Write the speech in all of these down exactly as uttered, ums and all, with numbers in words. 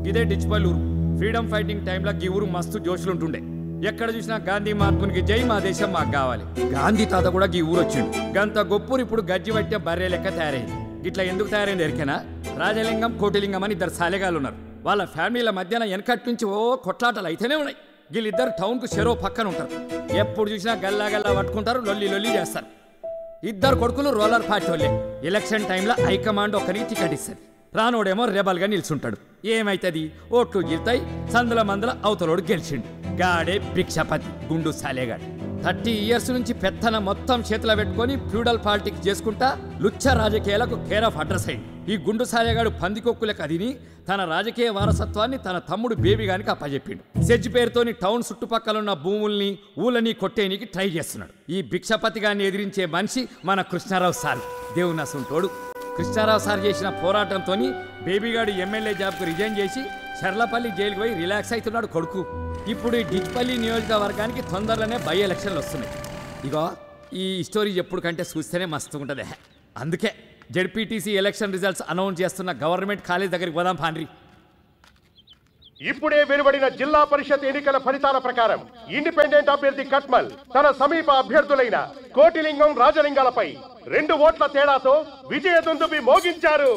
ఇదే డిచ్పల్ ఊరు. Freedom fighting టైంలో ఈ ఊరు మస్తు జోషులు ఉంటుండే. ఎక్కడ చూసినా గాంధీ మహాత్మునికి జై, మా దేశం మాకు కావాలి. గాంధీ తాత కూడా ఈ ఊరు వచ్చిండు. గంత గొప్పూరు ఇప్పుడు గజ్జి పట్టే బర్రె లెక్క తయారైంది. ఇట్లా ఎందుకు తయారైంది ఎరికేనా? రాజలింగం, కోటిలింగం అని ఇద్దరు సాలెగాళ్ళు ఉన్నారు. వాళ్ళ ఫ్యామిలీల మధ్యన వెనకటి నుంచి ఓ కొట్లాటలు అయితేనే ఉన్నాయి. వీళ్ళిద్దరు టౌన్కు చెరో పక్కన ఉంటారు. ఎప్పుడు చూసినా గల్లా గల్లా పట్టుకుంటారు, లొల్లి లొల్లి చేస్తారు. ఇద్దరు కొడుకులు రోలర్ పార్టీ వాళ్ళే. ఎలక్షన్ టైంలో హైకమాండ్ ఒకరికి టికెట్ ఇస్తుంది. రానోడేమో రెబల్గా నిల్చుంటాడు. ఏమైతుంది? ఓట్లు గెలుతాయి. సందుల మందుల అవతలోడు గెలిచిండు. గాడే భిక్షపతి, గుండు సాలేగాడు. థర్టీ ఇయర్స్ నుంచి పెత్తన మొత్తం చేతిలో పెట్టుకొని ఫ్యూడల్ పాలిటిక్స్ చేసుకుంటా లుచ్చ రాజకీయాలకు కేర్ ఆఫ్ అడ్రస్ అయింది. ఈ గుండు సాలేగాడు పందికొక్కులకు అదిని తన రాజకీయ వారసత్వాన్ని తన తమ్ముడు బేబీగానికి అప్పచెప్పిండు. సెజ్ పేరుతోని టౌన్ చుట్టుపక్కల ఉన్న భూముల్ని ఊళ్ళని కొట్టేనికి ట్రై చేస్తున్నాడు. ఈ భిక్షపతి గారిని ఎదిరించే మనిషి మన కృష్ణారావు సార్. దేవునసుంటోడు. కృష్ణారావు సార్ చేసిన పోరాటంతో బేబీగాడు ఎమ్మెల్యే జాబ్కు రిజైన్ చేసి చర్లపల్లి జైలుకు పోయి రిలాక్స్ అవుతున్నాడు కొడుకు. ఇప్పుడు ఈ డిచ్పల్లి నియోజకవర్గానికి తొందరలోనే బై ఎలక్షన్లు వస్తున్నాయి. ఇగో ఈ స్టోరీ ఎప్పుడు కంటే చూస్తేనే మస్తు ఉంటుంది. అందుకే జెడ్పీటీసీ ఎలక్షన్ రిజల్ట్స్ అనౌన్స్ చేస్తున్న గవర్నమెంట్ కాలేజ్ దగ్గరికి పోదాం పాండ్రి. ఇప్పుడే వెలువడిన జిల్లా పరిషత్ ఎన్నికల ఫలితాల ప్రకారం ఇండిపెండెంట్ అభ్యర్థి కట్మల్ తన సమీప అభ్యర్థులైన కోటిలింగం, రాజలింగాలపై రెండు ఓట్ల తేడాతో విజయ దుందుబి మోగించారు.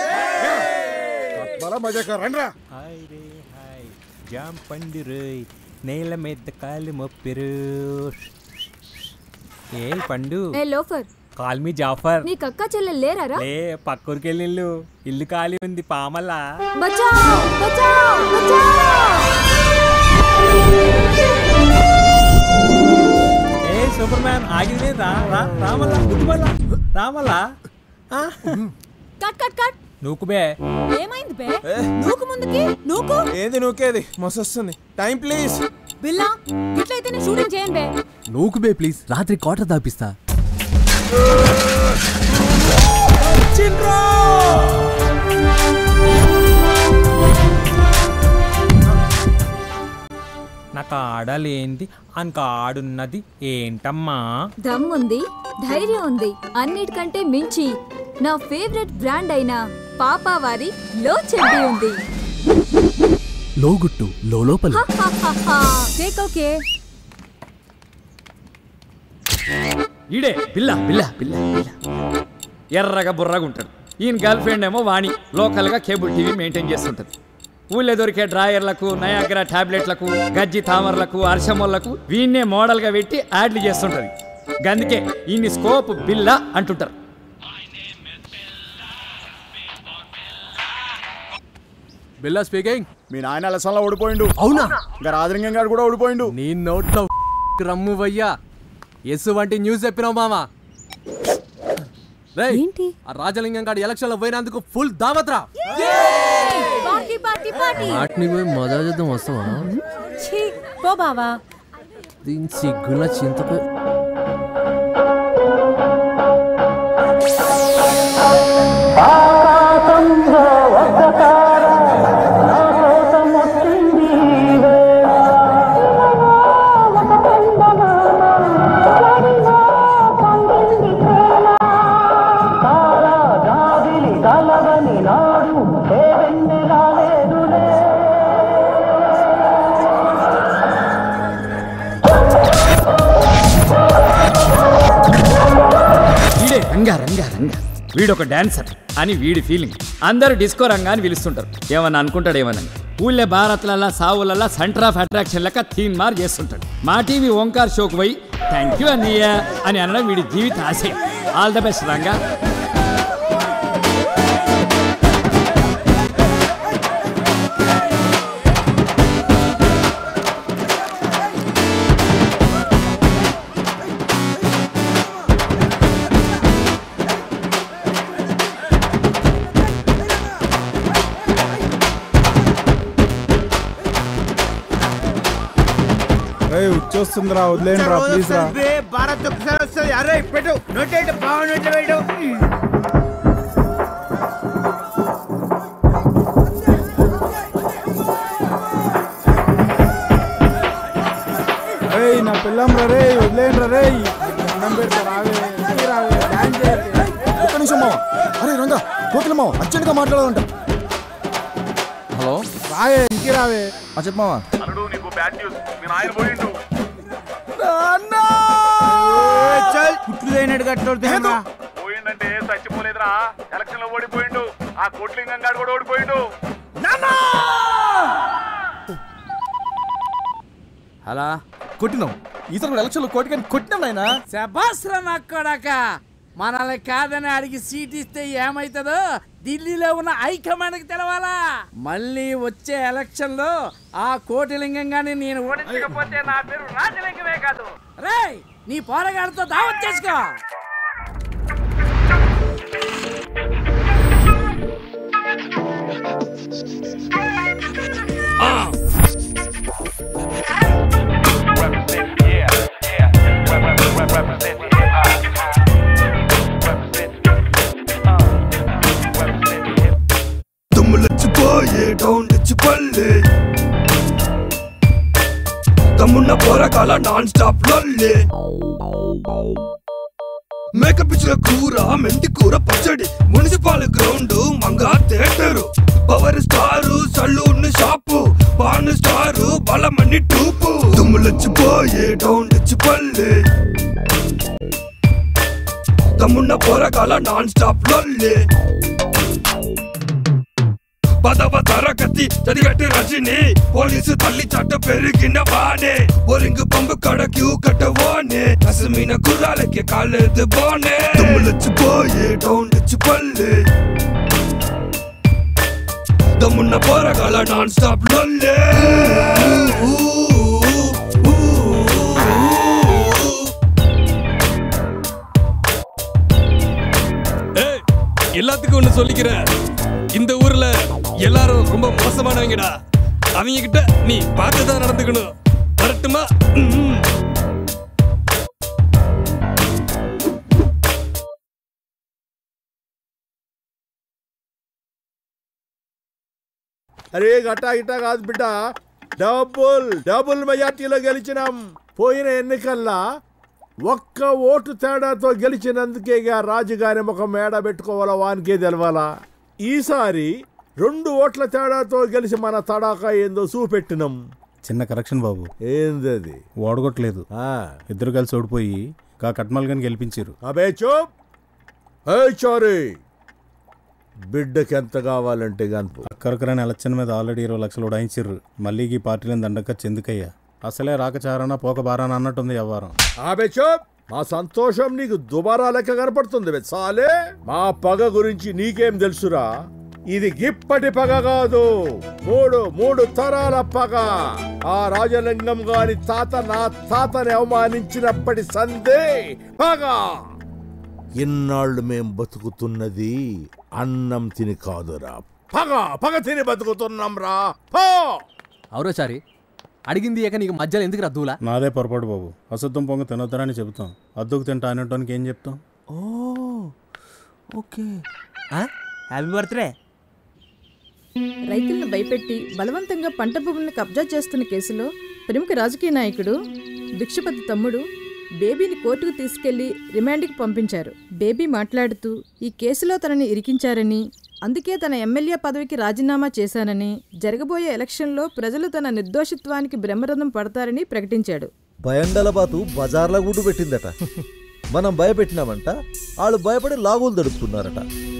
నేల మీద కాలు మొప్పిరు. ఏ పండు కాల్ మీ జాఫర్. నీ కక్క చెల్లెలు లేరారా? లే, పక్కూరికి వెళ్ళిళ్ళు. ఇల్లు ఖాళీ ఉంది. పామల్లా ఏ సూపర్ మ్యాన్ ఆగింది. రా రా రామల్లా గుడ్డుమల్లా రామల్లా. Cut cut cut. నూకు బే. ఏమైంది బే? నూకు ముందుకి నూకు. ఏది నూకేది? మస్తు వస్తుంది. Time please. బిల్లా ఇట్లయితేనే షూటింగ్ చేయండి బే. నూకు బే ప్లీజ్. రాత్రి క్వార్టర్ దాపిస్తా. నాకు ఆడలేంది అనక ఆడున్నది ఏంటమ్మా? దమ్ముంది, ధైర్యం ఉంది. అన్నిటికంటే మించి నా ఫేవరెట్ బ్రాండ్ అయిన పాపావారి లో చెడ్డీ ఉంది. లోగుట్టు లోపల. ఓకే ఈడే బిల్ల బిల్ల బిల్ల బిల్ల ఎర్రగా బుర్రగా ఉంటాడు. ఈయన గర్ల్ ఫ్రెండ్ ఏమో వాణి లోకల్గా కేబుల్ టీవీ మెయింటైన్ చేస్తుంటుంది. ఊళ్ళో దొరికే డ్రాయర్లకు, నయాగ్రా టాబ్లెట్లకు, గజ్జి తామర్లకు, అర్షమోళ్లకు వీన్నే మోడల్గా పెట్టి యాడ్లు చేస్తుంటుంది. గందుకే ఈయన్ని స్కోప్ బిల్ల అంటుంటారు. బిల్లా స్పీకింగ్. మీ నాయన అలసంలో ఓడిపోయిండు. అవునా? ఇంకా రాజలింగం గారు కూడా ఓడిపోయిండు. నీ నోట్లో రమ్ము వయ్యా. ఎస్ వంటి న్యూస్ చెప్పినావు మామా. ఏంటి? ఆ రాజలింగం గారు ఎలక్షన్ లో పోయినందుకు ఫుల్ దావత్ రా. ఆటిని పోయి మజా చేద్దాం. వస్తావా? పో బావా. దీని సిగ్గున చింతకు రంగా రంగా రంగా వీడొక డాన్సర్ అని వీడి ఫీలింగ్. అందరూ డిస్కో రంగా అని పిలుస్తుంటారు. ఏమన్నా అనుకుంటాడు ఏమన్నా. ఊళ్ళే భారత్లల్లా సావులల్లా సెంటర్ ఆఫ్ అట్రాక్షన్ లెక్క తీన్ మార్ చేస్తుంటాడు. మా టీవీ ఓంకార్ షోకు పోయి థ్యాంక్ యూ అన్నయ్య అని అనడం వీడి జీవిత ఆశయం. All the best Ranga. వచ్చేస్తుందిరా, వదిలేండి రా ప్లీజ్ రా. భారత్ ఒకసారి వస్తుంది. అరే పెట్టు నోటేటు బాగా నోట్లు పెట్టు. రే నా పిల్లం రా రే, వదిలేండి రా రే. దండం పెడతా రావే రావే డాన్స్ చేయాలి. ఒక్క నిమిషం మావ. అరే రంగా కోకిల మావ అర్జెంట్గా మాట్లాడాలంట. హలో రావే ఇంకి రావే చెప్పమావా అల్లుడు నీకు బ్యాడ్ న్యూస్ మీ నాయన పోయిండు పోయిండంటే చచ్చిపోలేదురా ఎలక్షన్ లో ఓడిపోయిండు ఆ కోట్లింగం గారు కూడా ఓడిపోయిండు అలా కొట్టినాం ఈసారి ఎలక్షన్ లో కోటి కానీ కొట్టినాం నాయనా శభాస్రా నక్కడాక మనల్ని కాదని అడిగి సీట్ ఇస్తే ఏమైతుందో ఢిల్లీలో ఉన్న హైకమాండ్కి తెలవాలా మళ్ళీ వచ్చే ఎలక్షన్ లో ఆ కోటిలింగంగాని నేను ఓడించకపోతే నా పేరు రాజలింగమే కాదు రేయ్ నీ పోరగాడితో దావత్ చేసుకో తమ్మున్న పోరకాల నాన్ స్టాప్ లొల్లి మేకప్ ఇచ్చిన కూర మెంటి కూర పచ్చడి మున్సిపల్ గ్రౌండ్ మంగా theatre power star saloon shop పాన్ స్టారు బలమని టూపు తుమ్ములొచ్చిపోయే డౌన్ పల్లె తమ్మున్న పోరకాల నాన్ స్టాప్ లొల్లి పదవ తరగతి చదిగట్టి రజని పోలీసు తల్లి చట్ట పెరిగిన వానే బోరింగ్ పంపు కడ క్యూ కట్టవానే అసమీన గుర్రాలకి కాలేదు బానే తుమ్ములొచ్చిపోయే డౌన్ పల్లె తమ్మున్న పోరగాల నాన్ స్టాప్ లొల్లే எல்லாத்துக்கும் ஒண்ணு சொல்லிக்கிறேன் இந்த ஊர்ல எல்லாரும் ரொம்ப மோசமானவங்கடா அவங்க கிட்ட நீ பார்த்துதான் நடந்துக்கணும் வரட்டுமா అరే గట్టా గిట్టా కాదు బిడ్డ డబుల్ డబుల్ మెజార్టీలో గెలిచినాం పోయిన ఎన్నికల్లా ఒక్క ఓటు తేడాతో గెలిచినందుకేగా రాజుగారి ముఖం మేడ పెట్టుకోవాలా వానికే తెలవాలా ఈసారి రెండు ఓట్ల తేడాతో గెలిచి మన తడాకా ఏందో చూపెట్టినాం చిన్న కరెక్షన్ బాబు ఏంది అది ఓడగొట్టలేదు ఇద్దరు కలిసి ఓడిపోయి కా కట్మల్ గాని గెలిపించారు అబే చూప్ ఏ చారీ బిడ్డకి ఎంత కావాలంటే గనుపు అక్కరకరాని ఎలక్షన్ మీద ఆల్రెడీ ఇరవై లక్షలు ఉడాయించారు మళ్ళీ ఈ పార్టీలను దండక చెందుకయ్యా అసలే రాకచారణ పోక బారాన అన్నట్టుంది వ్యవహారం ఆబే చూప్ మా సంతోషం నీకు దుబారా లెక్క కనపడుతుంది సాలే మా పగ గురించి నీకేం తెలుసురా ఇది గిప్పటి పగ కాదు మూడు మూడు తరాల పగ ఆ రాజలింగం గారి తాత నా తాతని అవమానించినప్పటి సందే పగ ఇన్నాళ్ళు మేం బతుకుతున్నది అన్నం తిని కాదురా పగ పగ తిని బతుకుతున్నాం రా అవురోసారి అడిగింది ఇక నీకు మధ్యలో ఎందుకు రద్దులా నాదే పొరపాటు బాబు అశుద్ధం పొంగ తినొద్దని చెబుతాం అద్దుకు తింటా అనేటానికి ఏం చెప్తాం ఓ ఓకే హ్యాపీ బర్త్డే రైతులను భయపెట్టి బలవంతంగా పంట భూములను కబ్జా చేస్తున్న కేసులో ప్రముఖ రాజకీయ నాయకుడు భిక్షపతి తమ్ముడు బేబీని కోర్టుకు తీసుకెళ్లి రిమాండ్కి పంపించారు. బేబీ మాట్లాడుతూ ఈ కేసులో తనని ఇరికించారని, అందుకే తన ఎమ్మెల్యే పదవికి రాజీనామా చేశానని, జరగబోయే ఎలక్షన్లో ప్రజలు తన నిర్దోషిత్వానికి బ్రహ్మరథం పడతారని ప్రకటించాడు. భయండలబాతు బజార్ల గుడ్డు పెట్టిందట. మనం భయపెట్టినామంట, వాళ్ళు భయపడి లాగులు దడుపుతున్నారట.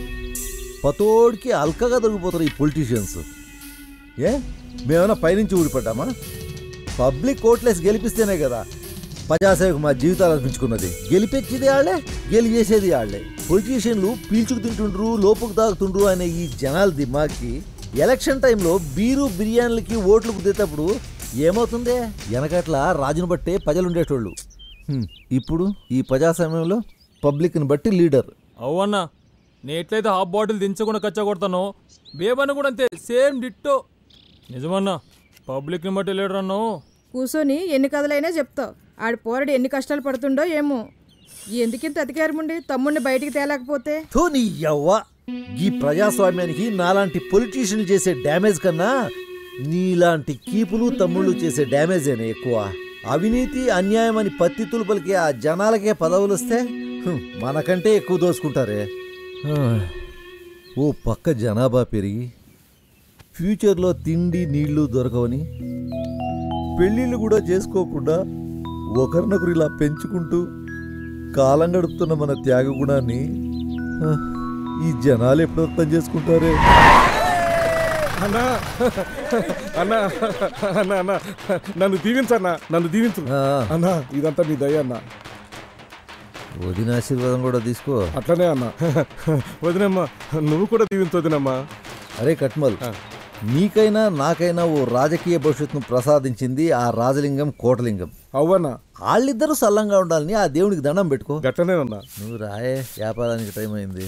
పతోడికి అల్కగా దొరికిపోతారు ఈ పొలిటీషియన్స్. ఏ మేమైనా పైనుంచి ఊడిపడ్డామా? పబ్లిక్ ఓట్లేసి గెలిపిస్తేనే కదా ప్రజాసేవకు మా జీవితాలు అనిపించుకున్నది. గెలిపించేది వాళ్ళే, గెలి చేసేది వాళ్ళే. పొలిటీషియన్లు పీల్చుకు తింటుండ్రు, లోపుకు తాగుతుండ్రు అనే ఈ జనాల దిమాకి ఎలక్షన్ టైంలో బీరు బిర్యానీలకి ఓట్లు కుదేటప్పుడు ఏమవుతుందే? వెనకట్ల రాజును బట్టే ప్రజలు ఉండేటోళ్ళు. ఇప్పుడు ఈ ప్రజాస్వామ్యంలో పబ్లిక్ని బట్టి లీడర్. అవునా, నేట్లయితే హాఫ్ బాటిల్ దించకుండా కచ్చగొడతాను, బేబన్న కూడా అంతే, సేమ్ డిట్టో. నిజమన్నా, పబ్లిక్ని బట్టి లీడర్ అన్నావు. కూర్చొని ఎన్ని కథలైనా చెప్తావు. ఆడి పోరడు ఎన్ని కష్టాలు పడుతుండో ఏమో. ఎందుకింత అధికారముండి తమ్ముడిని బయటికి తేలేకపోతే? నీ యవ్వ, ఈ ప్రజాస్వామ్యానికి నాలాంటి పొలిటీషియన్లు చేసే డ్యామేజ్ కన్నా నీలాంటి కీపులు తమ్ముళ్ళు చేసే డ్యామేజేనే ఎక్కువ. అవినీతి అన్యాయం అని పత్తితులు పలికే ఆ జనాలకే పదవులు వస్తే మనకంటే ఎక్కువ దోసుకుంటారే. ఓ పక్క జనాభా పెరిగి ఫ్యూచర్లో తిండి నీళ్లు దొరకవని పెళ్ళిళ్ళు కూడా చేసుకోకుండా ఒకరినొకరు ఇలా పెంచుకుంటూ కాలం గడుపుతున్న మన త్యాగ గుణాన్ని ఈ జనాలు ఎప్పుడు అర్థం చేసుకుంటారే? అన్నా అన్నా అన్నా అన్నా నన్ను దీవించన్నా, నన్ను దీవించు అన్నా. ఇదంతా నీ దయ అన్నా. వదిన ఆశీర్వాదం కూడా తీసుకో. అట్లనే అన్నా. వదినమ్మా నువ్వు కూడా దీవించు వదినమ్మా. అరే కట్మల్, నీకైనా నాకైనా ఓ రాజకీయ భవిష్యత్తును ప్రసాదించింది ఆ రాజలింగం కోటలింగం. అవ్వన్నా వాళ్ళిద్దరూ సల్లంగా ఉండాలని ఆ దేవునికి దండం పెట్టుకో. గట్లనే ఉన్నా. నువ్వు రాయే, వ్యాపారానికి టైం అయింది.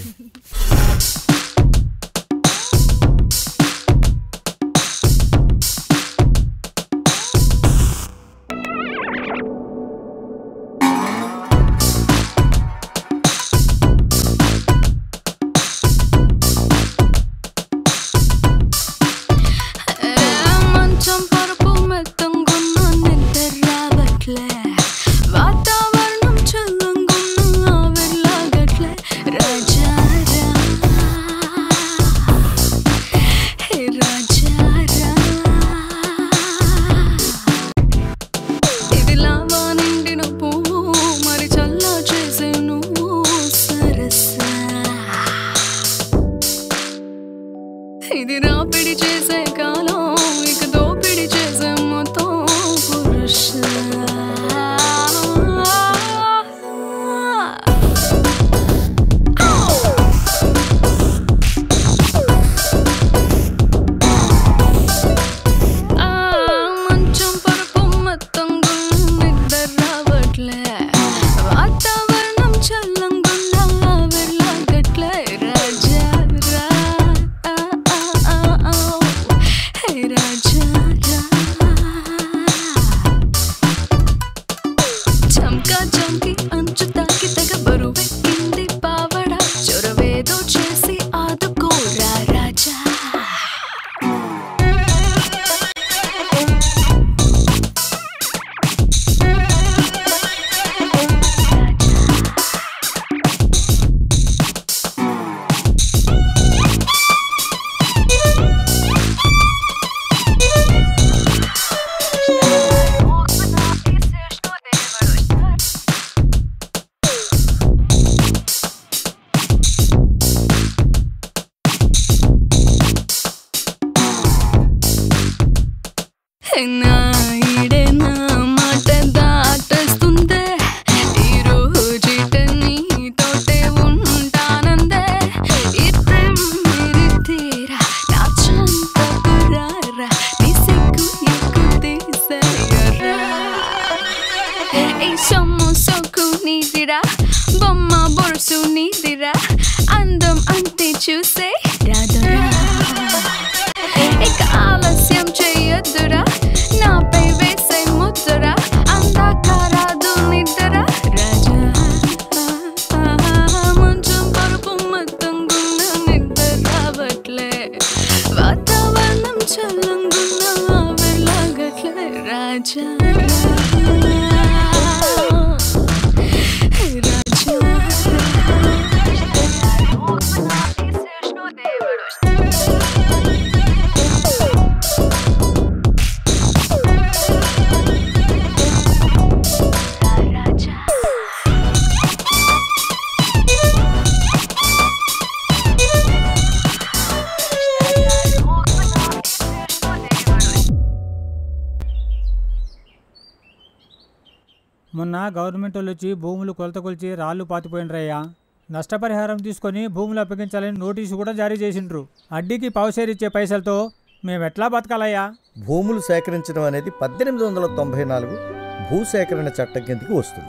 మొన్న గవర్నమెంట్ వాళ్ళు వచ్చి భూములు కొలత కొలిచి రాళ్ళు పాతిపోయినరయ్యా. నష్టపరిహారం తీసుకొని భూములు అప్పగించాలని నోటీసు కూడా జారీ చేసిండ్రు. అడ్డీకి పౌషేర్ ఇచ్చే పైసలతో మేమెట్లా బతకాలయ్యా? భూములు సేకరించడం అనేది పద్దెనిమిది వందల తొంభై నాలుగు భూసేకరణ చట్టం కిందకి వస్తుంది.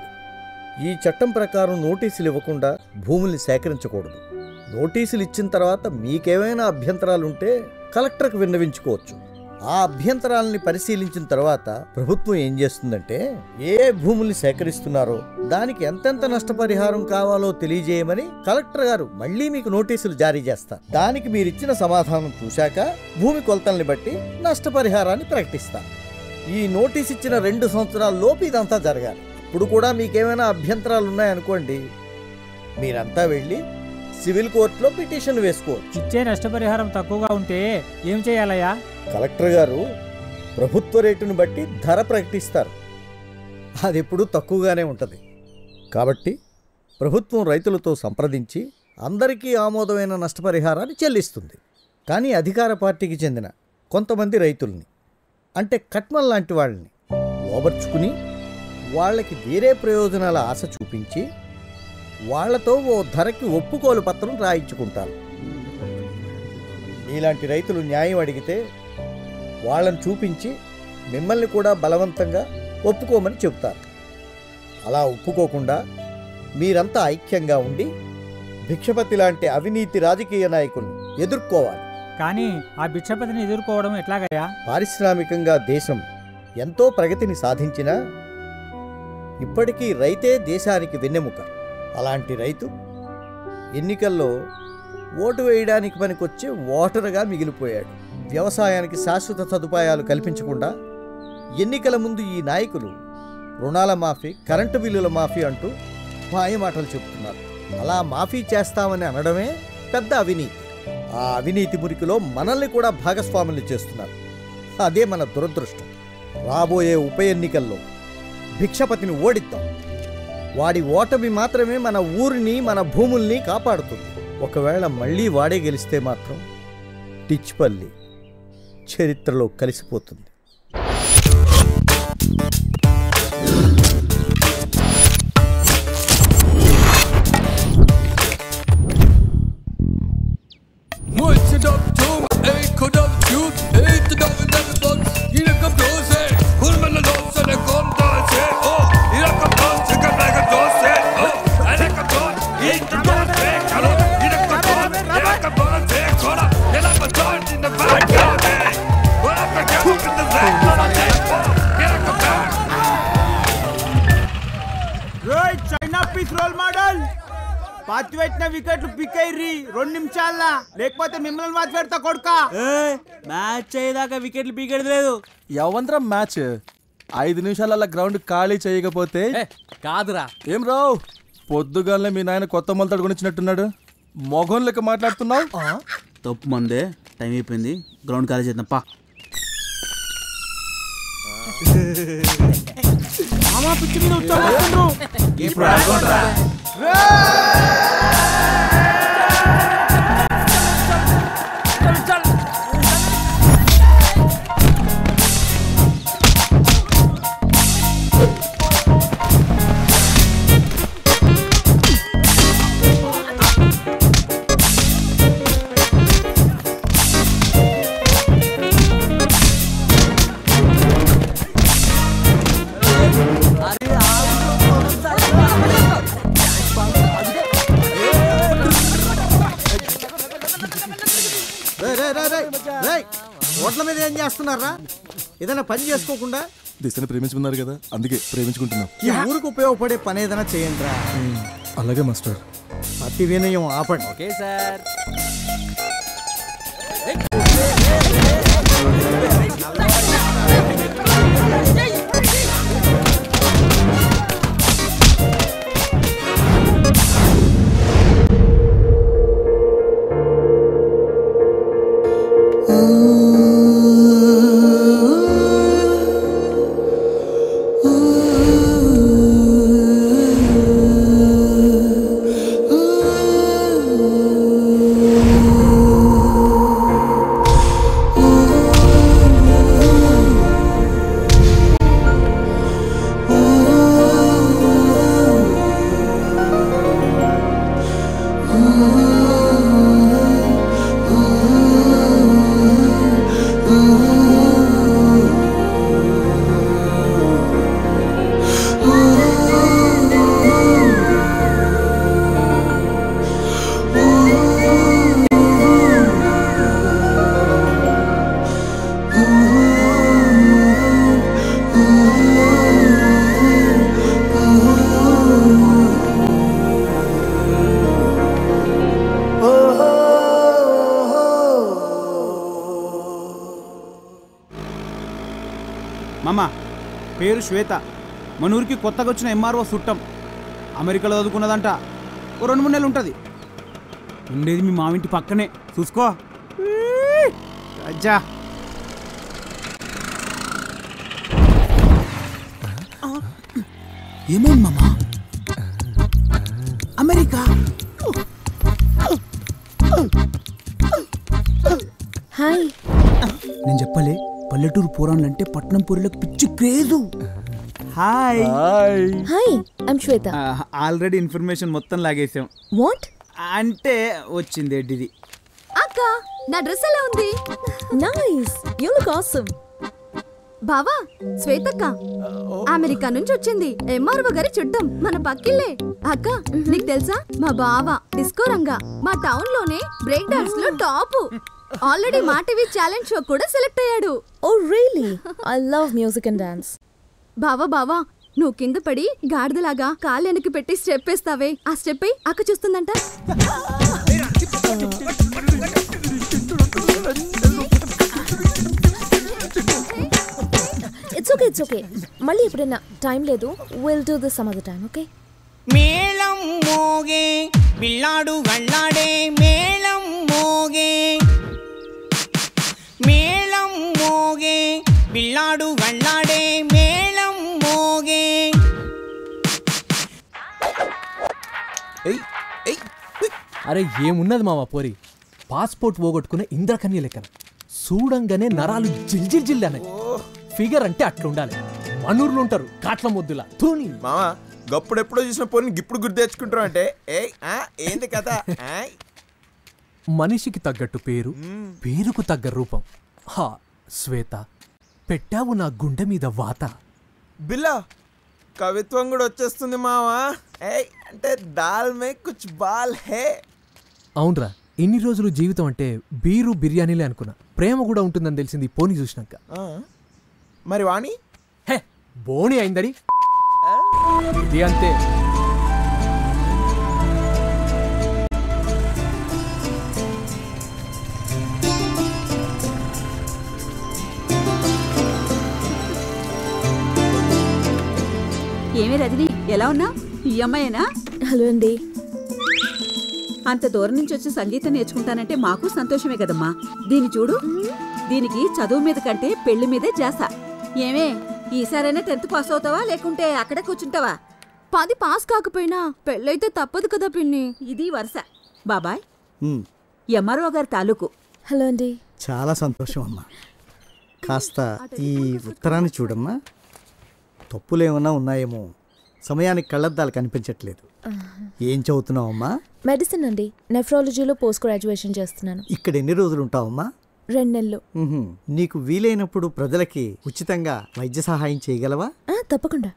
ఈ చట్టం ప్రకారం నోటీసులు ఇవ్వకుండా భూముల్ని సేకరించకూడదు. నోటీసులు ఇచ్చిన తర్వాత మీకేమైనా అభ్యంతరాలుంటే కలెక్టర్కి విన్నవించుకోవచ్చు. ఆ అభ్యంతరాలని పరిశీలించిన తర్వాత ప్రభుత్వం ఏం చేస్తుందంటే ఏ భూముల్ని సేకరిస్తున్నారో దానికి ఎంతెంత నష్టపరిహారం కావాలో తెలియజేయమని కలెక్టర్ గారు మళ్ళీ మీకు నోటీసులు జారీ చేస్తారు. దానికి మీరిచ్చిన సమాధానం చూశాక భూమి కొలతల్ని బట్టి నష్టపరిహారాన్ని ప్రకటిస్తారు. ఈ నోటీస్ ఇచ్చిన రెండు సంవత్సరాల లోపు ఇదంతా జరగాలి. ఇప్పుడు కూడా మీకేమైనా అభ్యంతరాలు ఉన్నాయనుకోండి, మీరంతా వెళ్ళి సివిల్ కోర్టులో పిటిషన్ వేసుకోవచ్చు. ఇచ్చే నష్టపరిహారం తక్కువగా ఉంటే ఏం చేయాలయ్యా? కలెక్టర్ గారు ప్రభుత్వ రేటును బట్టి ధర ప్రకటిస్తారు. అది ఎప్పుడూ తక్కువగానే ఉంటుంది. కాబట్టి ప్రభుత్వం రైతులతో సంప్రదించి అందరికీ ఆమోదమైన నష్టపరిహారాన్ని చెల్లిస్తుంది. కానీ అధికార పార్టీకి చెందిన కొంతమంది రైతుల్ని, అంటే కట్మల్ లాంటి వాళ్ళని లోబర్చుకుని వాళ్ళకి వేరే ప్రయోజనాల ఆశ చూపించి వాళ్లతో ఓ ధరకి ఒప్పుకోలు పత్రం రాయించుకుంటారు. ఇలాంటి రైతులు న్యాయం అడిగితే వాళ్ళని చూపించి మిమ్మల్ని కూడా బలవంతంగా ఒప్పుకోమని చెబుతారు. అలా ఒప్పుకోకుండా మీరంతా ఐక్యంగా ఉండి భిక్షపతి లాంటి అవినీతి రాజకీయ నాయకుల్ని ఎదుర్కోవాలి. కానీ ఆ భిక్షపతిని ఎదుర్కోవడం ఎట్లాగయ్యా? పారిశ్రామికంగా దేశం ఎంతో ప్రగతిని సాధించినా ఇప్పటికీ రైతే దేశానికి వెన్నెముక. అలాంటి రైతు ఎన్నికల్లో ఓటు వేయడానికి పనికొచ్చే ఓటరుగా మిగిలిపోయాడు. వ్యవసాయానికి శాశ్వత సదుపాయాలు కల్పించకుండా ఎన్నికల ముందు ఈ నాయకులు రుణాల మాఫీ, కరెంటు బిల్లుల మాఫీ అంటూ మాయమాటలు చెబుతున్నారు. అలా మాఫీ చేస్తామని అనడమే పెద్ద అవినీతి. ఆ అవినీతి మురికిలో మనల్ని కూడా భాగస్వాములు చేస్తున్నారు. అదే మన దురదృష్టం. రాబోయే ఉప ఎన్నికల్లో భిక్షపతిని ఓడిద్దాం. వాడి ఓటమి మాత్రమే మన ఊరిని, మన భూముల్ని కాపాడుతుంది. ఒకవేళ మళ్ళీ వాడే గెలిస్తే మాత్రం టిచ్పల్లి చరిత్రలో కలిసిపోతుంది. పాతి పెట్టిన వికెట్లు పిక్కయ్యి రెండు నిమిషాల, లేకపోతే మిమ్మల్ని మాత్రం పెడతా కొడుక. మ్యాచ్ అయ్యేదాకా వికెట్లు పీకేది లేదు. ఎవంతరం మ్యాచ్ ఐదు నిమిషాల గ్రౌండ్ ఖాళీ చేయకపోతే కాదురా. ఏం రావు, పొద్దుగాలనే మీ నాయన కొత్త మొలతాడు కొనిచ్చినట్టున్నాడు. మొగం లెక్క మాట్లాడుతున్నావు. తప్పు మందే, టైం అయిపోయింది, గ్రౌండ్ ఖాళీ చేద్దాం పా. పిచ్చి మీద వచ్చాడు. ఓట్ల మీద ఏం చేస్తున్నారా? ఏదైనా పని చేసుకోకుండా దిశని ప్రేమించుకున్నారు కదా, అందుకే ప్రేమించుకుంటున్నాం. ఈ ఊరికి ఉపయోగపడే పని ఏదైనా చేయండి రా. అలాగే మాస్టర్. అతి వినయం ఆపండి. Okay sir. మామ పేరు శ్వేత, మన ఊరికి కొత్తగా వచ్చిన ఎంఆర్ఓ చుట్టం. అమెరికాలో చదువుకున్నదంట, ఓ రెండు మూడు నెలలు ఉంటుంది. ఉండేది మీ మామింటి పక్కనే, చూసుకో. అజ్జా ఏమైంది మామా? అమెరికా. హాయ్. నేను చెప్పలే, పల్లెటూరు పోరాన్లంటే పట్నం పూరులకు పిచ్చి craze. Hi hi, I'm Shweta. Already information మొత్తం లాగేసాం. వాట్ అంటే వచ్చింది ఎడ్డిది. అక్క, నా డ్రెస్ ఎలా ఉంది? Nice, you look awesome. బావా, శ్వేతక్క అమెరికా నుంచి వచ్చింది. ఎంఆర్ఓ గారి చుట్టం, మన పక్కిల్లే. అక్క, నీకు తెలుసా మా బావ డిస్కో రంగా మా టౌన్ లోనే బ్రేక్ డాన్స్ లో టాప్. ఆల్రెడీ మా టీవీ ఛాలెంజ్ షో కూడా సెలెక్ట్ అయ్యాడు. Oh really? I love music and dance. బావా బావా, నువ్వు కింద పడి గాడిదలాగా కాళ్ళు వెనక్కి పెట్టి స్టెప్ వేస్తావే, ఆ స్టెప్ అయి అక్క చూస్తుందంట. It's okay, it's okay. మళ్ళీ ఎప్పుడైనా టైం లేదు, will do this some other time, okay? మేళం మోగే పిల్లాడు గళ్ళాడే, మేళం మోగే మేళం మోగే పిల్లాడు గళ్ళాడే, మేళం మోగే. అరే ఏమున్నది మామ పోరి, పాస్పోర్ట్ పోగొట్టుకునే ఇంద్రకన్య లెక్కన చూడంగానే నరాలు జిల్ జిల్ జిల్ అనే ఫిగర్ అంటే అట్లుండాలి. మనూర్లు ఉంటారు కాట్ల మొద్దులా తూని మామ. గప్పుడు ఎప్పుడో చూసిన పోనీ ఇప్పుడు గుర్తు తెచ్చుకుంటాం అంటే ఏంది కదా. మనిషికి తగ్గట్టు పేరు, పేరుకు తగ్గ రూపం. హా శ్వేత, పెట్టావు నా గుండె మీద వాత. బిల్లా, కవిత్వం కూడా వచ్చేస్తుంది మావా. ఏయ్ అంటే దాల్ మే కుచ్ బాల్ హే. అవునరా, ఇన్ని రోజులు జీవితం అంటే బీరు బిర్యానీలే అనుకున్నా. ప్రేమ కూడా ఉంటుందని తెలిసింది పోనీ చూసినాక. మరి వాణి హే బోని అయిందని ఇది అంతే. ఏమి రజని, ఎలా ఉన్నా? ఈ అమ్మాయేనా? హలో అండి. అంత దూరం నుంచి వచ్చి సంగీతం నేర్చుకుంటానంటే మాకు సంతోషమే కదమ్మా. దీన్ని చూడు, దీనికి చదువు మీద కంటే పెళ్లి మీదే జాస. ఏమే, ఈసారైనా టెన్త్ పాస్ అవుతావా లేకుంటే అక్కడే కూర్చుంటావా? పది పాస్ కాకపోయినా పెళ్ళైతే తప్పదు కదా పిన్ని. ఇది వరుస. బాబాయ్, ఎంఆర్ఓ గారి తాలూకు. హలో అండి. చాలా సంతోషం అమ్మా. కాస్త ఈ ఉత్తరాన్ని చూడమ్మా. తప్పులేమన్నా ఉన్నాయేమో, సమయానికి కళ్ళద్దాలు కనిపించట్లేదు. ఏం చదువుతున్నావమ్మా? మెడిసిన్ అండి, నెఫ్రాలజీలో పోస్ట్ గ్రాడ్యుయేషన్ చేస్తున్నాను. ఇక్కడ ఎన్ని రోజులు ఉంటావమ్మా? రెండు నెలలు. నీకు వీలైనప్పుడు ప్రజలకి ఉచితంగా వైద్య సహాయం చేయగలవా? తప్పకుండా.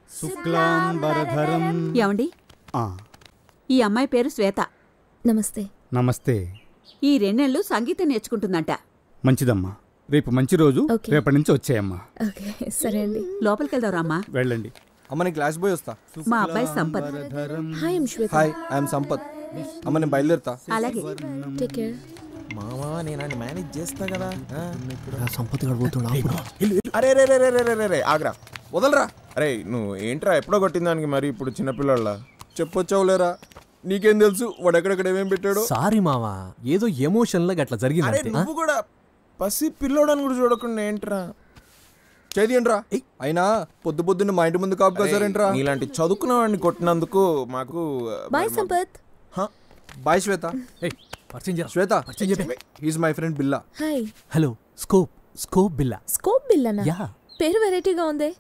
ఏమండి, ఈ అమ్మాయి పేరు శ్వేత. నమస్తే. నమస్తే. ఈ రెండు నెలలు సంగీతం నేర్చుకుంటుందంట. మంచిదమ్మా, రేపు మంచి రోజు, రేపటి నుంచి వచ్చేయమ్మా. సరే అండి. లోపలికి వెళ్దాం రామ్మా. వెళ్ళండి. అమ్మ నేను క్లాస్ పోయి వస్తా. మా అబ్బాయి Sampath. Hi I'm Shweta. Hi I'm Sampath. అమ్మ నేను బయలుదేరుతా. అలాగే. Take care. మామా నేను ఆయన మేనేజ్ చేస్తా కదా. సంపత్ గడిపోతున్నా. అరే రే రే రే రే రే రే ఆగ్రా, వదలరా. అరే నువ్వు ఏంట్రా ఎప్పుడో కొట్టిన దానికి మరి ఇప్పుడు చిన్నపిల్లల చెప్పొచ్చావులేరా. నీకేం తెలుసు వాడు ఎక్కడెక్కడ ఏమేం పెట్టాడు. సారీ మావా, ఏదో ఎమోషన్ లాగా అట్లా జరిగింది. అరే నువ్వు కూడా పసి పిల్లోడని కూడా చూడకుండా ఏంట్రా. చేయండిరా. అయినా పొద్దు పొద్దున్న మా ఇంటి ముందు కాపు కాసారేంట్రా. ఇలాంటి చదువుకున్న వాడిని కొట్టినందుకు మాకు. బాయ్ సంపత్. బాయ్ శ్వేత. శ్వేత, చెప్పే. He's my friend Billa. Hi. Hello. Scope scope Billa. Scope బిల్లానా? యా. పేరు వెరైటీగా ఉంది.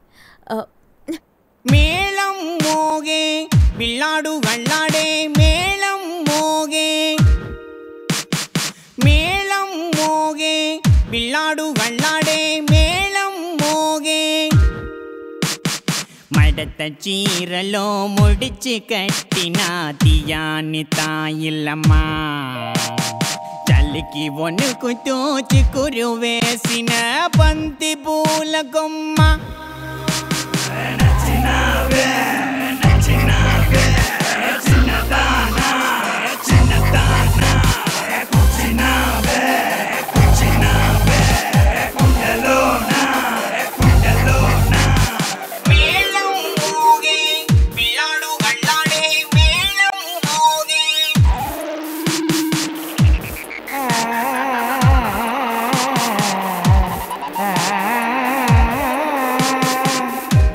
మేళం మోగే పిల్లాడు గళ్ళాడే, మేళం మోగే మేళం మోగే పిల్లాడు గళ్ళాడే, మేళం మోగే. మడత చీరలో ముడిచి కట్టిన తీయాని తాయిల్లమ్మా, చలికి వణుకుతూ చికురు వేసిన బంతి పూల కొమ్మ.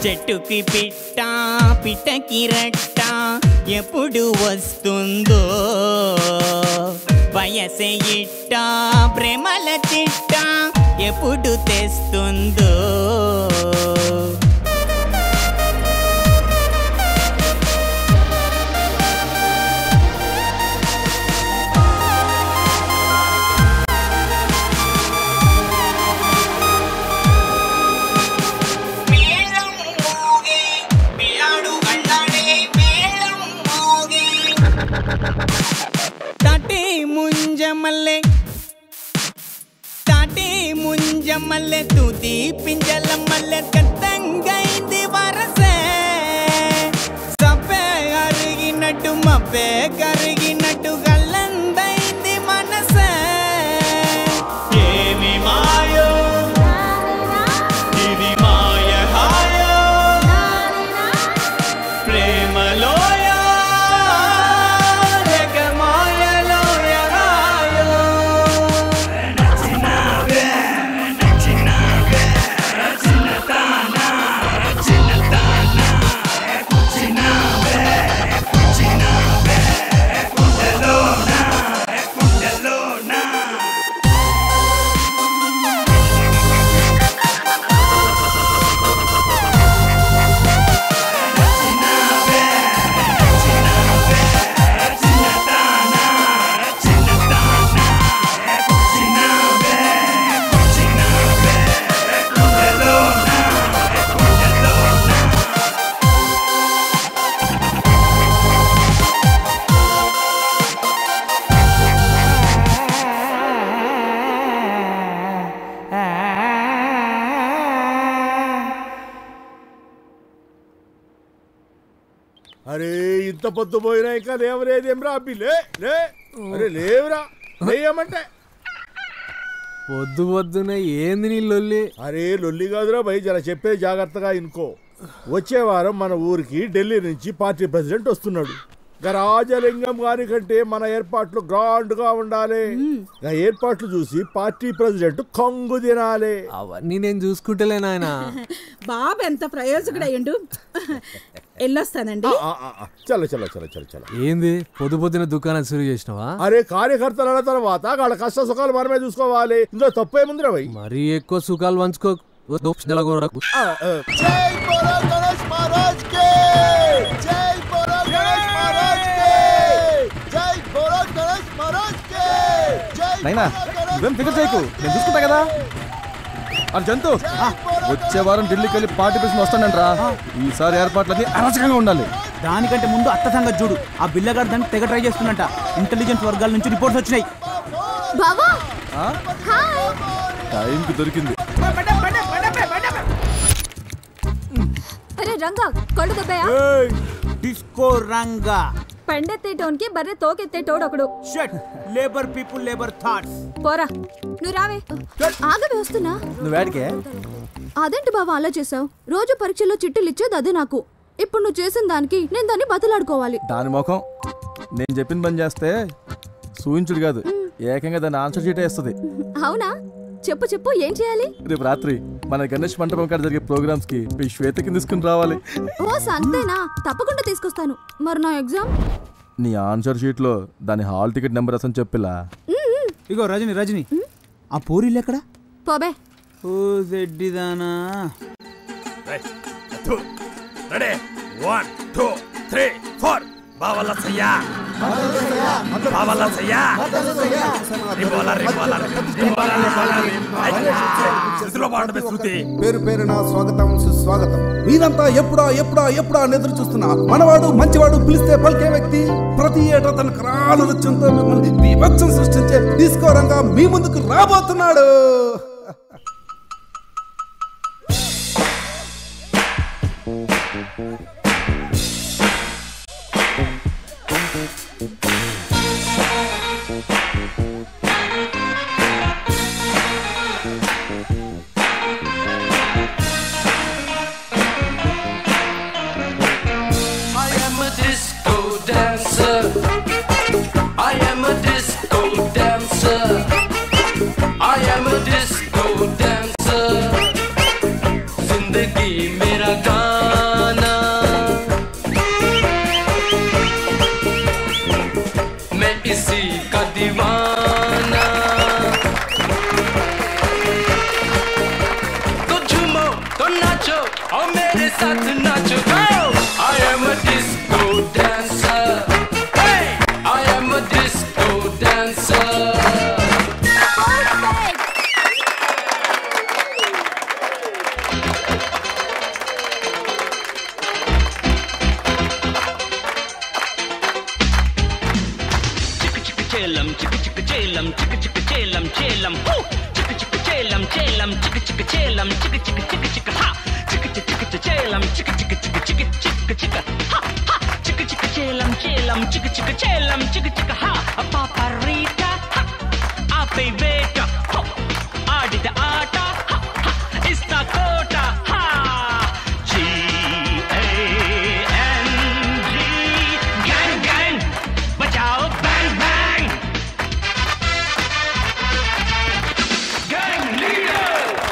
చెట్టుకి పిట్ట పిట్టకి రట్ట ఎప్పుడు వస్తుందో వయసే ఇట్ట ప్రేమల చిట్ట ఎప్పుడు తెస్తుందో తాటే ముంజమల్లె తాటే ముంజమల్లె తూతి పింజల మల్లె కత్తంగైంది వరసే సప్పే అరిగినట్టు మప్పే కరిగినట్టు గల్లందైంది మనసే ఏమి మాయో ఇది మాయ హాయో ప్రేమలోయ అరే ఇంత పొద్దు పోయినా ఇంకా లేవరేదేం రా అబ్బి లే లే అరే లేవురా లేయమంటే పొద్దు పొద్దున ఏంది నీ లొల్లి? అరే లొల్లి కాదురా భయ్, జర చెప్పే జాగ్రత్తగా ఇనుకో. వచ్చే వారం మన ఊరికి ఢిల్లీ నుంచి పార్టీ ప్రెసిడెంట్ వస్తున్నాడు. రాజలింగం గారి కంటే మన ఏర్పాట్లు గ్రాండ్ గా ఉండాలి. ఏర్పాట్లు చూసి పార్టీ ప్రెసిడెంట్ కంగు తినాలి. అవన్నీ నేను చూసుకుంటలే నాయన. బాబు ఎంత ప్రయోజకుడు అయ్యండు. వెళ్ళొస్తానండి. చల చల చల చల చల ఏంది పొద్దు పొద్దున దుకాణం సురు చేసినావా? అరే కార్యకర్తల తర్వాత వాళ్ళ కష్ట సుఖాలు మనమే చూసుకోవాలి. ఇందులో తప్పేముందిరా భయ్? మరీ ఎక్కువ సుఖాలు పంచుకో. నైనా నువ్వేం ఫికర్ చేయకు, నేను చూసుకుంటా కదా. అది జంతు వచ్చే వారం ఢిల్లీకి వెళ్ళి పార్టీ ప్రెసిడెంట్ వస్తానంటరా. ఈసారి ఏర్పాట్లన్నీ అరాచకంగా ఉండాలి. దానికంటే ముందు అత్త సంగతి చూడు. ఆ బిల్లగారు దాన్ని తెగ ట్రై చేస్తున్నట్ట. ఇంటెలిజెన్స్ వర్గాల నుంచి రిపోర్ట్స్ వచ్చినాయి. టైంకి దొరికింది. అరే రంగా కొడు దబ్బయా డిస్కో రంగా పండెత్తేటోన్కి బర్రె తోకెత్తేటోడు ఒకడు. Shut labour people labour thoughts. పోరా నువ్వు రావే. ఆగవే వస్తున్నా. నువ్వేడికే? అదేంటి బావా అలా చేసావు? రోజు పరీక్షలో చిట్టులు ఇచ్చేది అదే నాకు. ఇప్పుడు నువ్వు చేసిన దానికి నేను దాన్ని బతలాడుకోవాలి. దాని ముఖం నేను చెప్పిన పని చేస్తే సూయించుడు కాదు, ఏకంగా దాన్ని ఆన్సర్ షీటే ఇస్తుంది. అవునా? చెప్పు చెప్పు ఏం చేయాలి? రేపు రాత్రి మన గణేష్ మంటపం కాడ జరిగే ప్రోగ్రామ్స్ కి మీ శ్వేతకి తీసుకుని రావాలి. ఓ సంతేనా? తప్పకుండా తీసుకొస్తాను. మరి నా ఎగ్జామ్? నీ ఆన్సర్ షీట్ లో దాని హాల్ టికెట్ నెంబర్ అసలు చెప్పిలా. ఇగో రజని రజని ఆ పూరీలు ఎక్కడ? పోబే. ఓ జెడ్డిదానా. Ready one two three four. బావల సయ్యా బావల సయ్యా రిబోలా రిబోలా రిబోలా పేరు పేరున స్వాగతం సుస్వాగతం. మీరంతా ఎప్పుడా ఎప్పుడా ఎప్పుడా అని ఎదురు చూస్తున్నా మనవాడు మంచివాడు పిలిస్తే పలికే వ్యక్తి ప్రతి ఏటా తన కరాల నృత్యంతో మిమ్మల్ని బీభత్సం సృష్టించే డిస్కో రంగా మీ ముందుకు రాబోతున్నాడు. जिंदगी मेरा गाँव दीवाना तो झूमो तो नाचो और मेरे साथ नाचो I am a disco dancer hey I am a disco dancer Chelam, chicka chicka chelam, chicka chicka chelam, chelam, hoo! Chicka chicka chelam, chelam, chicka chicka chelam, chicka chicka chicka chicka ha! Chicka chicka chicka chelam, chicka chicka chicka chicka chicka chicka ha! Ha! Chicka chicka chelam, chelam, chicka chicka chelam, chicka chicka ha! A paparita ha! Aape beta ho! Aadida aata ha! Ha! Ista kota ha! G A N G gang gang bajao bang bang gang leader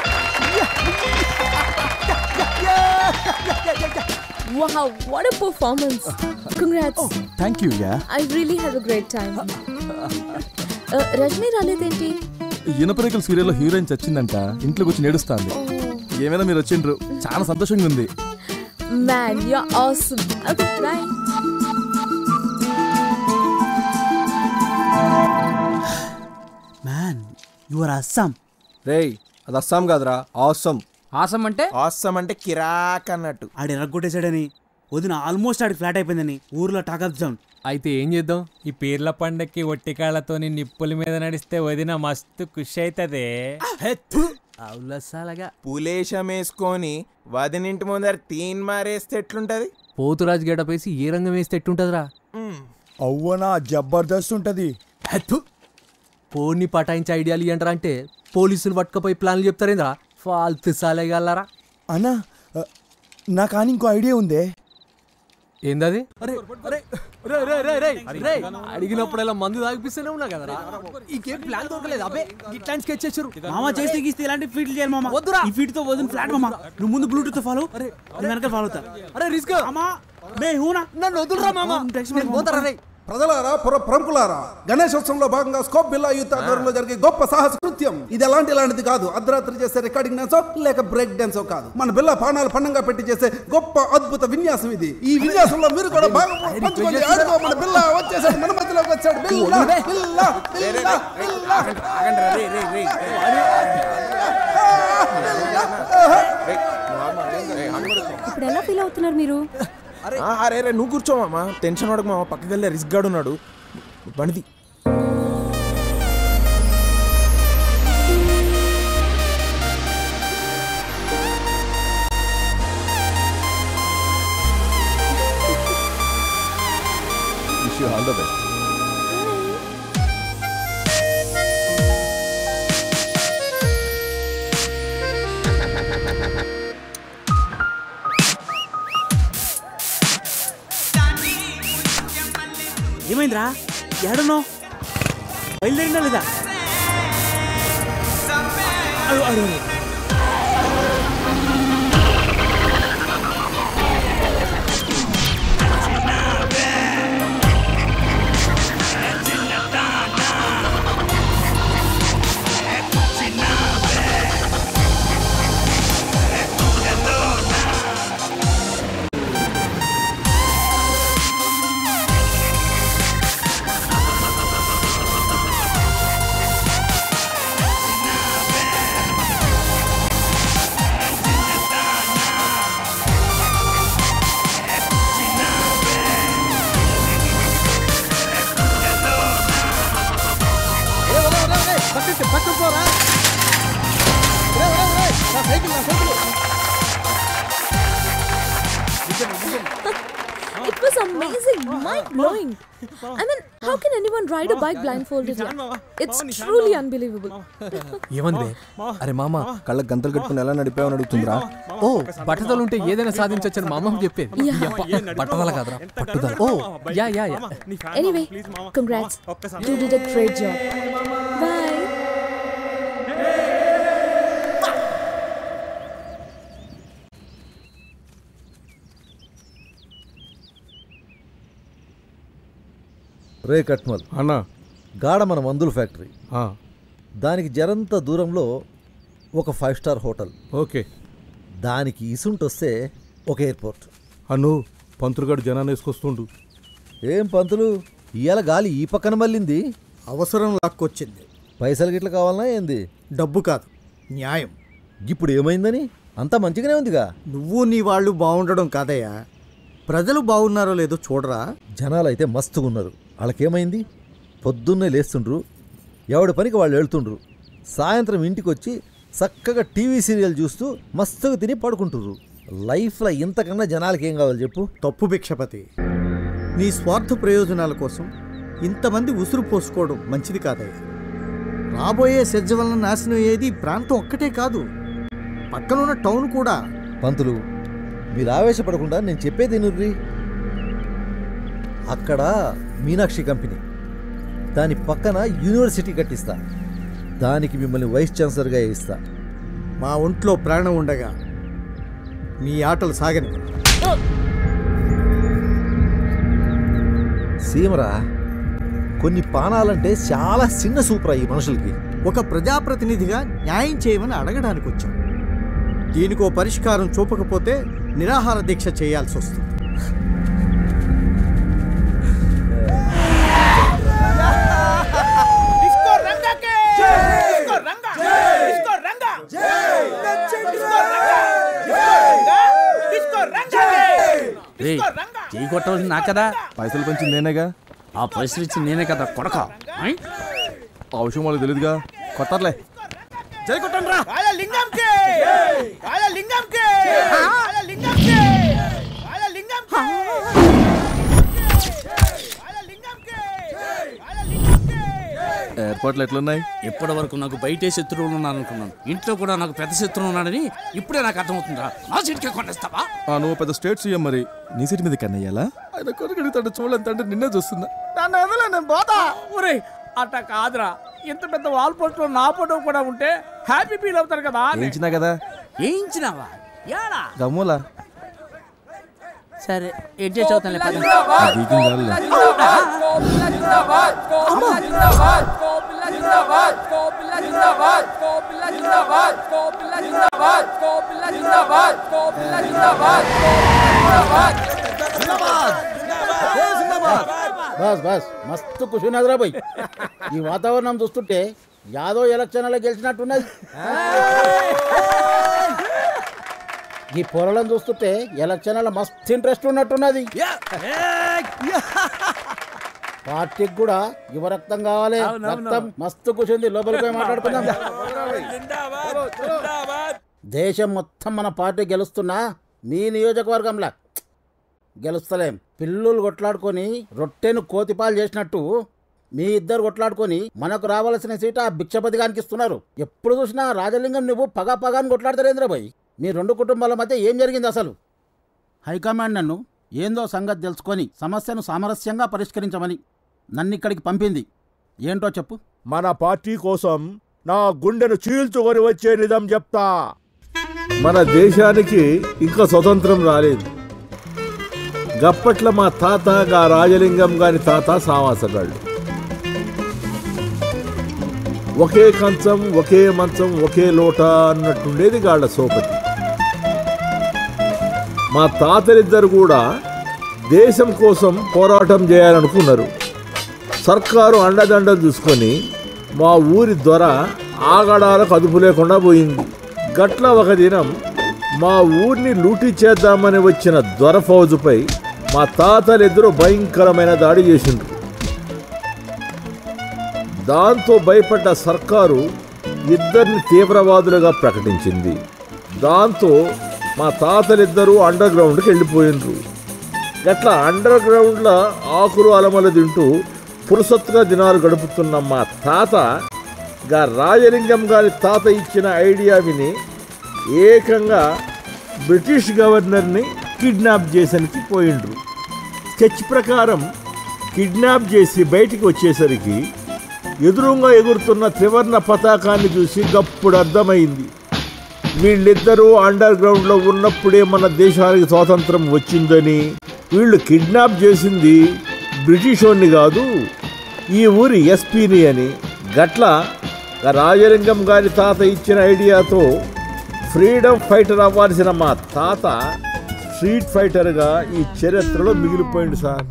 Wow, what a performance. Congrats. Oh, thank you, yeah. I really had a great time. uh, Rajni రాలేదేంటి? ఇనపరేకల సీరియల్లో heroine చచ్చిందంట ఇంట్లోకి వచ్చి నేడుస్తాంది. ఏమైనా మీరు వచ్చిండ్రు చాలా సంతోషంగా ఉంది. Man, you're awesome. Okay, bye. Man you are awesome. రేయ్ అది అస్సాం కాదురా ఆసమ్. ఆసం అంటే ఆసమ్ అంటే కిరాక్ అన్నట్టు. ఆడు ఎరగొట్టేశాడని వదిన ఆల్మోస్ట్ ఆడికి ఫ్లాట్ అయిపోయిందని ఊర్లో టాక్ ఆఫ్ జోన్. అయితే ఏం చేద్దాం, ఈ పీర్ల పండక్కి ఒట్టికాళ్ళతో నిప్పుల మీద నడిస్తే వదిన మస్తు ఖుషి అవుతుంది. అవులసాలగా పులేశం వేసుకొని వదినింటి ముందర తీన్ మారేస్తే ఎట్లుంటది? పోతురాజు గెటప్ వేసి ఏ రంగం వేస్తే ఎట్టుంటదిరా? అవ్వనా జబర్దస్త్ ఉంటది. పోని పటాయించి ఐడియాలు ఇయ్యంటారా అంటే పోలీసులు పట్టుకపోయి ప్లాన్లు చెప్తారేంద్రా? ఫాల్తు సాలేగలరా అన్నా. నా కానీ ఇంకో ఐడియా ఉందే. ఏందది? అడిగినప్పుడల్లా మందు తాగిపిస్తూనే ఉన్నా కదరా. ఇంకేం ప్లాన్ దొరకలేదు. అబ్బే ఇట్లాంటి స్కెచ్ చేసారు మామ. చేస్తే గీస్తే ఇలాంటి ఫీట్లు చేయాలి మామ. వద్దురా ఈ ఫీట్ తో వదిన ఫ్లాట్ మామ. నువ్వు ముందు బ్లూటూత్ ఫాలో వెనక ఫాలో అవుతా. అరే రిస్క్ మామా మే హూనా నన్ను వదులురా మామ. పోతారా రే ప్రజలారా, పుర ప్రముఖులారా, గణేశోత్సవంలో భాగంగా స్కోప్ బిల్లా యూత్ ఆధ్వర్యంలో జరిగే గొప్ప సాహస కృత్యం ఇది. ఎలాంటి ఇలాంటిది కాదు. అర్ధరాత్రి చేసే రికార్డింగ్ డాన్సో లేక బ్రేక్ డాన్సో కాదు. మన బిల్లా పానాలు పండంగా పెట్టి చేసే గొప్ప అద్భుత విన్యాసం ఇది. ఈ విన్యాసంలో మీరు కూడా భాగం పంచుకోండి. ఆడుకో, మన బిల్లా వచ్చేసాడు, మన మధ్యలోకి వచ్చాడు. బిల్లా బిల్లా బిల్లా బిల్లా. ఇప్పుడు ఎలా ఫీల్ అవుతున్నారు మీరు? అరే రే నువ్వు కూర్చోమా, టెన్షన్ పడకు మామ. పక్కకి వెళ్ళే రిస్క్ గాడు ఉన్నాడు. బండిది wish you all the best. ఏమైందిరా? ఏడున్నావు? బయలుదేరినా లేదా? అయ్యో అయ్యో It was amazing, mind-blowing. I mean, how can anyone ride a bike blindfolded here? It's truly unbelievable. ఏమంది? అరే మామ, కళ్ళ గంతలు కట్టుకుని ఎలా నడిపావని అడుగుతుందిరా. ఓ పట్టుదల ఉంటే ఏదైనా సాధించొచ్చని మా అమ్మ చెప్పేది. పట్టుదల కాదురా, పట్టుదల. Oh yeah yeah yeah. Anyway, congrats. You did a great job. Bye. రే కట్మల్ అన్నా, గాడ మన మందుల ఫ్యాక్టరీ, దానికి జరంత దూరంలో ఒక ఫైవ్ స్టార్ హోటల్. ఓకే. దానికి ఇసుంటి వస్తే ఒక ఎయిర్పోర్ట్. అను పంతులుగాడు జనాన్ని వేసుకొస్తుండు. ఏం పంతులు, ఇవాళ గాలి ఈ పక్కన మళ్ళింది? అవసరం లాక్కొచ్చింది. పైసలు గిట్ల కావాలన్నా ఏంది? డబ్బు కాదు, న్యాయం. ఇప్పుడు ఏమైందని? అంతా మంచిగానే ఉందిగా. నువ్వు నీ వాళ్ళు బాగుండడం కాదయ్యా, ప్రజలు బాగున్నారో లేదో చూడరా. జనాలు అయితే మస్తుగా ఉన్నారు. వాళ్ళకేమైంది? పొద్దున్నే లేస్తుండ్రు, ఎవడి పనికి వాళ్ళు వెళ్తుండ్రు. సాయంత్రం ఇంటికి వచ్చి చక్కగా టీవీ సీరియల్ చూస్తూ మస్తుగా తిని పడుకుంటుర్రు. లైఫ్లో ఇంతకన్నా జనాలకి ఏం కావాలి చెప్పు? తప్పు భిక్షపతి. నీ స్వార్థ ప్రయోజనాల కోసం ఇంతమంది ఉసురు పోసుకోవడం మంచిది కాదయ్యా. రాబోయే సెజ్జ వలన నాశనం అయ్యేది ప్రాంతం ఒక్కటే కాదు, పక్కనున్న టౌన్ కూడా. పంతులు, మీరు ఆవేశపడకుండా నేను చెప్పేది నుర్రి. అక్కడ మీనాక్షి కంపెనీ, దాని పక్కన యూనివర్సిటీ కట్టిస్తా. దానికి మిమ్మల్ని వైస్ ఛాన్సలర్గా వేయిస్తా. మా ఒంట్లో ప్రాణం ఉండగా మీ ఆటలు సాగని. సీమరా, కొన్ని పానాలంటే చాలా చిన్న సూపరా ఈ మనుషులకి. ఒక ప్రజాప్రతినిధిగా న్యాయం చేయమని అడగడానికి వచ్చాం. దీనికో పరిష్కారం చూపకపోతే నిరాహార దీక్ష చేయాల్సి వస్తుంది. చేయి కొట్టవలసింది నా కదా, పైసలు పెంచింది నేనేగా. ఆ పైసలు ఇచ్చింది నేనే కదా కొడక. ఆ విషయం వాళ్ళకి తెలియదుగా, కొట్టర్లే. జై కొట్టండి రా. ఏర్పాట్లు ఎట్లున్నాయి? ఇప్పటి వరకు నాకు బయటే శత్రువులు ఉన్నాను అనుకున్నాను, ఇంట్లో కూడా నాకు పెద్ద శత్రువు ఉన్నాడని ఇప్పుడే నాకు అర్థమవుతుందా. నా సీట్కే కొట్టేస్తావా? నువ్వు పెద్ద స్టేట్ సీఎం, మరి నీ సీట్ మీద కన్నయ్యాలా? ఆయన కొరగడుగుతాడు చూడంటే నిన్నే చూస్తున్నా. నన్ను వదలే, నేను పోతా. ఒరే అట్ట కాదురా, ఇంత పెద్ద వాల్ పోస్ట్ లో నా ఫోటో కూడా ఉంటే హ్యాపీ ఫీల్ అవుతారు కదా. వేయించినా కదా. వేయించినావా? యాడా గమ్ములా. సరే ఏం చేస్తాను. బస్ బస్ మస్తు కుషునదిరా పోయి. ఈ వాతావరణం చూస్తుంటే యాదవ్ ఎలక్షన్లో గెలిచినట్టున్నది. ఈ పొరలను చూస్తుంటే ఎలక్షన్లో మస్తు ఇంట్రెస్ట్ ఉన్నట్టున్నది. పార్టీకి కూడా యువ రక్తం కావాలి. రక్తం మస్తు కూర్చుంది, లోపలికి పోయి మాట్లాడుకుందాం. దేశం మొత్తం మన పార్టీ గెలుస్తున్నా మీ నియోజకవర్గంలా గెలుస్తలేం. పిల్లులు కొట్లాడుకొని రొట్టెను కోతిపాలు చేసినట్టు మీ ఇద్దరు కొట్లాడుకొని మనకు రావాల్సిన సీట ఆ భిక్షపతి గానికి ఇస్తున్నారు. ఎప్పుడు చూసినా రాజలింగం నువ్వు పగా పగాని కొట్లాడతారేంద్ర భాయ్. మీ రెండు కుటుంబాల మధ్య ఏం జరిగింది అసలు? హైకమాండ్ నన్ను ఏందో సంగతి తెలుసుకొని సమస్యను సామరస్యంగా పరిష్కరించమని నన్ను ఇక్కడికి పంపింది. ఏంటో చెప్పు. మన పార్టీ కోసం నా గుండెను చీల్చుకొని వచ్చే నిజం చెప్తా. మన దేశానికి ఇంకా స్వతంత్రం రాలేదు. గప్పట్ల మా తాత గా రాజలింగం గారి తాత సావాసగాళ్ళు. ఒకే కంచం, ఒకే మంచం, ఒకే లోట అన్నట్టుండేది గాళ్ళ సోపతి. మా తాతలిద్దరు కూడా దేశం కోసం పోరాటం చేయాలనుకున్నారు. సర్కారు అండదండలు చూసుకొని మా ఊరి దొర ఆగడాలకు అదుపు లేకుండా పోయింది. గట్ల ఒక దినం మా ఊరిని లూటీ చేద్దామని వచ్చిన దొర ఫౌజుపై మా తాతలిద్దరూ భయంకరమైన దాడి చేసిండ్రు. దాంతో భయపడ్డ సర్కారు ఇద్దరిని తీవ్రవాదులుగా ప్రకటించింది. దాంతో మా తాతలిద్దరూ అండర్ గ్రౌండ్కి వెళ్ళిపోయిండ్రు. గట్లా అండర్ గ్రౌండ్లో ఆకులు అలమలు తింటూ పురుసత్తుగా దినాలు గడుపుతున్న మా తాత గా రాజలింగం గారి తాత ఇచ్చిన ఐడియా విని ఏకంగా బ్రిటిష్ గవర్నర్ని కిడ్నాప్ చేసనికి పోయిండ్రు. స్కెచ్ ప్రకారం కిడ్నాప్ చేసి బయటికి వచ్చేసరికి ఎదురుగా ఎగురుతున్న త్రివర్ణ పతాకాన్ని చూసి గప్పుడు అర్థమైంది, వీళ్ళిద్దరూ అండర్ గ్రౌండ్లో ఉన్నప్పుడే మన దేశానికి స్వాతంత్రం వచ్చిందని. వీళ్ళు కిడ్నాప్ చేసింది బ్రిటిష్ వాడిని కాదు, ఈ ఊరి ఎస్పీని అని గట్ల రాజలింగం గారి తాత ఇచ్చిన ఐడియాతో ఫ్రీడమ్ ఫైటర్ అవ్వాల్సిన మా తాత స్ట్రీట్ ఫైటర్గా ఈ చరిత్రలో మిగిలిపోయింది సార్.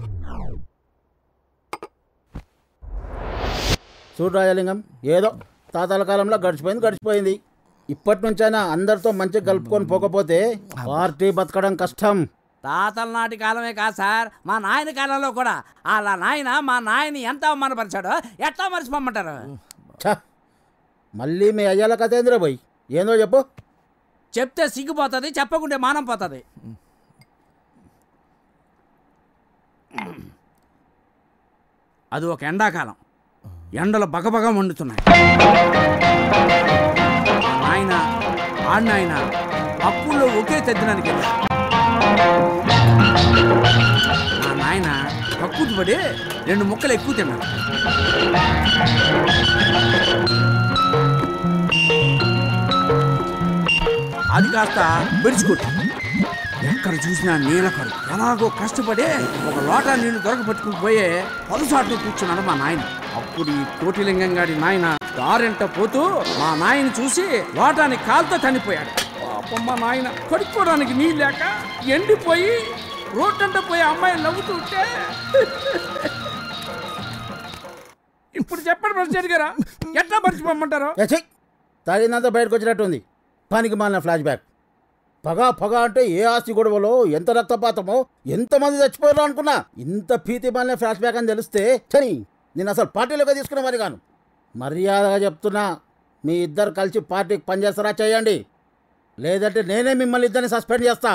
చూడు రాజలింగం, ఏదో తాతల కాలంలో గడిచిపోయింది గడిచిపోయింది ఇప్పటి నుంచైనా అందరితో మంచిగా కలుపుకొని పోకపోతే పార్టీ బతకడం కష్టం. తాతల నాటి కాలమే కాదు సార్, మా నాయన కాలంలో కూడా అలా నాయన మా నాయని ఎంత అవమానపరిచాడో ఎట్లా మర్చిపోమంటారు? మళ్ళీ మీ అయ్యాల కథ ఏందిరా పోయి ఏందో చెప్పు. చెప్తే సిగ్గుపోతుంది, చెప్పకుంటే మానం పోతుంది. అది ఒక ఎండాకాలం, ఎండలు బగబగ వండుతున్నాయి. ఆయన ఆడినాయన అప్పుల్లో ఒకే తెద్దడానికి వెళ్ళారు. మా నాయన కక్కుతు పడి రెండు ముక్కలు ఎక్కువ తిన్నాడు. అది కాస్త బెడుచుకుంటు ఎక్కడ చూసినా నీళ్ళ కరు. ఎలాగో కష్టపడి ఒక లోటా నీళ్లు దొరకబట్టుకుని పోయే పొలసాట్లో కూర్చున్నాడు మా నాయన. అప్పుడు ఈ కోటిలింగం గారి నాయన దారెంట పోతూ మా నాయన చూసి లోటాని కాలుతో చనిపోయాడు. పాపం మా నాయన కడుక్కోవడానికి నీళ్ళు లేక ఎండిపోయి రోడ్డంట పోయి అమ్మాయి నవ్వుతుంటే ఇప్పుడు చెప్పండి ప్రెసిడెంట్ గారా, ఎట్లా మర్చిపోమంటారు? తాగిందంతా బయటకు వచ్చినట్టుంది. పనికి మాలిన ఫ్లాష్ బ్యాక్. పగా పగా అంటే ఏ ఆస్తి గొడవలో ఎంత రక్తపాతమో ఎంతమంది చచ్చిపోయారో అనుకున్నా. ఇంత భీతి మాలిన ఫ్లాష్ బ్యాక్ అని తెలిస్తే చని నేను అసలు పార్టీలోకి తీసుకున్న మరి కాను. మర్యాదగా చెప్తున్నా, మీ ఇద్దరు కలిసి పార్టీకి పనిచేస్తారా చేయండి, లేదంటే నేనే మిమ్మల్ని ఇద్దరిని సస్పెండ్ చేస్తా.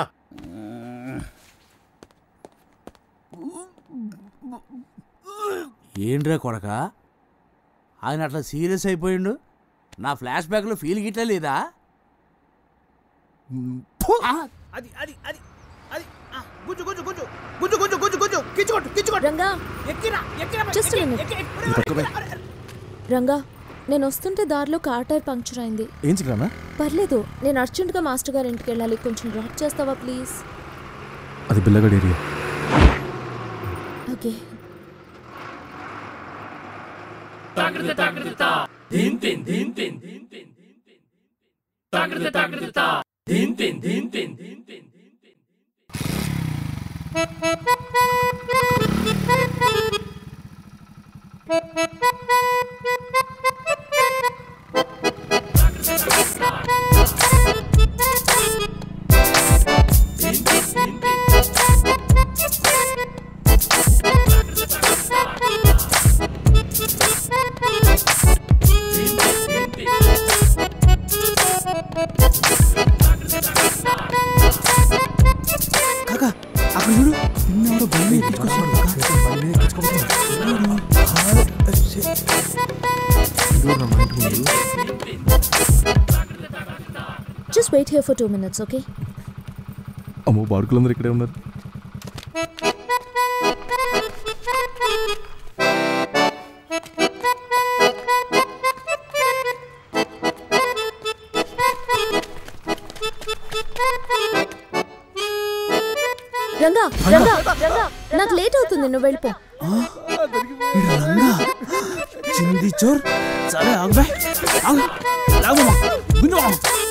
ఏంట్రా కొడక, ఆయన అట్లా సీరియస్ అయిపోయిండు? నా ఫ్లాష్ బ్యాక్లో ఫీల్ గిట్లా లేదా? అది అది అది అది గుజ్జు గుజ్జు గుజ్జు గుజ్జు గుజ్జు గుజ్జు గుజ్జు కిచ్చుకొట్టు కిచ్చుకొట్టు. రంగా, ఎక్కిరా ఎక్కిరా జస్ట్ రంగా, నేను వస్తుంటే దారిలో కార్ టైర్ పంక్చర్ అయింది. ఏం చిక్రానా? పర్లేదు, నేను అర్జెంట్గా మాస్టర్ గారి ఇంటికి వెళ్ళాలి. కొంచెం డ్రాప్ చేస్తావా ప్లీజ్? అది బిల్లగడ్ ఏరియా. ఓకే. తాగ్రత తాగ్రత దిన్ తిన్ దిన్ తిన్ దిన్ తిన్ తాగ్రత తాగ్రత దిన్ తిన్ దిన్ తిన్ దిన్ తిన్ కాకా అక్కడ చూడు, నిన్నెవరో బండి ఎక్కించుకొస్తున్నాడు. Just wait here for two minutes, okay? అమ్మో, బాడుకులందరూ ఇక్కడే ఉన్నారు. రంగా, రంగా, రంగా, నాకు లేట్ అవుతుంది, నువ్వు వెళ్ళిపో. రంగా చింది చోర్. సరే ఆగు ఆగు లాగు గుంజు.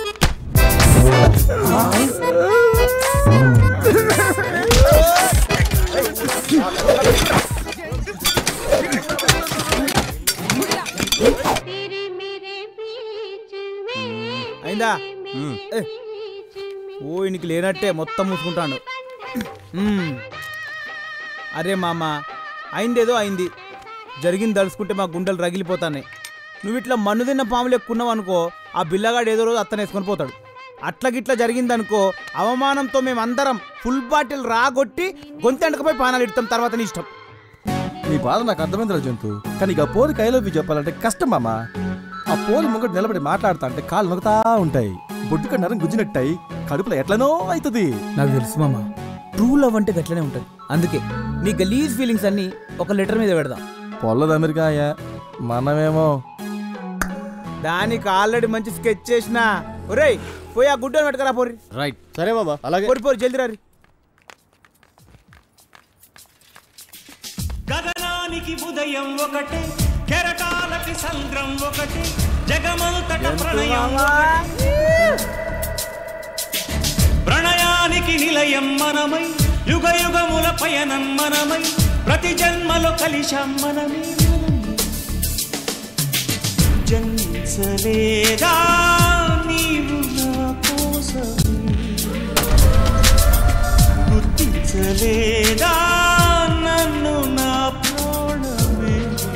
అయిందా? ఓ ఇనికి లేనట్టే మొత్తం మూసుకుంటాడు. అరే మామ, అయిందేదో అయింది, జరిగింది తలుసుకుంటే మా గుండెలు రగిలిపోతాయి. నువ్వు ఇట్లా మన్ను తిన్న పాములు ఎక్కున్నావు అనుకో, ఆ బిల్లగాడు ఏదో రోజు అత్తను వేసుకొని పోతాడు. అట్లా గిట్లా జరిగిందనుకో, అవమానంతో మేమందరం ఫుల్ బాటిల్ రాగొట్టి గొంతెండకపోయి పానాలు ఇడతాం. తర్వాత నీ ఇష్టం. నీ బాధ నాకు అర్థమైందిరా జంతు, కానీ ఇక పోలి కైలోపి చెప్పాలంటే కష్టం మామ. ఆ పోలి ముంగట నిలబడి మాట్లాడుతా అంటే కాళ్ళు నొక్కుతా ఉంటాయి, బొడ్డు కన్నరం గుజ్జినట్టాయి, కడుపులో ఎట్లనో అవుతుంది. నాకు తెలుసు మామ, ట్రూ లవ్ అంటే గట్లనే ఉంటుంది. అందుకే నీ గలీజ్ ఫీలింగ్స్ అన్ని ఒక లెటర్ మీద పెడదాం. పొల్లది అమెరికా అయ్యా, మనమేమో దానికి ఆల్రెడీ మంచి స్కెచ్ చేసిన. ఒరేయ్ పోయి ఆ గుడ్డని పెట్టుకరా పోరి. రైట్, సరే బాబా, అలాగే. పోరి పోరి జల్దీ రారి. గగనానికి ఉదయం ఒకటే కెరటాలకి సంద్రం ఒకటే జగమంతట ప్రణయం ప్రణయానికి నిలయం మనమై యుగ యుగముల పయనం మనమై ప్రతి జన్మలో కలిశాం మనమే జన్మించలేదా నీవు నా కోసమే గుర్తించలేదా నన్ను నా ప్రాణమే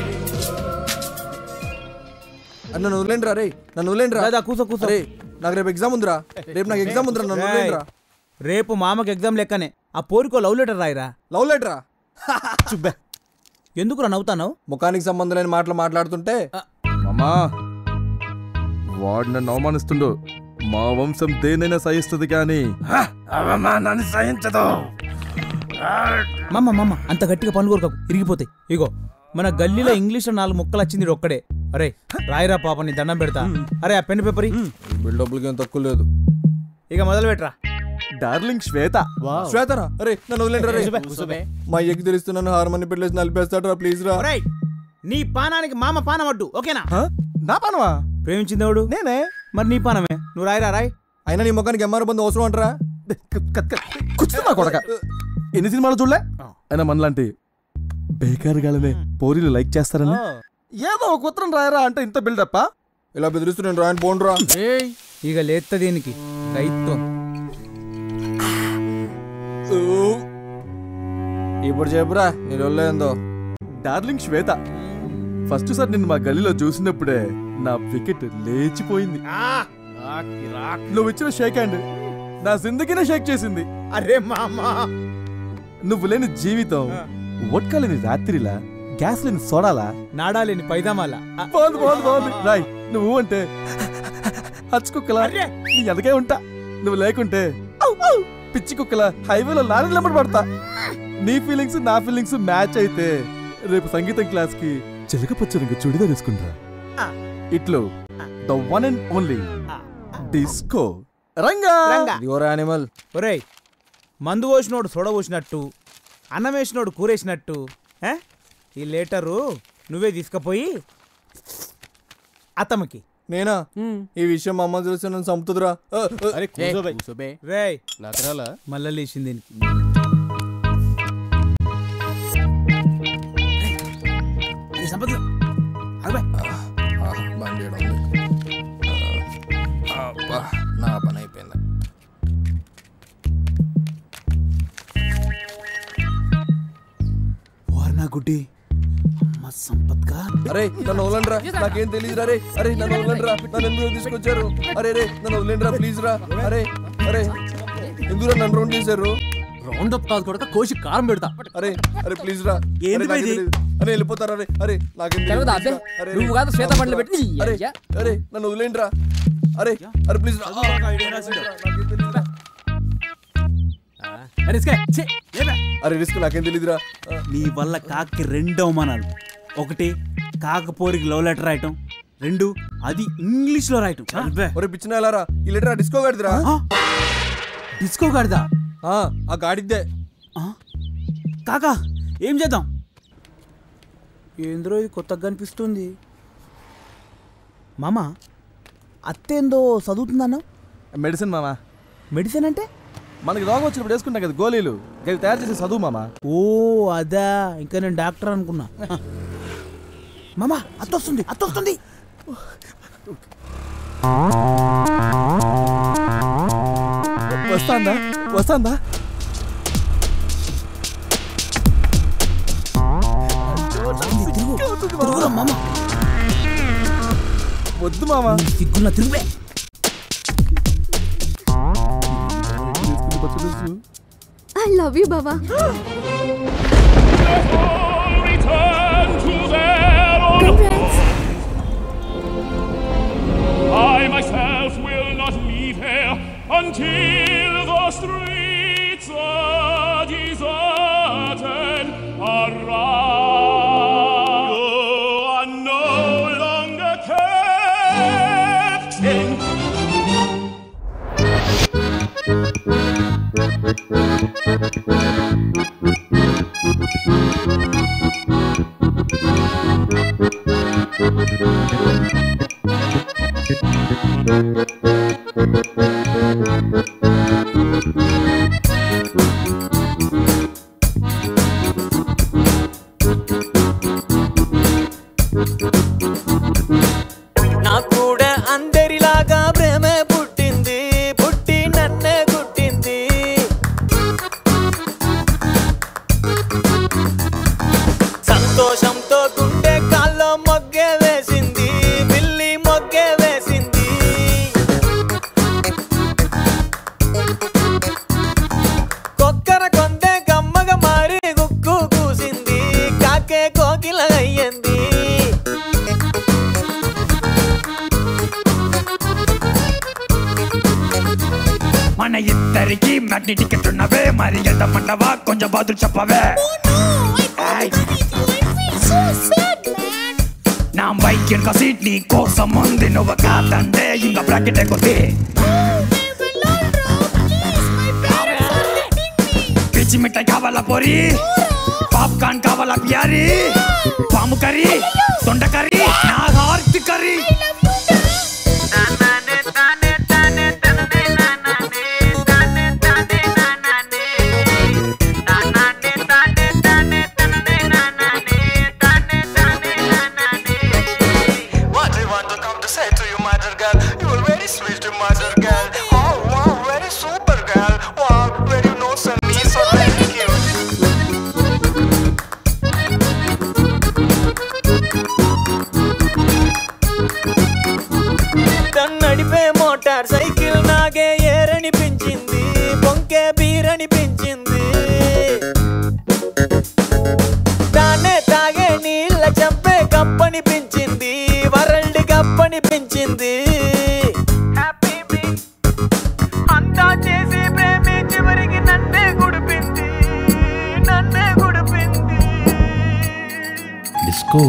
నన్ను వదిలేండిరా రే నన్ను వదిలేండిరా కూసో కూసో రే నాకు రేపు ఎగ్జామ్ ఉందిరా రేపు నాకు ఎగ్జామ్ ఉందిరా నన్ను వదిలేండిరా రేపు మామకి ఎగ్జామ్ లెక్కనే ఆ పోరికో లవ్ లెటర్ రాయిరా లవ్ లెటరా చుబ్బే ఎందుకురా నవ్వుతాను ముఖానికి సంబంధం లేని మాటలు మాట్లాడుతుంటే మామా వాడు నన్ను అవమానిస్తుండు మా వంశం దేనైనా సహిస్తుంది కానీ అవమానాన్ని సహించదు మమ్మ మమ్మ అంత గట్టిగా పనులు కోరుకోకు ఇరిగిపోతాయి ఇగో మన గల్లీలో ఇంగ్లీష్లో నాలుగు ముక్కలు వచ్చింది ఒక్కడే అరే రాయిరా పాప నీ దండం పెడతా అరే ఆ పెన్ పేపర్ బిల్డప్లకి ఏం తక్కువ లేదు ఇక మొదలు పెట్టరా డార్లింగ్ శ్వేత శ్వేతరా అరే నన్ను వదిలేండి మా అయ్యకి తెలిస్తే నన్ను హార్మోని పెట్టలేసి నలిపేస్తాడరా ప్లీజ్ రా నీ పానానికి మామ పానం అడ్డు ఓకేనా నా పానమా ప్రేమించిందేవుడు నేనే మరి నీ పానమే నువ్వు రాయిరా రాయ్ అయినా నీ ముఖానికి ఎంఆర్ బంధు అవసరం అంటారా కూర్చున్నా కొడక ఎన్ని సినిమాలు చూడలే అయినా మనలాంటి బేకారుగాలనే పోరీలు లైక్ చేస్తారని ఏదో ఒక ఉత్తరం రాయరా అంటే ఇంత బిల్డప్ ఇలా బెదిరిస్తున్నాను రాయని పోండ్రా ఇక లేత దీనికి రైతు ఇప్పుడు చెప్పురా నీ ఏందో డార్లింగ్ శ్వేత ఫస్ట్ సార్ నిన్ను మా గల్లీలో చూసినప్పుడే నా వికెట్ లేచిపోయింది నువ్వు ఇచ్చిన షేక్ హ్యాండ్ నా జిందగీనే షేక్ చేసింది అరే మామా నువ్వు లేని జీవితం వడ్కా లేని రాత్రిలా గ్యాస్ లేని సోడాలా నాడా లేని పైదామాల బాగుంది బాగుంది బాగుంది రాయ్ నువ్వు అంటే హచ్చుకుక్కలా నీ ఎదగే ఉంటా నువ్వు లేకుంటే పిచ్చి కుక్కల హైవేలో లారీ లెంబడి పడతా నీ ఫీలింగ్స్ నా ఫీలింగ్స్ మ్యాచ్ అయితే రేపు సంగీతం క్లాస్ కి చిలకపచ్చ రంగు చుడిదార్ వేసుకుంటా ఇట్లు the one and only disco Ranga animal ఒరేయ్ మందు పోసినోడు సొడ పోసినట్టు అన్నం వేసినోడు కూరేసినట్టు ఈ లెటరు నువ్వే తీసుకుపోయి అతమకి నేనా ఈ విషయం మా అమ్మ తెలిసి నన్ను చంపుతుందిరా రేయ్ మళ్ళా లేచింది నా పని అయిపోయింది వార్నా గుడ్డి అమ్మ సంపత్గా అరే నన్ను వదలండిరా నాకేం తెలియదురా రే అరే నన్ను వదలండిరా నన్ను ఎందుకు తీసుకొచ్చారు అరే రే నన్ను వదలండిరా ప్లీజ్ రా అరే అరే ఎందుకు నన్ను రౌండ్ చేశారు రౌండ్ అప్ కాదు కూడా కోసి కారం పెడతా అరే అరే ప్లీజ్ రా అరే వెళ్ళిపోతారా అరే అరే నాకేం నువ్వు కాదు శ్వేత బండ్లు పెట్టి అరే అరే నన్ను వదిలేండిరా అరే అరే ప్లీజ్ రా అరే రిస్క్ నాకేం తెలీదురా నీ వల్ల కాకి రెండు అవమానాలు ఒకటి కాకపోరికి లవ్ లెటర్ రాయటం రెండు అది ఇంగ్లీష్ లో రాయటం ఒరే పిచ్చిన వెళ్ళారా ఈ లెటర్ డిస్కో గాడిదిరా డిస్కో గాడిదా ఆ గాడిద్దే కాకా ఏం చేద్దాం ఏంద్రో ఇది కొత్తగా కనిపిస్తుంది మామ అత్తేందో చదువుతుందన్నా మెడిసిన్ మామా మెడిసిన్ అంటే మనకి రోగం వచ్చినప్పుడు వేసుకుంటాం కదా గోళీలు గది తయారు చేసే చదువు మామా ఓ అదా ఇంకా నేను డాక్టర్ అనుకున్నా మామా అత్తొస్తుంది అత్తొస్తుంది వస్తాందా వస్తాందా వద్దు మామా సిగ్గున్న తిరుగే ఐ లవ్ యూ బావా I myself will not leave here until the streets are deserted around. You are no longer captain. మాట్లాడి టికెట్ ఉన్నవే మరి ఎంతమంటవా కొంచెం బదులు చెప్పవే నా బైక్ ఇంకా సీట్ నీ కోసం ఉంది నువ్వు కాదంటే ఇంకా బ్రాకెట్ కొద్ది పిచ్చి మిఠాయి కావాలా పోరి పాప్కార్న్ కావాలా ప్యారీ పాము కర్రీ తొండ కర్రీ నా హార్ట్ కర్రీ నడిపే మోటార్ సైకిల్ నాగే ఏరనిపించింది బొంకే బీరనిపించింది దాన్నే తాగే నీళ్ళ చంపే కప్పనిపించింది వరల్డ్ కప్పనిపించింది అంతా చేసి ప్రేమి చివరికి నన్నే గుడిపింది నన్నే గుడిపింది డిస్కో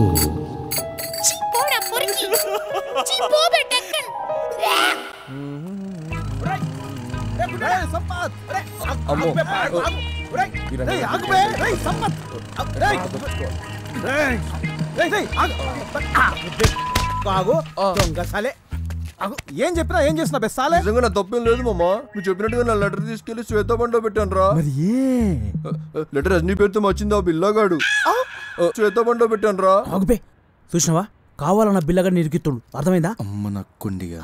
ఏం చెప్పినా ఏం చేసినా బెస్సాలే నిజంగా నా తప్పేం లేదు మామ నువ్వు చెప్పినట్టుగా నా లెటర్ తీసుకెళ్లి శ్వేత బండిలో పెట్టాను రా లెటర్ రజనీ పేరుతో వచ్చింది ఆ బిల్లగాడు శ్వేత బండిలో పెట్టాను రా ఆగుపే చూసినావా కావాలన్న బిల్లగా నిరికిత్తుడు అర్థమైందా అమ్మ నా కొండిగా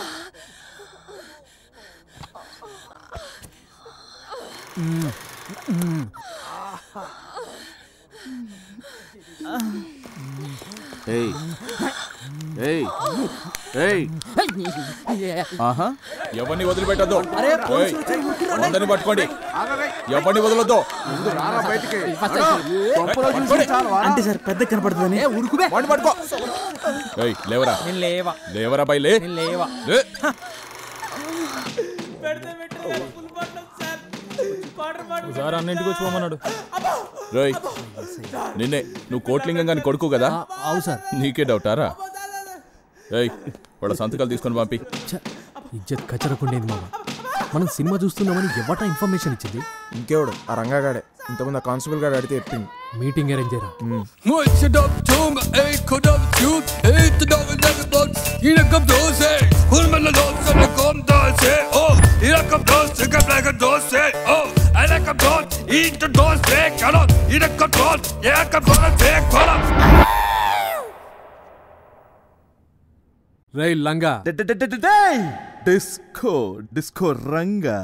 ఏయ్ ఏయ్ ఏయ్ ఆహా ఎవరిని వదిలిపెట్టద్దు అందరిని పట్టుకోండి ఎవరిని వదలొద్దు అంటే సార్ పెద్ద కనపడుతుందని పట్టుకో ఏయ్ లేవరా లేవా లేవరా బై లే లేవా సార్ అన్నింటికి వచ్చి పోమన్నాడు రోయ్ నిన్నే నువ్వు కోట్లింగం గాని కొడుకు కదా అవు సార్ నీకే డౌటారా ఏయ్ వాళ్ళ సంతకాలు తీసుకొని పంపి ఇజ్జత్ కచ్చరకుండేది మామ మనం సినిమా చూస్తున్నామని ఎవట ఇన్ఫర్మేషన్ ఇచ్చింది ఇంకెవడు ఆ రంగాగాడే ఇంతకుముందు ఆ కానిస్టేబుల్ గాడు అడిగితే చెప్పింది మీటింగ్ అరేంజ్ చేయరా రై లంగా డిస్కో డిస్కో రంగా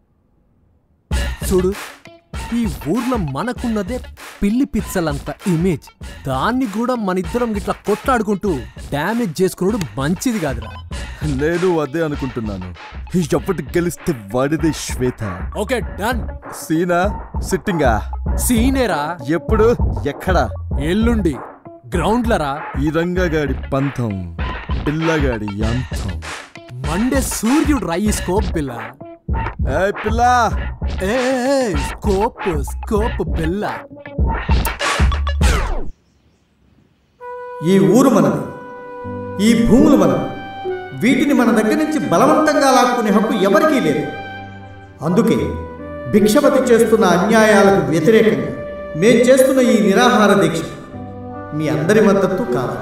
చూడు ఈ ఊర్లో మనకున్నదే పిల్లి పిచ్చలంత ఇమేజ్ దాన్ని కూడా మన ఇద్దరం ఇట్లా కొట్లాడుకుంటూ డ్యామేజ్ చేసుకున్నాడు మంచిది కాదురా నేను అదే అనుకుంటున్నాను ఎప్పటి గెలిస్తే వాడిదే శ్వేత ఓకే డన్ సీనా సిట్టింగా సీనేరా ఎప్పుడు ఎక్కడ ఎల్లుండి గ్రౌండ్లరా ఈ రంగగాడి పంతం పిల్లగాడి యంతం మండే సూర్యుడు రై స్కోప్ పిల్ల ఏ పిల్ల ఏ స్కోప్ స్కోప్ పిల్ల ఈ ఊరు మనది ఈ భూములు మనది వీటిని మన దగ్గర నుంచి బలవంతంగా లాక్కునే హక్కు ఎవరికీ లేదు అందుకే భిక్షపతి చేస్తున్న అన్యాయాలకు వ్యతిరేకంగా మేం చేస్తున్న ఈ నిరాహార దీక్ష మీ అందరి మద్దతు కావాలి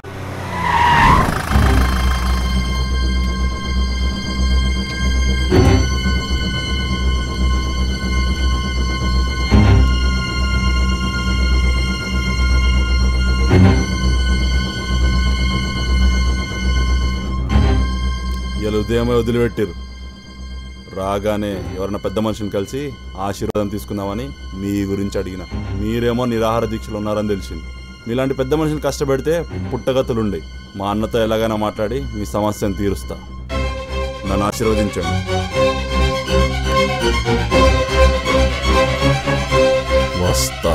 ఇలా ఉదయమే వదిలిపెట్టారు రాగానే ఎవరన్నా పెద్ద మనుషుని కలిసి ఆశీర్వాదం తీసుకుందామని మీ గురించి అడిగిన మీరేమో నిరాహార దీక్షలు ఉన్నారని తెలిసింది మీలాంటి పెద్ద మనుషులు కష్టపెడితే పుట్టగతులుండే మా అన్నతో ఎలాగైనా మాట్లాడి మీ సమస్యను తీరుస్తా నన్ను ఆశీర్వదించండి వస్తా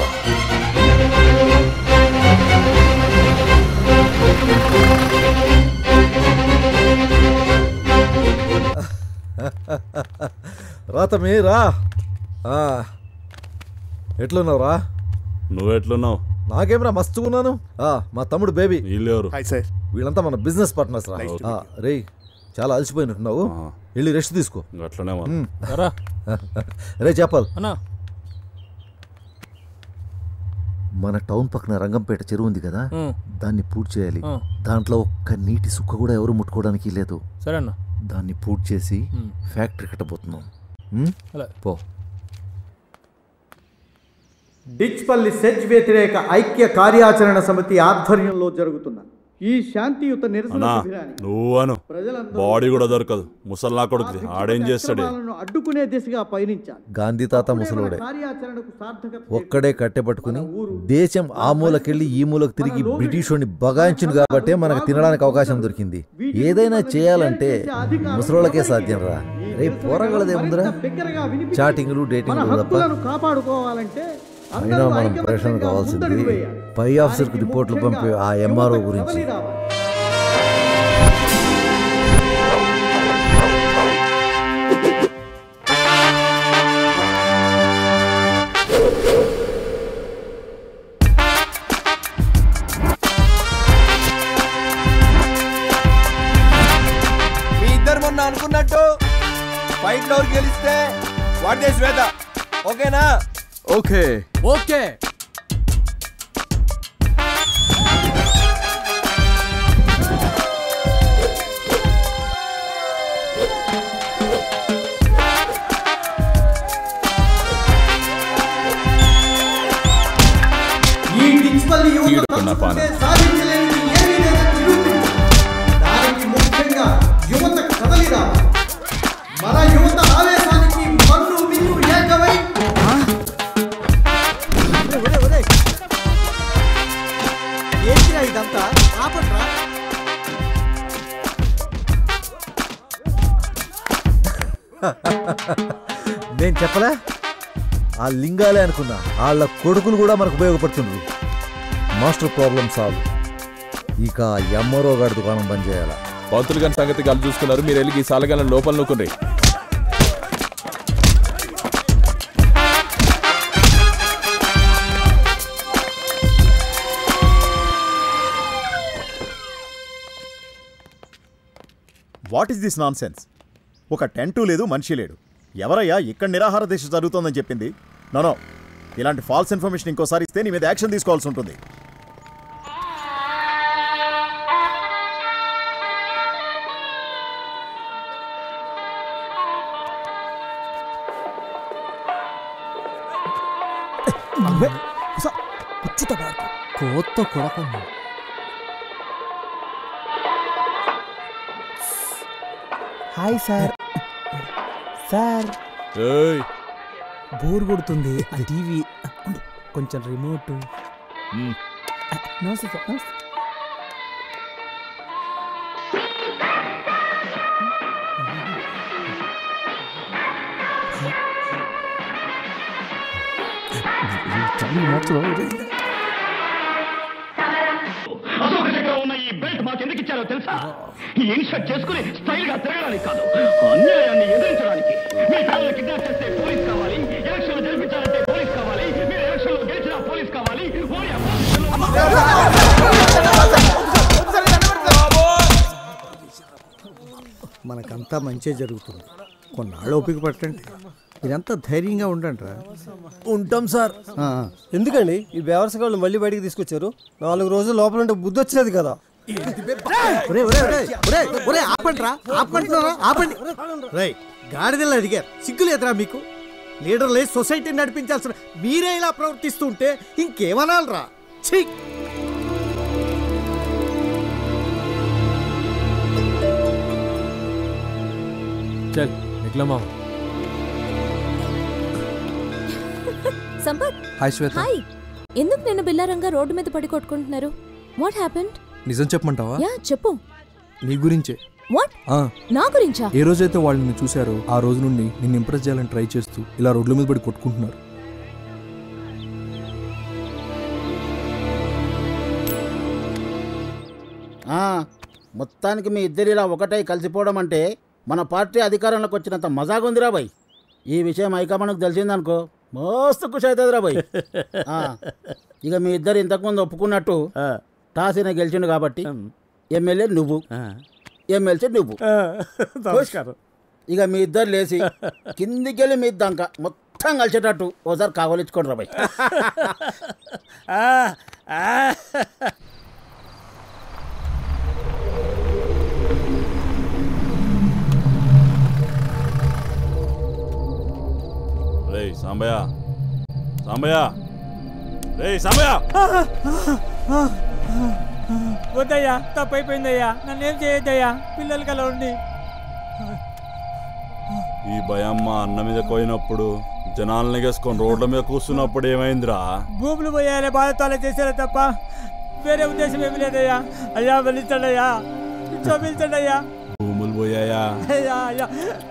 రా తమ్మి రా. ఎట్లున్నావురా? నువ్వెట్లున్నావు? నాకేమరా మస్తుకున్నాను. మా తమ్ముడు బేబీ. వీళ్ళెవరు? వీళ్ళంతా మన బిజినెస్ పార్ట్నర్స్ రా. రే చాలా అలసిపోయినట్టున్నావు, వెళ్ళి రెస్ట్ తీసుకో. అట్లనే రే చెప్పాలి. అన్నా మన టౌన్ పక్కన రంగంపేట చెరువు ఉంది కదా, దాన్ని పూర్తి చేయాలి. దాంట్లో ఒక్క నీటి సుక్క కూడా ఎవరు ముట్టుకోవడానికి లేదు. సరే అన్న. దాన్ని పూర్తి చేసి ఫ్యాక్టరీ కట్టబోతున్నాం. పో. డిచ్పల్లి సెజ్ వ్యతిరేక ఐక్య కార్యాచరణ సమితి ఆధ్వర్యంలో జరుగుతున్న ఈ శాంతియుత నిరసన నువ్వు బాడీ కూడా దొరకదు. ముసల్లా కొడుకు ఆడేం చేస్తాడు? అడ్డుకునే దిశగా పయనించాలి. గాంధీ తాత ముసలోడే ఒక్కడే కట్టె పట్టుకుని దేశం ఆ మూలకెళ్ళి ఈ మూలకు తిరిగి బ్రిటిష్ వాడిని బగాయించును కాబట్టే మనకు తినడానికి అవకాశం దొరికింది. ఏదైనా చేయాలంటే ముసలోళ్ళకే సాధ్యం రా. రేపు పోరగలదేముందిరా, చాటింగ్లు డేటింగ్లు తప్ప. కాపాడుకోవాలంటే అయినా మనం ప్రేషణ కావాల్సింది పై ఆఫీసర్కి రిపోర్ట్లు పంపే ఆ ఎంఆర్ఓ గురించి. మీ ఇద్దరు మొన్న అనుకున్నట్టు ఫైట్ లో గెలిస్తే వాడే శ్వేత. ఓకేనా? Okay okay. ఈ డిచ్పల్లి యువత సాధించలేనిది ఏమీ లేదని నిరూపించింది. దానికి ముఖ్యంగా యువత కదలి రావాలి. మన యువత ఆవేశానికి మన్ను మిన్ను ఏకమై ఏంటిరా ఇదంతా? ఆపట్రా. నేను చెప్పలే, ఆ లింగాలే అనుకున్నా. వాళ్ళ కొడుకులు కూడా మనకు ఉపయోగపడుతున్నారు. Master problem solve. ఇక ఎమ్మరో గారి దుకాణం బంద్ చేయాలా? పంతులు గారి సంగతి కలిసి చూసుకున్నారు. మీరు వెళ్ళి ఈ సాలగాల లోపల నూకుండ్రి. What is this nonsense? ఒక టెంటు లేదు, మనిషి లేడు. ఎవరయ్యా ఇక్కడ నిరాహార దీక్ష జరుగుతోందని చెప్పింది? నో, ఇలాంటి ఫాల్స్ ఇన్ఫర్మేషన్ ఇంకోసారి ఇస్తే నీ మీద యాక్షన్ తీసుకోవాల్సి ఉంటుంది. కోత్త కొడకుండా హాయ్ సార్. సార్ బోర్ కొడుతుంది, ఆ టీవీ కొంచెం రిమోట్. నమస్తే సార్. నమస్తే. అశోక చక్రం ఉన్న ఈ బెల్ట్ మాకెందుకు ఇచ్చారో తెలుసా? ఇన్షర్ట్ చేసుకుని స్టైల్ గా తిరగడానికి కాదు, అన్యాయాన్ని ఎదిరించడానికి. మీ పిల్లల్ని కిడ్నాప్ చేస్తే పోలీస్ కావాలి, ఎలక్షన్ జరిపించాలంటే పోలీస్ కావాలి, మీరు ఎలక్షన్ లో గెలిచినా పోలీస్ కావాలి. మనకంతా మంచి జరుగుతుంది. కొన్నాళ్ళు ఓపిక పట్టండి. ఇదంతా ధైర్యంగా ఉండండి రా. ఉంటాం సార్. ఎందుకండి ఈ బేవర్సగాళ్ళు మళ్ళీ బయటికి తీసుకొచ్చారు? నాలుగు రోజులు లోపల ఉంటే బుద్ధి వచ్చేది కదా. గాడిదలు అడిగారు, సిగ్గులేదురా మీకు? లీడర్లే సొసైటీ నడిపించాల్సిన మీరే ఇలా ప్రవర్తిస్తుంటే ఇంకేమనాలరా? ఛీ! చల్ నిక్లా మామ. సంపత్. హాయ్ శ్వేత. హాయ్. ఎందుకు నిన్న బిల్లా రంగా రోడ్డు మీద పడి కొట్టుకుంటున్నారు? What happened? నిజం చెప్పమంటావా? యా చెప్పు. నీ గురించే. వాట్? నా గురించా? ఏ రోజైతే వాళ్ళు నిన్ను చూశారో ఆ రోజు నుండి నిన్ను ఇంప్రెస్ చేయాలని ట్రై చేస్తూ ఇలా రోడ్ల మీద పడి కొట్టుకుంటున్నారు. మొత్తానికి మీ ఇద్దరు ఇలా ఒకటై కలిసిపోవడం అంటే మన పార్టీ అధికారంలోకి వచ్చినంత మజాగుందిరా బాయ్. ఈ విషయం హైకమాండ్కి తెలిసిందనుకో మస్తు ఖుషి అవుతుంది రా భయ్. ఇక మీ ఇద్దరు ఇంతకుముందు ఒప్పుకున్నట్టు టాస్ అయినా గెలిచిండు కాబట్టి ఎమ్మెల్యే నువ్వు, ఎమ్మెల్సీ నువ్వు. ఇక మీ ఇద్దరు లేచి కిందికి వెళ్ళి మీ దాకా మొత్తం కలిసేటట్టు ఓసారి కావలించుకోండి రా భయ్. రే సాంబయ్య, సాంబయ్య, రే సాంబయ్య. వద్దయ్యా, తప్పైపోయిందయ్యా, నన్నేం చేయొద్దయ్యా, పిల్లలు కల ఉండి. ఈ భయమ్మ అన్న మీద పోయినప్పుడు జనాల్ని వేసుకొని రోడ్ల మీద కూర్చున్నప్పుడు ఏమైందిరా? భూములు పోయాలే బాధతో అలా చేశారా తప్ప వేరే ఉద్దేశం ఏమి లేదయ్యా. అయ్యా వెళ్ళించండయ్యా, చూపించండయ్యా. భూములు పోయాయా? అయ్యా అయ్యా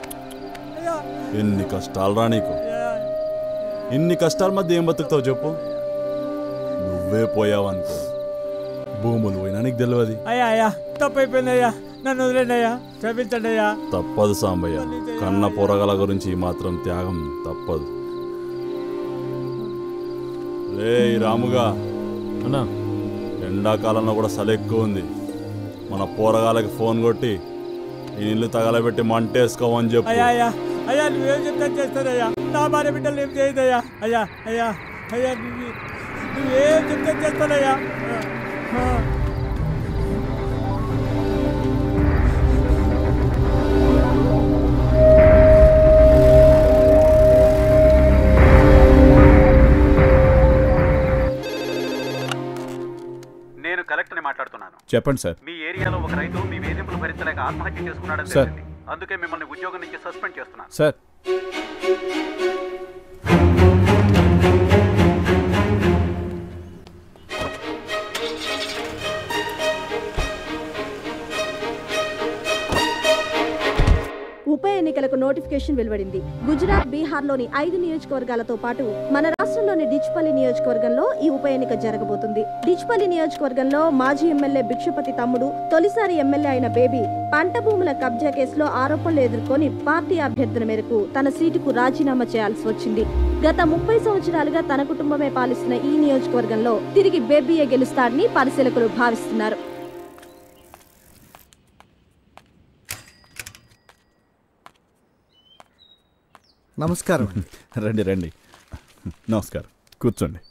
ఎన్ని కష్టాలు రా నీకు. ఇన్ని కష్టాల మధ్య ఏం బతుకుతావు చెప్పు? నువ్వే పోయావనుకో, భూములు పోయినా నీకు తెలియదు. అయ్యా అయ్యా తప్పైపోయిందయ్యా, నన్ను వదిలేండి అయ్యా, క్షమించండి అయ్యా. తప్పదు సాంబయ్య, కన్న పొరగల గురించి మాత్రం త్యాగం తప్పదు. రే రాముగా అన్నా, ఎండాకాలంలో కూడా చలి ఎక్కువ ఉంది. మన పోరగాలకి ఫోన్ కొట్టి ఈ ఇల్లు తగలబెట్టి మంటేసుకోమని చెప్పు. అయ్యా అయ్యా అయ్యా నువ్వేం చెప్తా చేస్తానయ్యా, నా భార్య బిడ్డలు ఏం చేయదయ్యా. అయ్యా అయ్యా అయ్యా నువ్వు నువ్వేం చెప్తా చేస్తానయ్యా. నేను కలెక్టర్ని మాట్లాడుతున్నాను. చెప్పండి సార్. మీ ఏరియాలో ఒక రైతు మీ వేధింపులు భరించలేక ఆత్మహత్య చేసుకున్నాడని సార్. తెలిసింది. అందుకే మిమ్మల్ని ఉద్యోగం నుంచి సస్పెండ్ చేస్తున్నాను. సార్ ఉప ఎన్నికలకు నోటిఫికేషన్ వెలువడింది. గుజరాత్, బీహార్లోని ఐదు నియోజకవర్గాలతో పాటు మన రాష్ట్రంలోని డిచ్పల్లి నియోజకవర్గంలో ఈ ఉప ఎన్నిక జరగబోతుంది. డిచ్పల్లి నియోజకవర్గంలో మాజీ ఎమ్మెల్యే భిక్షపతి తమ్ముడు, తొలిసారి ఎమ్మెల్యే అయిన బేబీ పంట భూముల కబ్జా కేసులో ఆరోపణలు ఎదుర్కొని పార్టీ అభ్యర్థన మేరకు తన సీటుకు రాజీనామా చేయాల్సి వచ్చింది. గత ముప్పై సంవత్సరాలుగా తన కుటుంబమే పాలిస్తున్న ఈ నియోజకవర్గంలో తిరిగి బేబీయే గెలుస్తాడని పరిశీలకులు భావిస్తున్నారు. నమస్కారం. రండి రండి. నమస్కారం, కూర్చోండి.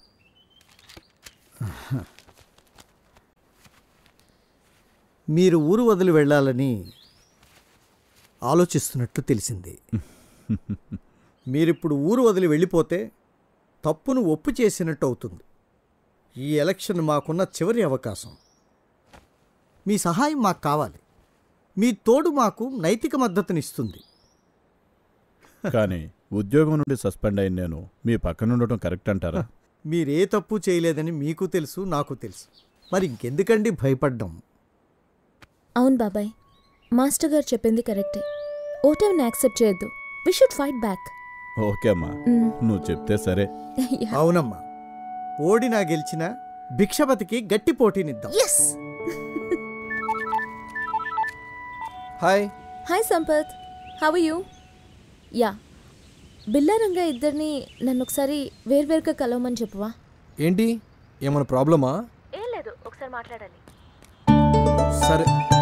మీరు ఊరు వదిలి వెళ్ళాలని ఆలోచిస్తున్నట్టు తెలిసింది. మీరిప్పుడు ఊరు వదిలి వెళ్ళిపోతే తప్పును ఒప్పు చేసినట్టు అవుతుంది. ఈ ఎలక్షన్ మాకున్న చివరి అవకాశం. మీ సహాయం మాకు కావాలి. మీ తోడు మాకు నైతిక మద్దతునిస్తుంది. కానీ ఉద్యోగం నుండి సస్పెండ్ అయిన నేను మీ పక్కన ఉండటం కరెక్ట్ అంటారా? మీరే తప్పు చేయలేదని మీకు తెలుసు, నాకు తెలుసు. మరి ఇంకెందుకండి భయపడ్డం? అవును బాబాయ్, మాస్టర్ గారు చెప్పింది కరెక్టే. ఓటమిని యాక్సెప్ట్ చేయొద్దు. We should fight back. Okay అమ్మా, నువ్వు చెప్తే సరే. అవునమ్మా, ఓడినా గెలిచినా భిక్షపతికి గట్టి పోటీనిద్దాం. Hi hi Sampath, how are you? Yeah, Billa Ranga ఇద్దరిని నన్ను ఒకసారి వేర్వేరుగా కలవమని చెప్పవా? ఏంటి, ఏమైనా ప్రాబ్లమా? ఏం లేదు, ఒకసారి మాట్లాడాలి. సరే.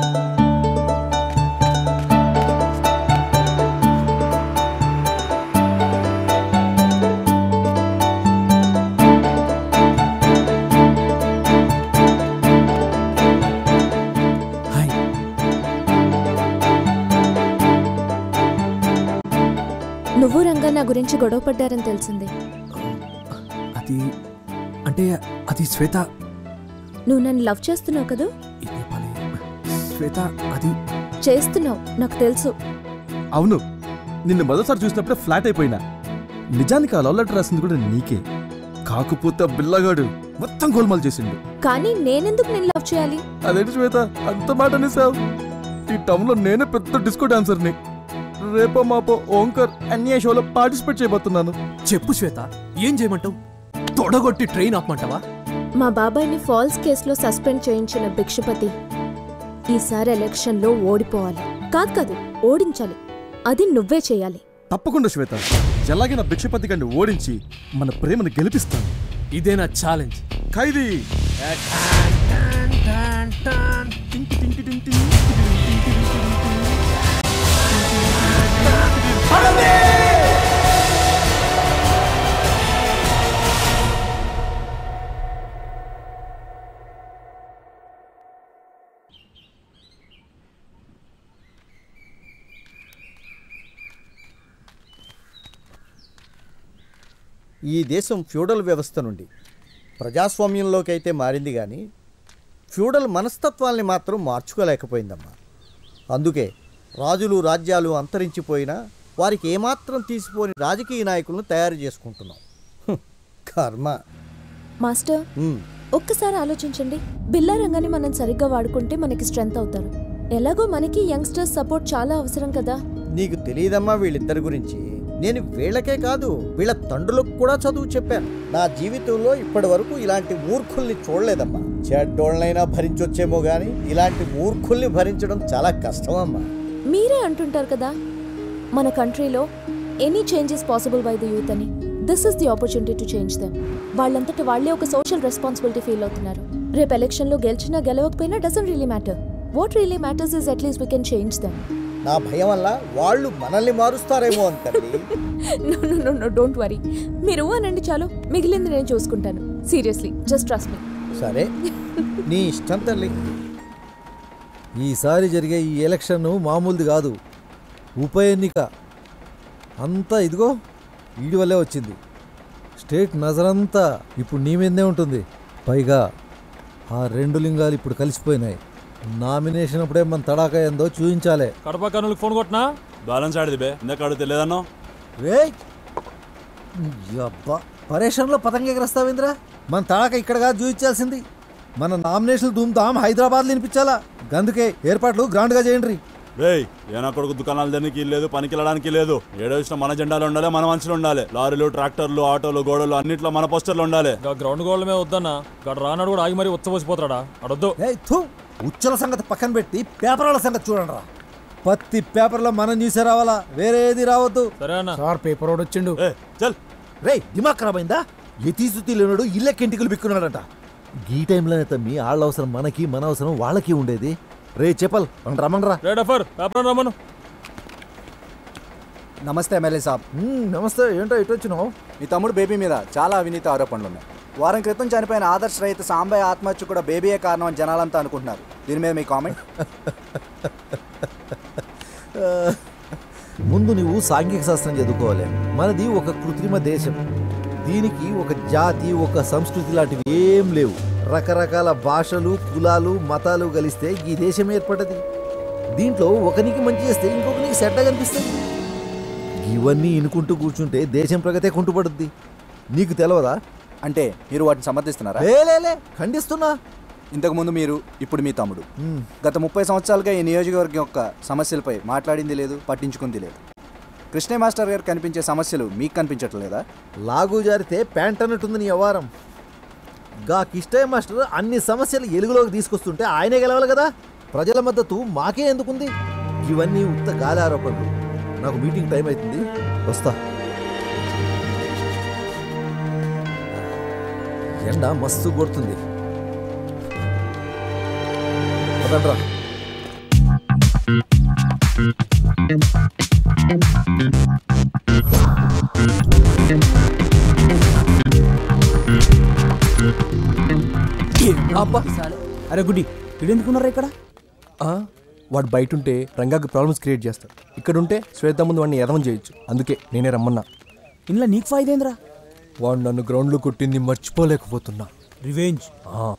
నువ్వు రంగా నా గురించి గొడవ పడ్డారని తెలిసింది. అది అంటే అది శ్వేత. నువ్వు నన్ను లవ్ చేస్తున్నావు కదా? శ్వేత, అది చేస్తున్నావు, నాకు తెలుసు. అవును, నిన్ను మొదటిసారి చూసినప్పుడే ఫ్లాట్ అయిపోయినా. నిజానికి ఆ లవ్ లెటర్ రాసింది కూడా నీకే. కాకపోతే ఆ బిల్లగాడు మొత్తం గోల్మాల్ చేసిండు. కానీ నేనెందుకు నేను లవ్ చేయాలి? అదేంటి శ్వేత అంత మాట అనేసావు? ఈ టౌన్ లో నేనే పెద్ద డిస్కో డాన్సర్ని. రేపో మాపో ఓంకర్ అన్య షోలో పార్టిసిపేట్ చేయబోతున్నాను. చెప్పు శ్వేత, ఏం చేయమంటావు? తొడగొట్టి ట్రైన్ ఆపమంటావా? మా బాబాయ్ని ఫాల్స్ కేసులో సస్పెండ్ చేయించిన భిక్షపతి ఈసారి ఎలక్షన్లో ఓడిపోవాలి. కాదు కాదు, ఓడించాలి. అది నువ్వే చేయాలి. తప్పకుండా శ్వేత. ఎలాగైనా భిక్షపతి గారిని ఓడించి మన ప్రేమను గెలిపిస్తాను. ఇదే నా ఛాలెంజ్. ఖైదీ ఈ దేశం ఫ్యూడల్ వ్యవస్థ నుండి ప్రజాస్వామ్యంలోకి అయితే మారింది, కానీ ఫ్యూడల్ మనస్తత్వాల్ని మాత్రం మార్చుకోలేకపోయిందమ్మా. అందుకే రాజులు రాజ్యాలు అంతరించిపోయినా వారికి ఏమాత్రం తీసిపోని రాజకీయ నాయకులను తయారు చేసుకుంటున్నాం. కర్మ. మాస్టర్, ఒక్కసారి ఆలోచించండి. బిల్లా రంగాని మనం సరిగ్గా వాడుకుంటే మనకి స్ట్రెంత్ అవుతారు. ఎలాగో మనకి యంగ్స్టర్స్ సపోర్ట్ చాలా అవసరం కదా. నీకు తెలియదమ్మా వీళ్ళిద్దరి గురించి. నేను వీళ్ళకే కాదు, వీళ్ళ తండ్రులకు కూడా చదువు చెప్పాను. నా జీవితంలో ఇప్పటి వరకు ఇలాంటి మూర్ఖుల్ని చూడలేదమ్మా. చెడ్డోళ్ళనైనా భరించొచ్చేమో గానీ ఇలాంటి మూర్ఖుల్ని భరించడం చాలా కష్టం అమ్మా. మీరే అంటుంటారు కదా మన కంట్రీలో any changes possible by the youth అని. This is the opportunity to change them. వాళ్ళంతటి వాళ్ళే ఒక సోషల్ రెస్పాన్సిబిలిటీ ఫీల్ అవుతున్నారు. రేపు ఎలక్షన్లో గెలిచినా గెలవకపోయినా doesn't really matter. What really matters is at least we can change them. నా భయం వల్ల వాళ్ళు మనల్ని మారుస్తారేమో అంతండి. No no no no don't worry. మీరు అనండి చాలు, మిగిలింది నేను చూసుకుంటాను. Seriously, just trust me. సరే, నీ ఇష్టం తల్లి. ఈసారి జరిగే ఈ ఎలక్షన్ మామూలుది కాదు, ఉప ఎన్నిక. అంతా ఇదిగో వీడి వల్లే వచ్చింది. స్టేట్ నజరంతా ఇప్పుడు నీ మీదే ఉంటుంది. పైగా ఆ రెండు లింగాలు ఇప్పుడు కలిసిపోయినాయి. నామినేషన్ అప్పుడే మన తడాకా ఏందో చూపించాలి. కడప కన్నులకు ఫోన్ కొట్టినా బ్యాలెన్స్ ఆడిది బే, ఇందాక అడిగితే లేదన్నో. రే అబ్బా, పరేషన్లో పతంగ ఎగరేస్తావేంద్రా? మన తడాకా ఇక్కడ కాదు చూపించాల్సింది. మన నామినేషన్లు దుమ్తాం హైదరాబాద్లో వినిపించాలా. అందుకే ఏర్పాట్లు గ్రాండ్గా చేయండి. రేయ్, ఏనా కొడుకు దుకాణాలు దానికి లేదు, పనికి వెళ్ళడానికి లేదు. ఏడో ఇష్టం మన జెండాలు ఉండాలి, మన మనుషులు ఉండాలి. లారీలు, ట్రాక్టర్లు, ఆటోలు, గోడలు అన్నిట్లో మన పోస్టర్లు ఉండాలి. గ్రౌండ్ గోడలమే వద్దన్నా, గడ రానాడు కూడా ఆగి మరీ ఉచ్చబోసిపోతాడా అడొద్దు. ఉచ్చల సంగతి పక్కన పెట్టి పేపర్ల సంగతి చూడండి రా. పత్తి పేపర్లో మనం న్యూసే రావాలా, వేరే ఏది రావద్దు. సరే అన్న. సార్ పేపర్ వాడు వచ్చిండు. చల్ రే, దిమాగ్ ఖరాబ్ అయిందా? ఎతీసుతీ లేనాడు ఇల్లెక్కింటికలు బిక్కున్నాడట. ఈ టైంలోనే తమ్మి వాళ్ళ అవసరం మనకి, మన అవసరం వాళ్ళకి ఉండేది. రే చెప్పల్ రమణరా. రమను. నమస్తే ఎమ్మెల్యే సాబ్. నమస్తే. ఏంటో ఇటు వచ్చినావు? మీ తమ్ముడు బేబీ మీద చాలా అవినీతి ఆరోపణలు ఉన్నాయి. వారం క్రితం చనిపోయిన ఆదర్శ రైతు సాంబయ్య ఆత్మహత్య కూడా బేబీయే కారణం అని జనాలంతా అనుకుంటున్నారు. దీని మీద మీ కామెంట్? ముందు నువ్వు సాంఘిక శాస్త్రం చదువుకోవాలి. మనది ఒక కృత్రిమ దేశం. దీనికి ఒక జాతి, ఒక సంస్కృతి లాంటివి ఏం లేవు. రకరకాల భాషలు, కులాలు, మతాలు కలిస్తే ఈ దేశం ఏర్పడ్డది. దీంట్లో ఒకరికి మంచి చేస్తే ఇంకొకరికి సెడ్డ కనిపిస్తుంది. ఇవన్నీ ఇనుకుంటూ కూర్చుంటే దేశం ప్రగతే కుంటుపడుద్ది. నీకు తెలవదా? అంటే మీరు వాటిని సమర్థిస్తున్నారా? లేలే, ఖండిస్తున్నా. ఇంతకుముందు మీరు, ఇప్పుడు మీ తమ్ముడు గత ముప్పై సంవత్సరాలుగా ఈ నియోజకవర్గం యొక్క సమస్యలపై మాట్లాడింది లేదు, పట్టించుకుంది లేదు. కృష్ణ మాస్టర్ గారు కనిపించే సమస్యలు మీకు కనిపించట్లేదా? లాగు జారితే ప్యాంట్ అన్నట్టుంది నీ వ్యవహారం. గా కిష్టయ్య మాస్టర్ అన్ని సమస్యలు ఎలుగులోకి తీసుకొస్తుంటే ఆయనే గెలవాలి కదా. ప్రజల మద్దతు మాకే ఎందుకుంది? ఇవన్నీ ఉత్త గాలి ఆరోపణలు. నాకు మీటింగ్ టైం అవుతుంది, వస్తా. ఎండ మస్తు కొడుతుంది. పదండ్రా. అరే గుడ్డి, ఇడెందుకున్నారా ఇక్కడ? వాడు బయట ఉంటే రంగాకి ప్రాబ్లమ్స్ క్రియేట్ చేస్తాడు. ఇక్కడ ఉంటే శ్వేత ముందు వాడిని ఎదవం చేయొచ్చు. అందుకే నేనే రమ్మన్నా. ఇంట్లో నీకు ఫైదేంద్రా? వాడు నన్ను గ్రౌండ్లో కొట్టింది మర్చిపోలేకపోతున్నా. రివెంజ్.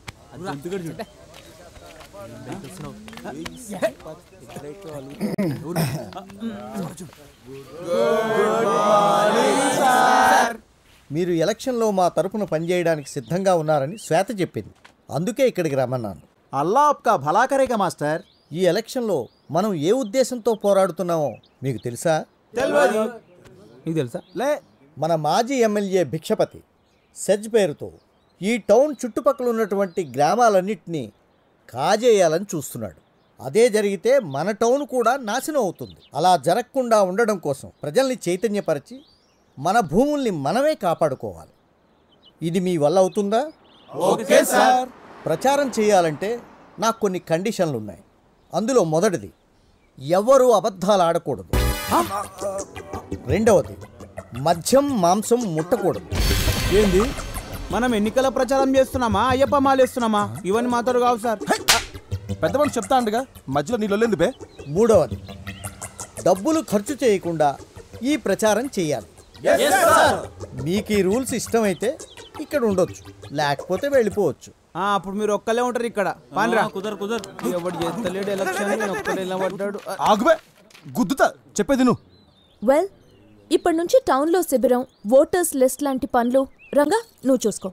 మీరు ఎలక్షన్లో మా తరపున పనిచేయడానికి సిద్ధంగా ఉన్నారని శ్వేత చెప్పింది. అందుకే ఇక్కడికి రమ్మన్నాను. అల్లా ఆప్కా భలా కరేగా మాస్టర్. ఈ ఎలక్షన్లో మనం ఏ ఉద్దేశంతో పోరాడుతున్నామో మీకు తెలుసా? నీకు తెలుసా? లే. మన మాజీ ఎమ్మెల్యే భిక్షపతి సెజ్ పేరుతో ఈ టౌన్ చుట్టుపక్కల ఉన్నటువంటి గ్రామాలన్నింటినీ కాజేయాలని చూస్తున్నాడు. అదే జరిగితే మన టౌన్ కూడా నాశనం అవుతుంది. అలా జరగకుండా ఉండడం కోసం ప్రజల్ని చైతన్యపరిచి మన భూముల్ని మనమే కాపాడుకోవాలి. ఇది మీ వల్ల అవుతుందా? Okay sir. ప్రచారం చేయాలంటే నాకు కొన్ని కండిషన్లు ఉన్నాయి. అందులో మొదటిది, ఎవరు అబద్ధాలు ఆడకూడదు. రెండవది, మద్యం మాంసం ముట్టకూడదు. ఏంది మనం ఎన్నికల ప్రచారం చేస్తున్నామా, అయ్యప్ప మాలేస్తున్నామా? ఇవన్నీ మాత్రం కావు సార్. పెద్ద మనిషి చెప్తా అండగా మధ్యలో నీళ్ళు బే. మూడవది, డబ్బులు ఖర్చు చేయకుండా ఈ ప్రచారం చేయాలి. మీకు ఈ రూల్స్ ఇష్టమైతే ఇక్కడ ఉండొచ్చు, లేకపోతే వెళ్ళిపోవచ్చు. అప్పుడు మీరు ఒక్కలే ఉంటారు ఇక్కడ. పాన్రా కుదరు కుదరు ఎవడు చేస్తలేడు ఎలక్షన్, ఒక్కడే నిలబడ్డాడు. ఆగుబే, గుద్దుతా, చెప్పేది నువ్వు. వెల్, ఇప్పటి నుంచి టౌన్లో శిబిరం, ఓటర్స్ లిస్ట్ లాంటి పనులు రంగా నువ్వు చూసుకో.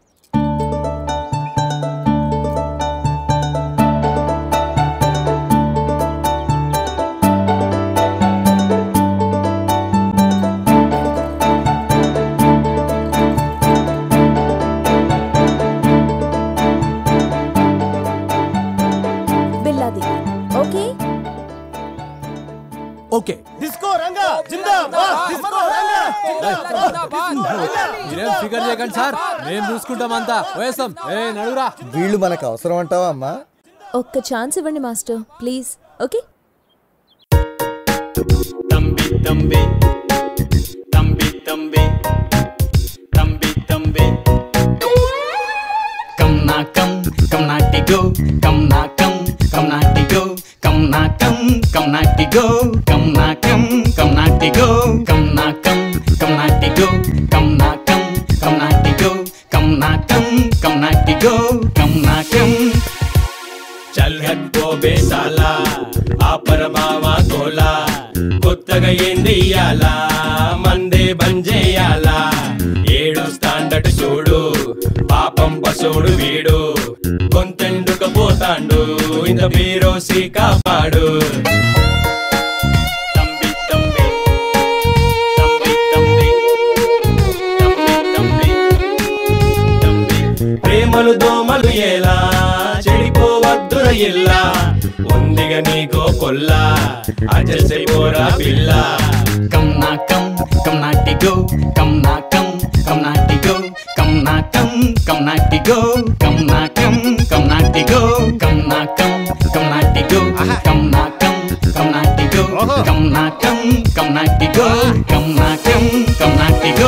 బిల్లాది ఓకే ఓకే. డిస్కో రంగా జిందాబాద్, డిస్కో రంగా జిందాబాద్. మీరేం ఫిగర్ చేయకండి సార్, మేము చూసుకుంటాం అంతా. వేసాం. ఏ నడురా. వీళ్ళు మనకు అవసరం అంటావా అమ్మా? ఒక్క ఛాన్స్ ఇవ్వండి మాస్టర్ ప్లీజ్. ఓకే. తంబి తంబి తంబి తంబి తంబి తంబి కమ్ నా come come naughty go come నా come come naughty go come నా come come naughty go come నా come come naughty go come నా come come naughty go come నా come come naughty go come నా come come naughty go come నా come చల్ హట్ go బేసాలా ఆ పరమావా తోలా కొత్తగా ఏందియాలా మందే బంజేయాలా ఏడు స్టాండర్డ్ చూడు పాపం పశువుడు వీడు గొంతెండుకపోతాండు ఇంత బీరోసి కాపాడు తంబి తంబి తంబి తంబి తంబి తంబి ప్రేమలు దోమలు ఎలా చెడిపోవద్దుర ఇల్లా ఉందిగా నీకో కొల్లా అజసే పోరా పిల్ల కమ్ నా come come naughty go come నా come come naughty go come నా come come naughty go come నా come come naughty go come నా come come naughty go come నా come come naughty go come నా come come naughty go come నా come come naughty go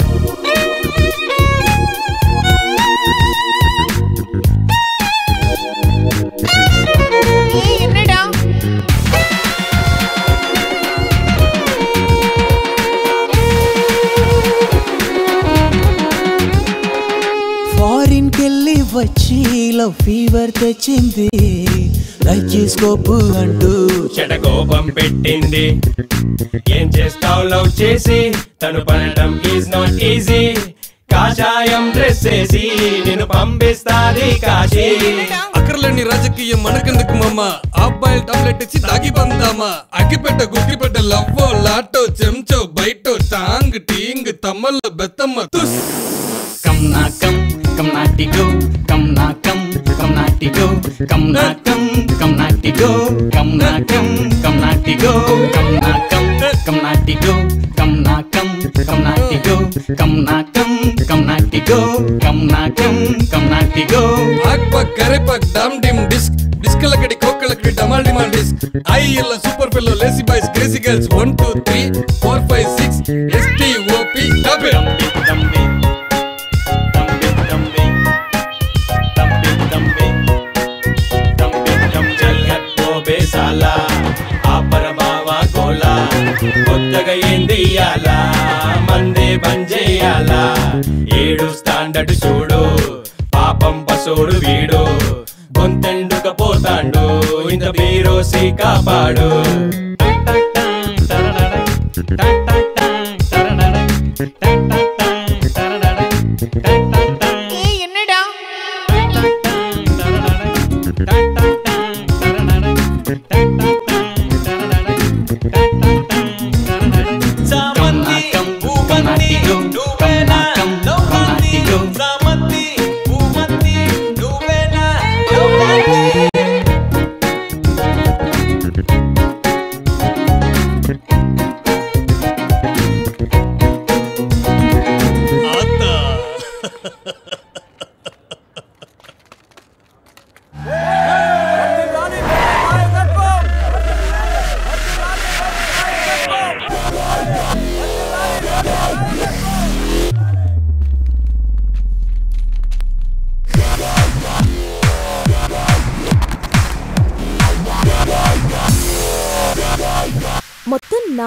foreign కెళ్ళి వచ్చి love fever తెచ్చింది, like చేసుకోపు అంటూ చెడకోపం పెట్టింది. ఏం చేస్తావు లవ్ చేసి తను పడటం ఈజ్ నాట్ ఈజీ. కాషాయం డ్రెస్ వేసి నేను పంపిస్తాది కాశీ. అక్కర్లేని రాజకీయం మనకెందుకు మమ్మ, అబ్బాయిలు టాబ్లెట్ ఇచ్చి తాగి పందామా. అగ్గిపెట్ట గుగ్గిపెట్ట లవ్వో లాటో చెంచో బయటో టాంగ్ టీంగ్ తమ్మల్లో బెత్తమ్మ తుస్. కమ్ నా come come naughty go come నా come come naughty go come నా come come naughty go come నా come come naughty go come నా come come naughty go come నా come come naughty go come నా come come naughty go come నా come come naughty go ఆక్ పక్ కరే పక్ డామ్ డిమ్ డిస్క్ డిస్కలకడి కోకలకడి డమాల్ డిమాల్ డిస్క్. ఐ ఎల్ super fellow lazy boys crazy girls one two three four five six S T O P stop it. తంబి తంబి తంబి తంబి తంబి తంబి తం చల్ హట్ గో బేసాలా ఆ పరమావా కోలా కొత్తగా ఏందియాలా మందే బంజేయాలా ఏడు స్టాండర్డ్ చూడు పాపం పశువుడు వీడు గొంతెండుకపోతాండు ఇంత బీరోసి కాపాడు.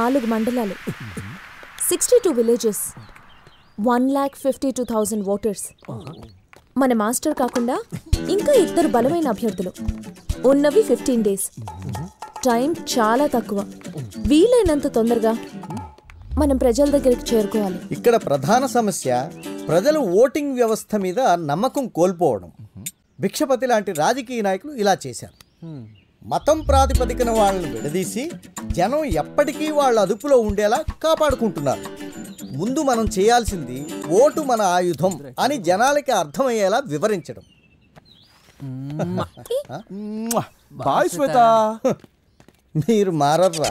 నాలుగు మండలాలు, sixty two villages, one lakh fifty two thousand voters. మన మాస్టర్ కాకుండా ఇంకా ఇద్దరు బలమైన అభ్యర్థులు. ఉన్నవి ఫిఫ్టీన్ డేస్. టైం చాలా తక్కువ. వీలైనంత తొందరగా మనం ప్రజల దగ్గరికి చేరుకోవాలి. ఇక్కడ ప్రధాన సమస్య ప్రజలు ఓటింగ్ వ్యవస్థ మీద నమ్మకం కోల్పోవడం. భిక్షపతి లాంటి రాజకీయ నాయకులు ఇలా చేశారు. మతం ప్రాతిపదికన వాళ్ళని విడదీసి జనం ఎప్పటికీ వాళ్ళ అదుపులో ఉండేలా కాపాడుకుంటున్నారు. ముందు మనం చేయాల్సింది ఓటు మన ఆయుధం అని జనాలకి అర్థమయ్యేలా వివరించడం. బాయ్ శ్వేత. మీరు మారర్రా.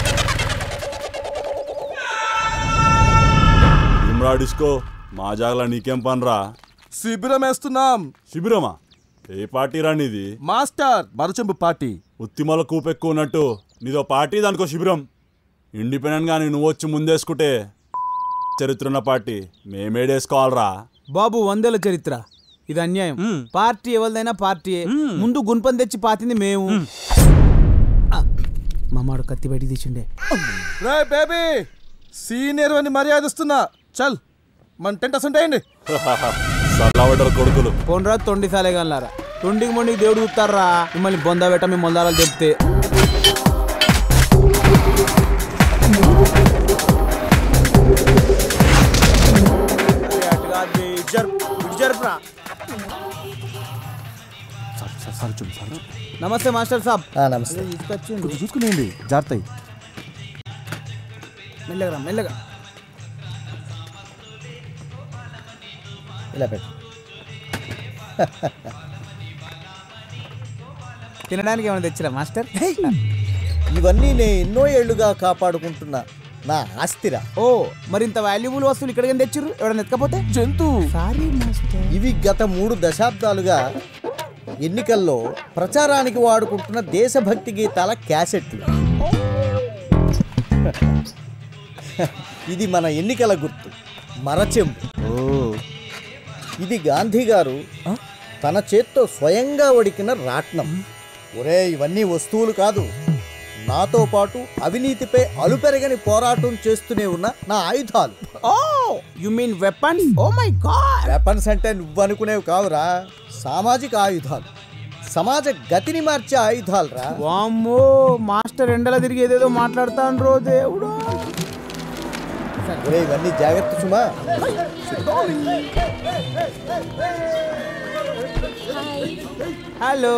డిస్కో మా జాగలా నీకేం పనరా? శిబిరం వేస్తున్నాం. శిబిరమా? ఏ పార్టీ రానిది? మాస్టర్ మరచెంపు పార్టీ. ఉత్తిమల కూపెక్కువ ఉన్నట్టు నీదో పార్టీ, దానికో శిబిరం. ఇండిపెండెంట్ గా నువ్వు వచ్చి ముందేసుకుంటే చరిత్ర ఉన్న పార్టీ మేమేడేసుకోవాలరా బాబు. వందేల చరిత్ర ఇది అన్యాయం. పార్టీ ఎవరిదైనా పార్టీ. ముందు గుణపం తెచ్చి పాతింది మేము. మామాడు కత్తి బయటికి తీసిండే. రే బేబీ, సీనియర్ అని మర్యాద ఇస్తున్నా. చల్ మన టెంట్ అసంటే అయ్యండి. కొడుకులు పోన్రా తొండి సాలేగలరా. తొండికి మొండికి దేవుడు చూస్తారా? మిమ్మల్ని బొంద పెట్ట మీ మొందారాలు చెప్తే. నమస్తే మాస్టర్ సాబ్. నమస్తే. చూసుకునేయండి, జాగ్రత్త. మెల్లగా మెల్లగా ఇలా పెట్టు. తినడానికి ఏమైనా తెచ్చిరా మాస్టర్? ఇవన్నీ నేను ఎన్నో ఏళ్లుగా కాపాడుకుంటున్నా నా ఆస్తిరా. ఓ మరి ఇంత వాల్యుబుల్ వస్తువులు ఇక్కడికి తెచ్చిర్రు? ఎవరైనా ఎత్తుకపోతే? జంతు. Sorry master. ఇవి గత మూడు దశాబ్దాలుగా ఎన్నికల్లో ప్రచారానికి వాడుకుంటున్న దేశభక్తి గీతాల క్యాసెట్లు. ఇది మన ఎన్నికల గుర్తు, మరచెంపు. ఇది గాంధీ గారు తన చేత్తో స్వయంగా వడికిన రాట్నం. ఒరే, ఇవన్నీ వస్తువులు కాదు, నాతో పాటు అవినీతిపై అలుపెరగని పోరాటం చేస్తూనే ఉన్న నా ఆయుధాలు. Oh you mean weapons? Oh my god. Weapons అంటే నువ్వు అనుకునేవి కావురా, సామాజిక ఆయుధాలు, సమాజ గతిని మార్చే ఆయుధాలు రా. వామ్మో, మాస్టర్ ఎండల తిరిగి ఏదేదో మాట్లాడుతాను రో దేవుడు. ఒరే, ఇవన్నీ జాగ్రత్త సుమా. Hello.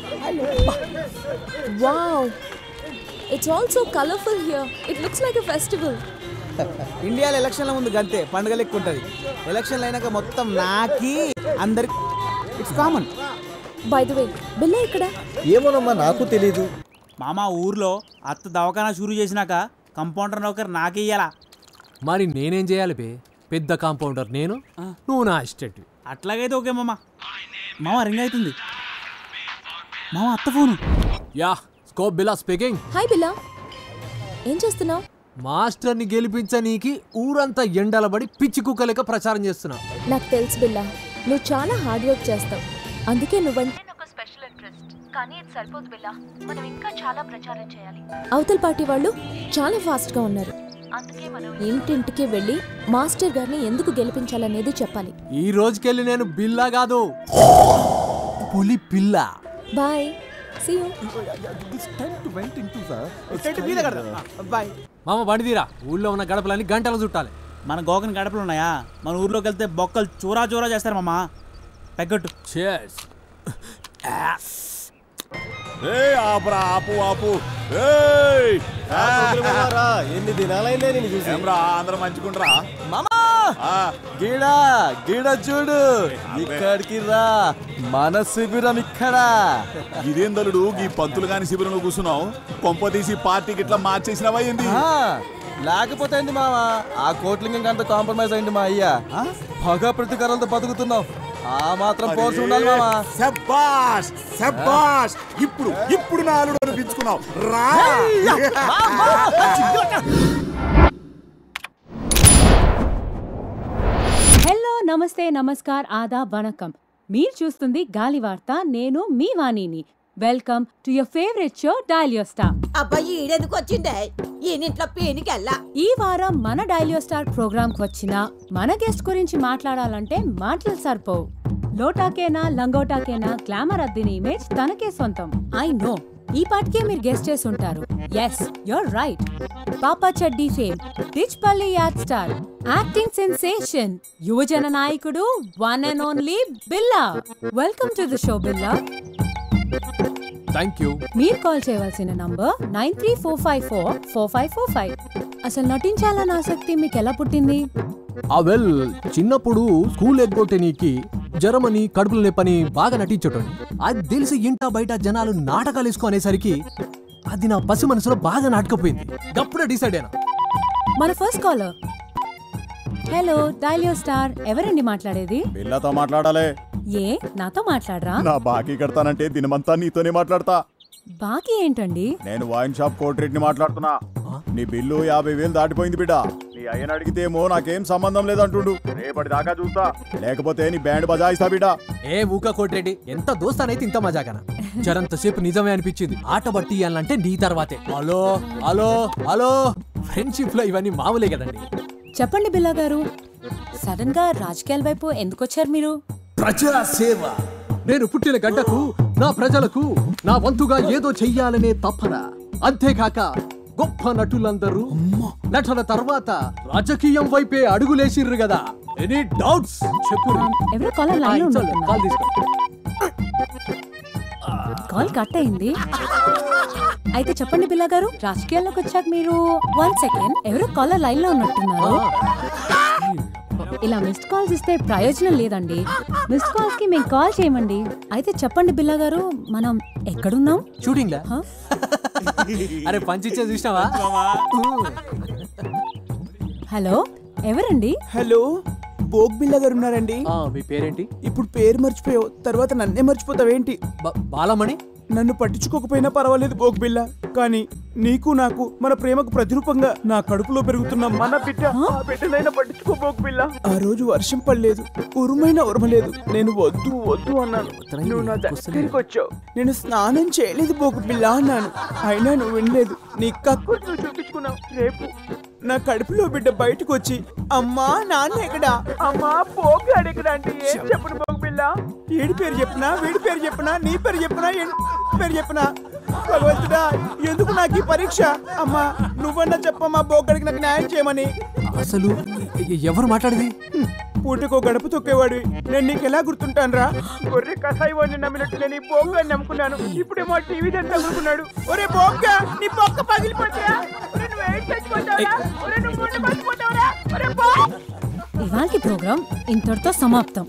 Wow, it's also colorful here. It looks like a festival. ఇండియాలో ఎలక్షన్ల ముందు గంతే పండుగ లెక్క ఉంటుంది. ఎలక్షన్లు అయినాక మొత్తం నాకి అందరికి it's common. By the way, Billa ఇక్కడ? ఏమోనమ్మా, నాకు తెలీదు. మామ ఊర్లో అత్త దవాఖానా షురూ చేసినాక కంపౌండర్ నౌకర్ నాకేయాలా? మరి నేనేం చేయాలి బే? పెద్ద కాంపౌండర్ నేను, నువ్వు నా అసిస్టెంట్. అట్లాగైతే ఓకే మామ. మామ రింగ్ అవుతుంది. మామ అత్త phone. Yeah, scope Billa speaking. Hi Billa, ఏం చేస్తున్నావు? మాస్టర్ని గెలిపించనీకి ఊరంతా ఎండలబడి పిచ్చి కుక్కలేక ప్రచారం చేస్తున్నావు. నాకు తెలుసు బిల్లా, నువ్వు చాలా హార్డ్ వర్క్ చేస్తావు. అందుకే నువ్వంటే నాకు స్పెషల్ ఇంట్రెస్ట్. కానీ ఇది సరిపోదు బిల్లా, మనం ఇంకా చాలా ప్రచారం చేయాలి. అవతల పార్టీ వాళ్ళు చాలా ఫాస్ట్ గా ఉన్నారు. అందుకే మనం ఇంటింటికి వెళ్ళి మాస్టర్ గారిని ఎందుకు గెలిపించాలనేది చెప్పాలి. ఈ రోజుకెళ్ళి నేను బిల్లా కాదు, పులి పిల్ల. Bye, see you. బాయ్. మామ బండిదీరా, ఊళ్ళో ఉన్న గడపలన్నీ గంటలు చుట్టాలి. మన గోకని గడపలు ఉన్నాయా? మన ఊర్లోకి వెళ్తే బొక్కలు చూరా చూరా చేస్తారు మామ. తగ్గట్టు. చేర్స్. ఆపురా, ఆపు ఆపు. ఎన్ని దినాలైందే నేను చూసి. అందరూ మంచుకుంటారా మామా? గీడా గీడ చూడు, ఇక్కడికి రా, మన శిబిరం ఇక్కడ. ఇదేందలుడు ఈ పంతులు కాని శిబిరంలో కూర్చున్నావు? కొంప తీసి పార్టీకి ఇట్లా మార్చేసినవా ఏంది? లేకపోతే ఏంది మావా, ఆ కోట్లింగం అంత కాంప్రమైజ్ అయింది మా అయ్యా. పగ ప్రతీకారాలతో బతుకుతున్నావు, ఆ మాత్రం పోర్సు ఉండాలి మామా. శబ్బాష్ శబ్బాష్, ఇప్పుడు ఇప్పుడు నా అల్లుడు అనిపించుకున్నావు రా. హలో, నమస్తే, నమస్కార్, ఆదాబ్, వణకం. మీరు చూస్తుంది గాలి వార్త. నేను మీ వాణిని. Welcome to your favourite show dial your star. అబ్బాయి ఈడెందుకు వచ్చిండే ఈనింట్లో పేనికెళ్ళా. ఈ వారం మన డయల్ యువర్ స్టార్ ప్రోగ్రామ్ కు వచ్చిన మన గెస్ట్ గురించి మాట్లాడాలంటే మాటలు సరిపోవు. లోటాకేనా లంగోటాకేనా గ్లామర్ అద్దిన ఇమేజ్ తనకే సొంతం. ఐ నో ఈ పాటికే మీరు గెస్ట్ చేసి ఉంటారు. Yes you're right. పాపా చెడ్డీ fame, Dichpally ad star, acting sensation, యువజన నాయకుడు, one and only Billa. Welcome to the show Billa. Thank you. మీరు కాల్ చేయవలసిన number nine three four five four four five four five. అసలు నటించాలన్న ఆసక్తి మీకు ఎలా పుట్టింది? ఆ వెల్ చిన్నప్పుడు స్కూల్ ఎగ్గొట్టే నీకి జర్మనీ కడుపులు లేపని బాగా నటించటండి. అది తెలిసి ఇంట బయట జనాలు నాటకాలు వేసుకునేసరికి అది నా పసి మనసులో బాగా నాటకపోయింది. గప్పుడే డిసైడ్ అయినా. మన first caller. Hello dial your star, ఎవరండి మాట్లాడేది? బిల్లతో మాట్లాడాలి. ఏ నాతో మాట్లాడరా? నా బాకీ కడతానంటే దినమంతా నీతోనే మాట్లాడతా. బాకీ ఏంటండి? నేను వైన్ షాప్ కోట్ రేట్ ని మాట్లాడుతున్నా. నీ బిల్లు యాభై వేలు దాటిపోయింది బిడ్డ. నీ అయ్యని అడిగితేమో నాకేం సంబంధం లేదంటుండు. రేపటి దాకా చూస్తా, లేకపోతే నీ బ్యాండ్ బజాయిస్తా బిడ్డ. ఏ ఊక కోట్రెడ్డి, ఎంత దోస్తానైతే ఇంత మజాకనా. జరంతసేపు నిజమే అనిపించింది. ఆట బట్టి అంటే నీ తర్వాతే. హలో హలో హలో ఫ్రెండ్షిప్ లో ఇవన్నీ మామూలే కదండి. చెప్పండి బిల్లా గారు, సడన్ గా రాజకీయాల వైపు ఎందుకు వచ్చారు మీరు? ప్రజా సేవ. నేను పుట్టిన గడ్డకు, నా ప్రజలకు నా వంతుగా ఏదో చెయ్యాలనే తపన. అంతేకాక గొప్ప నటులందరూ నటన తర్వాత రాజకీయం వైపే అడుగులేసిర్రు కదా. ఎనీ డౌట్స్ చెప్పు. ఎవరో కాలర్ లైన్ లో ఉన్నారు. కాల్ తీసుకో. కాల్ కట్ అయింది. అయితే చెప్పండి బిల్లా గారు, రాజకీయాల్లోకి వచ్చాక మీరు వన్ సెకండ్ ఎవరో కాలర్ లైన్ లో ఉన్నట్టున్నారు. ఇలా మిస్డ్ కాల్స్ ఇస్తే ప్రయోజనం లేదండి. మిస్డ్ కాల్స్ కి మేము కాల్ చేయమండి. అయితే చెప్పండి బిల్లా గారు, మనం ఎక్కడున్నాం? షూటింగ్ లా. అరే పంచిచ్చే చూసినావా? హలో ఎవరండి? హలో బోగ్ బిల్లా గారు ఉన్నారండి. మీ పేరేంటి? ఇప్పుడు పేరు మర్చిపోయావు, తర్వాత నన్నే మర్చిపోతావేంటి? బాలమణి. నన్ను పట్టించుకోకపోయినా పర్వాలేదు బోగ్ బిల్లా, కానీ నీకు నాకు మన ప్రేమకు ప్రతిరూపంగా నా కడుపులో పెరుగుతున్న మన బిడ్డ ఆ బిడ్డనైనా పట్టించుకో బోగ్ బిల్లా. ఆ రోజు వర్షం పడలేదు, ఉరుమైనా ఉరమలేదు. నేను వద్దు వద్దు అన్నాను, నువ్వు నా దగ్గరికి వచ్చావు. నేను స్నానం చేయలేదు బోగ్ బిల్లా అన్నాను, అయినా నువ్వు వినలేదు. నీ కక్కు నువ్వు చూపించుకున్నావు. రేపు నా కడుపులో బిడ్డ బయటకు వచ్చి అమ్మా నాన్న ఎక్కడా, అమ్మా పోగి అడగడా అంటే ఏం చెప్పను బోగ్ బిల్లా? ఏడి పేరు చెప్పినా, వీడి పేరు చెప్పినా, నీ పేరు చెప్పినా, పేరు చెప్పినా, భగవంతుడా ఎందుకు నాకు ఈ పరీక్ష? అమ్మా నువ్వన్నా చెప్పమ్మా బోగ్గడికి నాకు న్యాయం చేయమని. అసలు ఎవరు మాట్లాడేది? పూటకో గడప తొక్కేవాడు నేను నీకు ఎలా గుర్తుంటాను రా? ఒరే కసాయి వాడిని నమ్మినట్టు నేను ఈ బోగ్గా నమ్ముకున్నాను, ఇప్పుడేమో టీవీ దాన్ని తగులుకున్నాడు. ఒరే బోగ్గా నీ బొక్క పగిలిపోతా. ఇవాల్టి ప్రోగ్రామ్ ఇంతటితో సమాప్తం.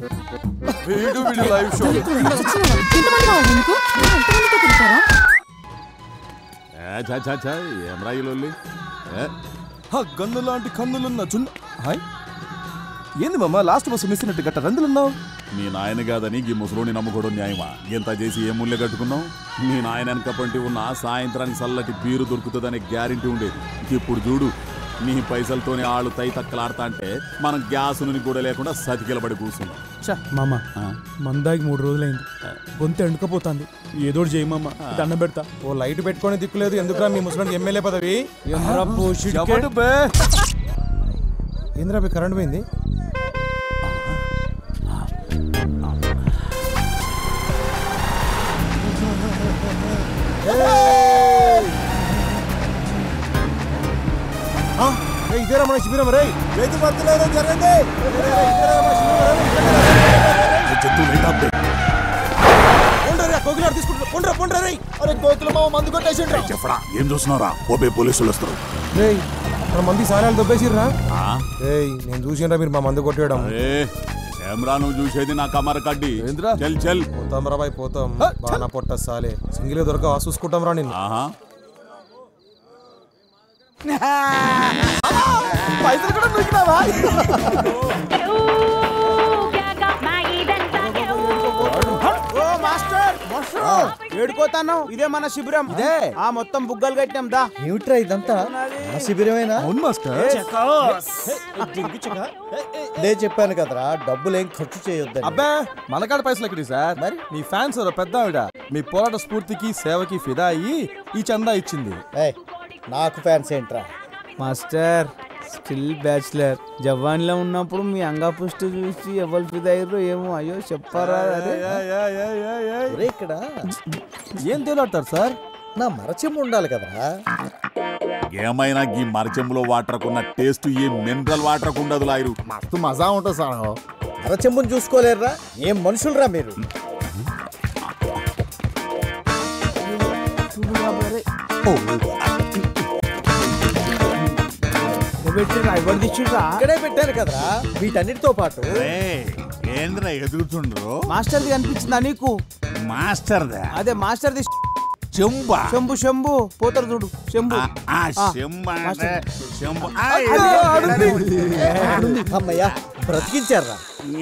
గన్ను లాంటి కన్నులున్న చున్న. హాయ్ ఏంది మామ లాస్ట్ బస్సు మిస్ అయినట్టు గట్ట రందులున్నావు? నీ నాయన కాదని ఈ ముసలోని నమ్ముకోవడం న్యాయమా? ఎంత చేసి ఏ ముళ్ళే కట్టుకున్నావు? నీ నాయన వెనకపంటి ఉన్న సాయంత్రానికి చల్లటి బీరు దొరుకుతుందనే గ్యారెంటీ ఉండేది. ఇప్పుడు చూడు, నీ పైసలతోనే ఆళ్ళు తై తక్కలాడతా అంటే మనం గ్యాస్ నుంచి కూడా లేకుండా సతికిలబడి కూర్చున్నాం. మామ మందాకి మూడు రోజులైంది, గొంతు ఎండుకపోతుంది. ఏదో చేయమమ్మ, దండం పెడతా. ఓ లైట్ పెట్టుకొని దిక్కులేదు ఎందుకురా మీ ముసలానికి ఎమ్మెల్యే పదవి? ఏంద్రా కరెంట్ పోయింది? ఇదేరా మన శిబిరం రే. రైతు భర్తలేదో జరగండి. ఏం చూస్తున్నారా? ఓపే పోలీసులు వస్తారు. మన మంది సారాలు దొబ్బేసిర్రా? నేను చూసినరా మీరు మా మందు కొట్టేయడం. కెమెరా నువ్వు చూసేది నా కమర కడ్డి. చల్ చల్ పోతాం రా బాయ్ పోతాం. బాగా పొట్ట సాలే సింగిల్ దొరక చూసుకుంటాం రా నేను. పైసలు కూడా దొరికినావా? ఏడుకోతాను. ఇదే మన శిబిరం. ఇదే ఆ మొత్తం బుగ్గలు కట్టినాం దా. ఏమిట్రా ఇదంతా? ఆ శిబిరమేనా? అవును మాస్టర్. నేను చెప్పాను కదరా డబ్బులు ఏం ఖర్చు చేయొద్దు. అబ్బా మనకాడ పైసలు ఎక్కడి సార్? మరి నీ ఫ్యాన్స్ పెద్ద ఆవిడ మీ పోరాట స్ఫూర్తికి సేవకి ఫిదా అయ్యి ఈ చందా ఇచ్చింది. నాకు ఫ్యాన్స్ ఏంట్రా మాస్టర్? Still bachelor. జవాన్లో ఉన్నప్పుడు మీ అంగా పుష్టి చూసి ఎవరు ఫిదయ్యారో ఏమో. అయ్యో చెప్పారా? ఇక్కడ ఏం తేలాడతారు సార్? నా మరచెంబు ఉండాలి కదరా. ఏమైనా ఈ మరచెంబులో వాటర్ కున్న టేస్ట్ ఈ మినరల్ వాటర్ ఉండదు లాయరు. మస్తు మజా ఉంటుంది సార్. మరచెంబుని చూసుకోలేరురా? ఏం మనుషులరా మీరు? ఇక్కడే పెట్టాను కదరా వీటన్నిటితో పాటు. ఏంద్ర ఎదుగుతుండ్రు? మాస్టర్ది కనిపించిందా నీకు? మాస్టర్దా? అదే మాస్టర్ది. చెంబా? శంభు శంభు పోతారు చూడు. శంభు అమ్మయ్యా బ్రతికించారా?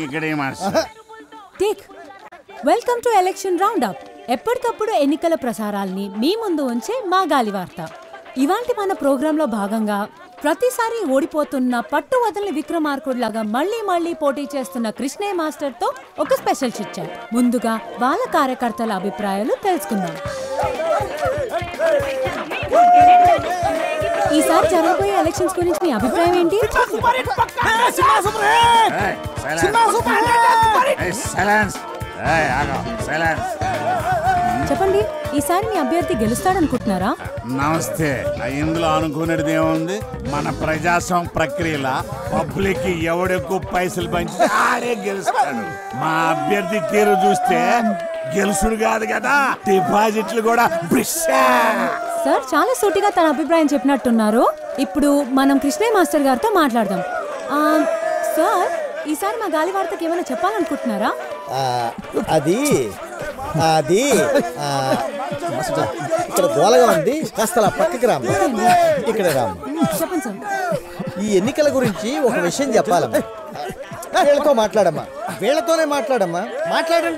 Take welcome to election round up. ఎప్పటికప్పుడు ఎన్నికల ప్రసారాల్ని మీ ముందు ఉంచే మా గాలి వార్త. ఇవాంటి మన ప్రోగ్రాంలో భాగంగా ప్రతిసారి ఓడిపోతున్న పట్టు వదలని విక్రమార్కుడిలాగా మళ్లీ మళ్లీ పోటీ చేస్తున్న కృష్ణయ్య మాస్టర్ తో ఒక స్పెషల్ చిట్ చాట్. ముందుగా వాళ్ళ కార్యకర్తల అభిప్రాయాలు తెలుసుకుందాం. ఈసారి జరగబోయే ఎలక్షన్స్ గురించి మీ అభిప్రాయం ఏంటి? చెప్పండి, ఈసారి మీ అభ్యర్థి గెలుస్తాడనుకుంటున్నారా? నమస్తే. ఇందులో అనుకునేది ఏముంది? మన ప్రజాస్వామ్య ప్రక్రియల పబ్లిక్ ఎవడెక్కువ పైసలు పంచి ఆడే గెలుస్తాడు. మా అభ్యర్థి తీరు చూస్తే గెలుసుడు కాదు కదా, డిపాజిట్లు కూడా. సార్ చాలా సూటిగా తన అభిప్రాయం చెప్పినట్టున్నారు. ఇప్పుడు మనం కృష్ణయ్య మాస్టర్ గారితో మాట్లాడదాం. సార్, ఈసారి మా గాలి వార్తకి ఏమైనా చెప్పాలనుకుంటున్నారా? అది అది ఇక్కడ గోలగా ఉంది, కాస్త పక్కకి రాము. ఇక్కడ రాము. చెప్పండి సార్. ఈ ఎన్నికల గురించి ఒక విషయం చెప్పాలమ్మా. వీళ్ళతో మాట్లాడమ్మా, వీళ్ళతోనే మాట్లాడమ్మా. మాట్లాడండి.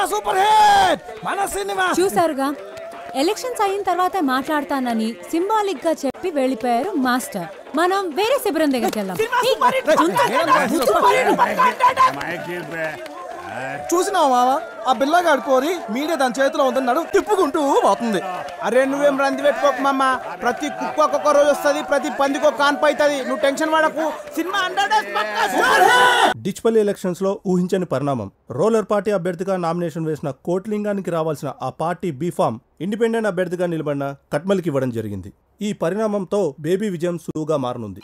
చూసారుగా, ఎలక్షన్స్ అయిన తర్వాత మాట్లాడతానని సింబాలిక్ గా చెప్పి వెళ్ళిపోయారు మాస్టర్. మనం వేరే శిబిరం దగ్గరికి వెళ్దాం. చూసినావా మావా, ఆ బిల్లగాడు కోరి మీడియా దాని చేతిలో ఉందన్నాడు, తిప్పుకుంటూ పోతుంది. అరే నువ్వేం రంది పెట్టుకోకు మామ. ప్రతి కుక్క ఒక్కొక్క రోజు వస్తుంది, ప్రతి పందికి ఒక కాన్పు అవుతుంది. నువ్వు టెన్షన్ పడకు. సినిమా డిచ్పల్లి ఎలక్షన్స్ లో ఊహించని పరిణామం. రోలర్ పార్టీ అభ్యర్థిగా నామినేషన్ వేసిన కోట్లింగానికి రావాల్సిన ఆ పార్టీ బీఫామ్ ఇండిపెండెంట్ అభ్యర్థిగా నిలబడిన కట్మల్కి ఇవ్వడం జరిగింది. ఈ పరిణామంతో బేబీ విజయం సులువుగా మారనుంది.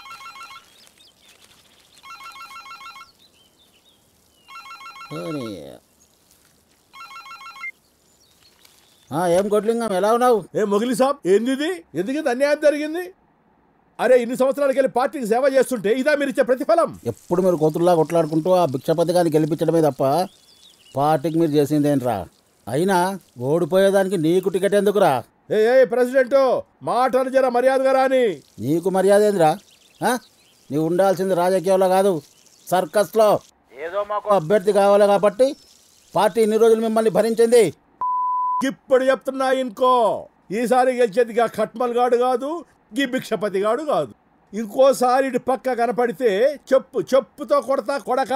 ఏం కొట్లింగం, ఎలా ఉన్నావు? ఏ మొగిలి సాబ్, ఏంది ఎందుకు అన్యాయం జరిగింది? అరే ఇన్ని సంవత్సరాలకి వెళ్ళి పార్టీకి సేవ చేస్తుంటే ఇదా మీరు ఇచ్చే ప్రతిఫలం? ఎప్పుడు మీరు కోతుల్లా కొట్లాడుకుంటూ ఆ భిక్షపతి గారిని గెలిపించడమే తప్ప పార్టీకి మీరు చేసిందేంట్రా? అయినా ఓడిపోయేదానికి నీకు టికెట్ ఎందుకురా? ఏ ఏ ప్రెసిడెంట్ మాట జర మర్యాదగా రాని. నీకు మర్యాద ఏందిరా? నీవు ఉండాల్సింది రాజకీయాల్లో కాదు, సర్కస్లో. ఏదో మాకు అభ్యర్థి కావాలి కాబట్టి పార్టీ ఇన్ని రోజులు మిమ్మల్ని భరించింది. ఇప్పుడు చెప్తున్నా ఇంకో, ఈసారి గెలిచేది గా ఖట్మల్ గాడు కాదు, గీ భిక్షపతి గాడు కాదు. ఇంకోసారి ఇటు పక్క కనపడితే చెప్పు చెప్పుతో కొడతా కొడక.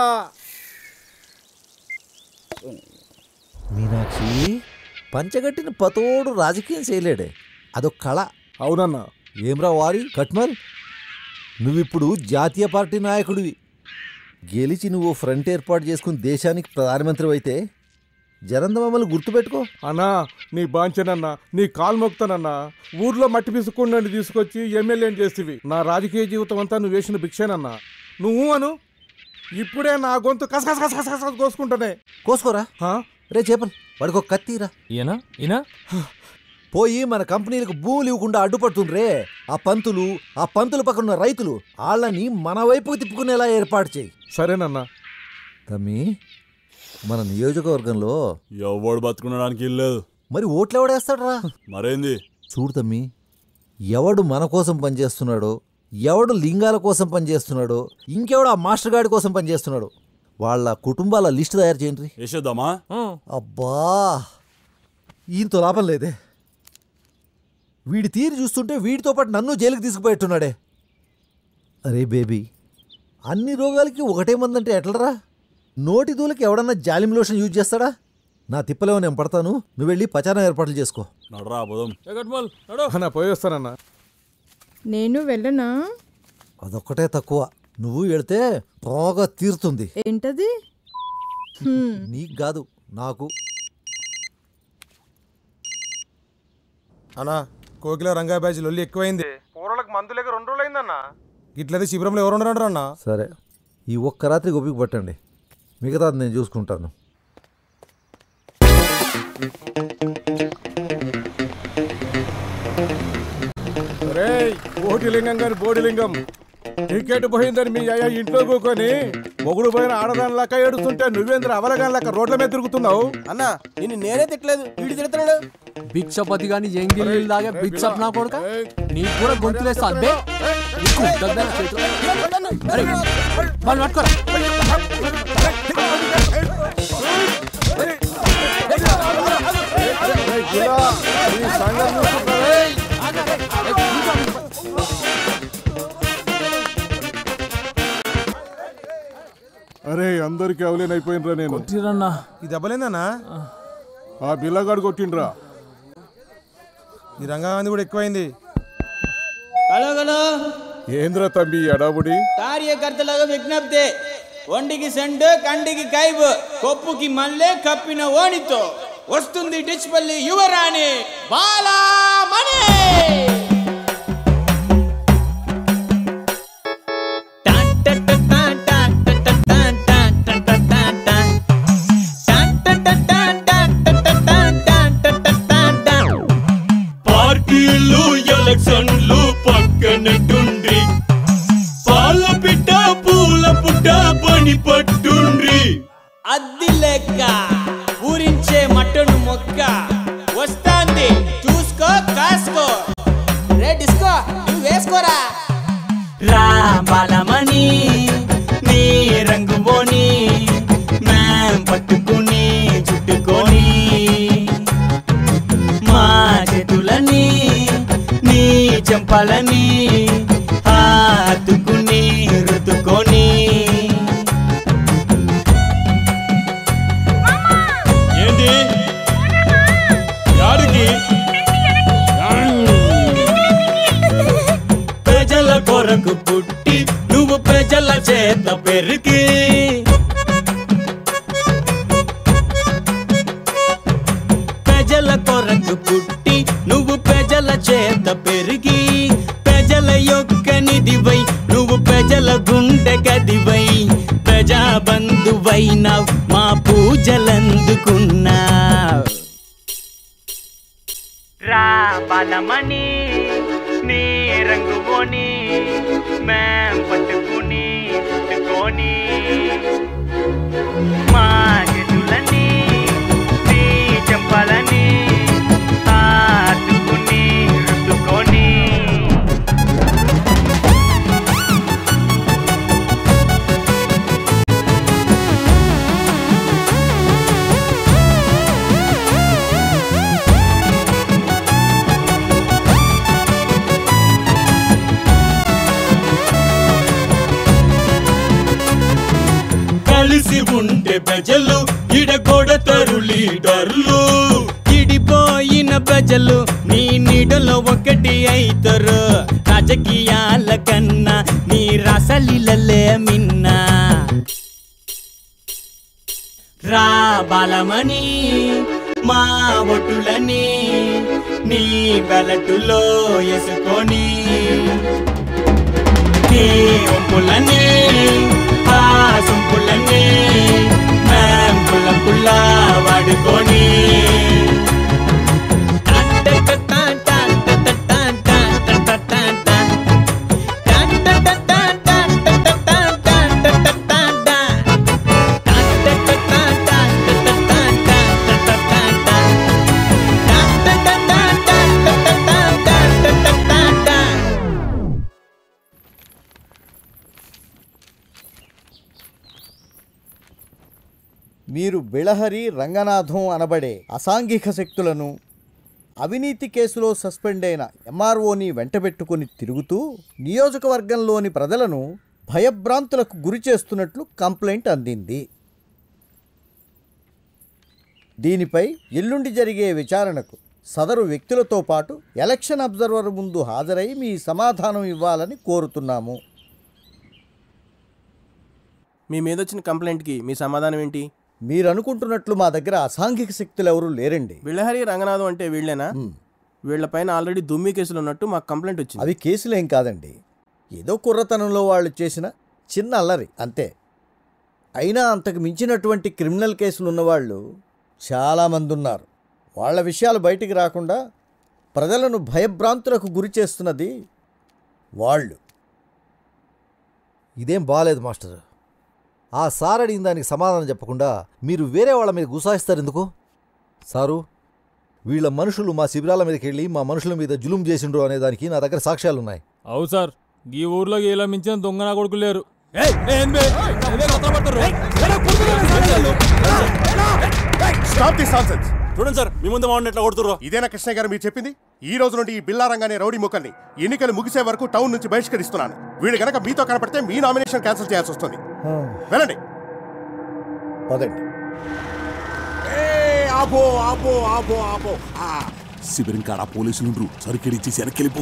మీనాక్షి, పంచగట్టిన పతోడు రాజకీయం చేయలేడే, అదొక కళ. అవునన్నా. ఏమ్రా వారి కట్మల్, నువ్విప్పుడు జాతీయ పార్టీ నాయకుడివి. గెలిచి నువ్వు ఫ్రంట్ ఏర్పాటు చేసుకుని దేశానికి ప్రధానమంత్రి అయితే జనంత మమ్మల్ని గుర్తుపెట్టుకో. అన్నా నీ బాంచనన్నా, నీ కాలు మొక్తానన్నా. ఊర్లో మట్టి పిసుకుండా తీసుకొచ్చి ఎమ్మెల్యేని చేస్తేవి. నా రాజకీయ జీవితం అంతా నువ్వు వేసిన భిక్షేనన్నా. నువ్వు అను, ఇప్పుడే నా గొంతు కసకస కసకస కోసుకుంటానే. కోసుకోరా రే చేపలు, వాడికి ఒక కత్తిరా. ఈయన ఈయన పోయి మన కంపెనీలకు భూములు ఇవ్వకుండా అడ్డుపడుతుండ్రే ఆ పంతులు, ఆ పంతులు పక్కన రైతులు, వాళ్ళని మన వైపుకు తిప్పుకునేలా ఏర్పాటు చేయి. సరేనన్నా. తమ్మి, మన నియోజకవర్గంలో ఎవడు బతుకునడానికి ఇల్లేదు. మరి ఓట్లు ఎవడేస్తాడరా? మరేంది చూడు తమ్మి, ఎవడు మన కోసం పనిచేస్తున్నాడో, ఎవడు లింగాల కోసం పనిచేస్తున్నాడో, ఇంకెవడు ఆ మాస్టర్ గాడి కోసం పనిచేస్తున్నాడో, వాళ్ళ కుటుంబాల లిస్టు తయారు చేయండి. వేసేద్దామా? అబ్బా, ఈయనతో లాభం లేదే. వీడి తీరు చూస్తుంటే వీడితో పాటు నన్ను జైలుకి తీసుకుపోయేట్టున్నాడే. అరే బేబీ, అన్ని రోగాలకి ఒకటే మందంటే ఎట్లరా? నోటి దూలకి ఎవడన్నా జాలిం లోషన్ యూజ్ చేస్తాడా? నా తిప్పలేమో నేను పడతాను, నువ్వు వెళ్ళి పచారం ఏర్పాట్లు చేసుకో. నడరా పోదాం. అన్నా పోయేస్తానన్నా. నేను వెళ్ళనా? అదొక్కటే తక్కువ, నువ్వు వెళితే బాగా తీరుతుంది. ఏంటది? నీకు కాదు, నాకు. అన్నా కోకిల రంగా బ్యాచ్ లొల్లి ఎక్కువైంది. పూర్వలకు మందు లేక రెండు రోజులు అయిందన్నా. ఇట్లయితే శిబిరంలో ఎవరు ఉండరు అన్నా. సరే, ఈ ఒక్క రాత్రి గొప్పికి పట్టండి, మిగతాది నేను చూసుకుంటాను. బోటిలింగం గాని బోడిలింగం టికెట్ పోయిందని మీ అయ్యా ఇంట్లో కూకొని మొగుడు పోయిన ఆడదాని లెక్క ఏడుస్తుంటే నువ్వేంద్ర అవలగాని లెక్క రోడ్ల మీద తిరుగుతున్నావు. అన్నా నిన్ను నేనే తిట్టలేదు, వీడి తిడుతున్నాడు. భిక్షపతి గాని ఎంగిల్ దాగా భిక్షప్ నా కొడుక నీకు కూడా గొంతులేస్తా అబ్బే. వాళ్ళు పట్టుకోరా. అరే అందరికి అవలేనైపోయినరా నేను. కొట్టిరన్నా. ఈ దెబ్బలేందన్నా? ఆ బిల్లగాడు కొట్టిండ్రా. ఈ రంగాంది కూడా ఎక్కువైంది. హలో హలో ఏంద్ర తమ్మి ఎడాబుడి? కార్యకర్తలకు విజ్ఞప్తి. ఒంటికి సెంటు, కంటికి కైబు, కొప్పుకి మల్లె, కప్పిన ఓణితో వస్తుంది డిచ్పల్లి యువరాణి బాలామణి. పార్టీలు ఎలక్షన్లు పక్కనట్టుండ్రి, పాల పిట్ట పూల పుట్ట పని పట్టుండ్రి. అద్ది లెక్క ఊరించే మటను మొక్క వస్తాంది, చూసుకో కాసుకో. రే డిస్కో నువ్వు వేసుకోరా. రా బాలమణి నీ రంగు బోని మేం పట్టుకుని చుట్టుకొని మా చేతులని నీ చెంపలని హత్తుకుని రుతుకొని. ఏంటి యాడికి? ప్రజల కొరకు పుట్టి నువ్వు ప్రజల చేత పెరిగి, ప్రజల కొరకు పుట్టి నువ్వు ప్రజల చేత పెరిగి, ప్రజల యొక్క నిధివై నువ్వు ప్రజల గుండె గదివై, ప్రజా బంధువైనావు మా పూజలందుకున్నావు. రా బాలమణి నీ రంగు బోని మేం పట్టుకుని చుట్టుకొని మా చేతులని నీ చెంపలని హత్తుకుని రుతుకొని. కలిసి ఉంటే ప్రజలు ఇడగొడతారు లీడర్లు, ఇడిపోయిన ప్రజలు నీ నీడలో ఒకటి అయితారు. రాజకీయాల కన్నా నీ రసలీలలే మిన్నా. రా బాలమణి మా ఒటులని నీ బెలటులో వేసుకొని, నీ ఒంపులని ఆ సొంపులని మేం పుల్ల పుల్ల వాడుకొని. మీరు బిళహరి రంగనాథం అనబడే అసాంఘిక శక్తులను అవినీతి కేసులో సస్పెండ్ అయిన ఎంఆర్ఓని వెంటబెట్టుకుని తిరుగుతూ నియోజకవర్గంలోని ప్రజలను భయభ్రాంతులకు గురి చేస్తున్నట్లు కంప్లైంట్ అందింది. దీనిపై ఎల్లుండి జరిగే విచారణకు సదరు వ్యక్తులతో పాటు ఎలక్షన్ అబ్జర్వర్ ముందు హాజరై మీ సమాధానం ఇవ్వాలని కోరుతున్నాము. మీ మీద వచ్చిన కంప్లైంట్కి మీ సమాధానం ఏంటి? మీరు అనుకుంటున్నట్లు మా దగ్గర అసాంఘిక శక్తులు ఎవరు లేరండి. బిళ్ళహరి రంగనాథం అంటే వీళ్ళేనా? వీళ్ళపైన ఆల్రెడీ దుమ్మి కేసులు ఉన్నట్టు మాకు కంప్లైంట్ వచ్చింది. అవి కేసులేం కాదండి, ఏదో కుర్రతనంలో వాళ్ళు చేసిన చిన్న అల్లరి అంతే. అయినా అంతకు మించినటువంటి క్రిమినల్ కేసులు ఉన్నవాళ్ళు చాలామంది ఉన్నారు. వాళ్ళ విషయాలు బయటికి రాకుండా ప్రజలను భయభ్రాంతులకు గురి చేస్తున్నది వాళ్ళు. ఇదేం బాగాలేదు మాస్టర్. ఆ సార్ అడిగిన దానికి సమాధానం చెప్పకుండా మీరు వేరే వాళ్ళ మీద గుసాయిస్తారు ఎందుకు? సారు, వీళ్ళ మనుషులు మా శిబిరాల మీదకి వెళ్ళి మా మనుషుల మీద జులుం చేసిండ్రు అనే దానికి నా దగ్గర సాక్ష్యాలు ఉన్నాయి. అవు సార్, ఈ ఊర్లో ఇలా మించిన దొంగ నా కొడుకు లేరు. చూడండి సార్, మీ ముందు మామూలు ఎట్లా కొడుతుర్రో. ఇదేనా కృష్ణ గారు మీరు చెప్పింది? ఈ రోజు నుండి ఈ బిల్లా రంగానే రౌడీ ముక్కల్ని ఎన్నికలు ముగిసే వరకు టౌన్ నుంచి బహిష్కరిస్తున్నాను. వీళ్ళు గనక మీతో కనపడితే మీ నామినేషన్ క్యాన్సిల్ చేయాల్సి వస్తుంది. వెళ్ళండి. పదండి. ఆపో ఆపో ఆపో ఆపో శిబిరం కాడ పోలీసులు సరికెడిచ్చి వెనక్కి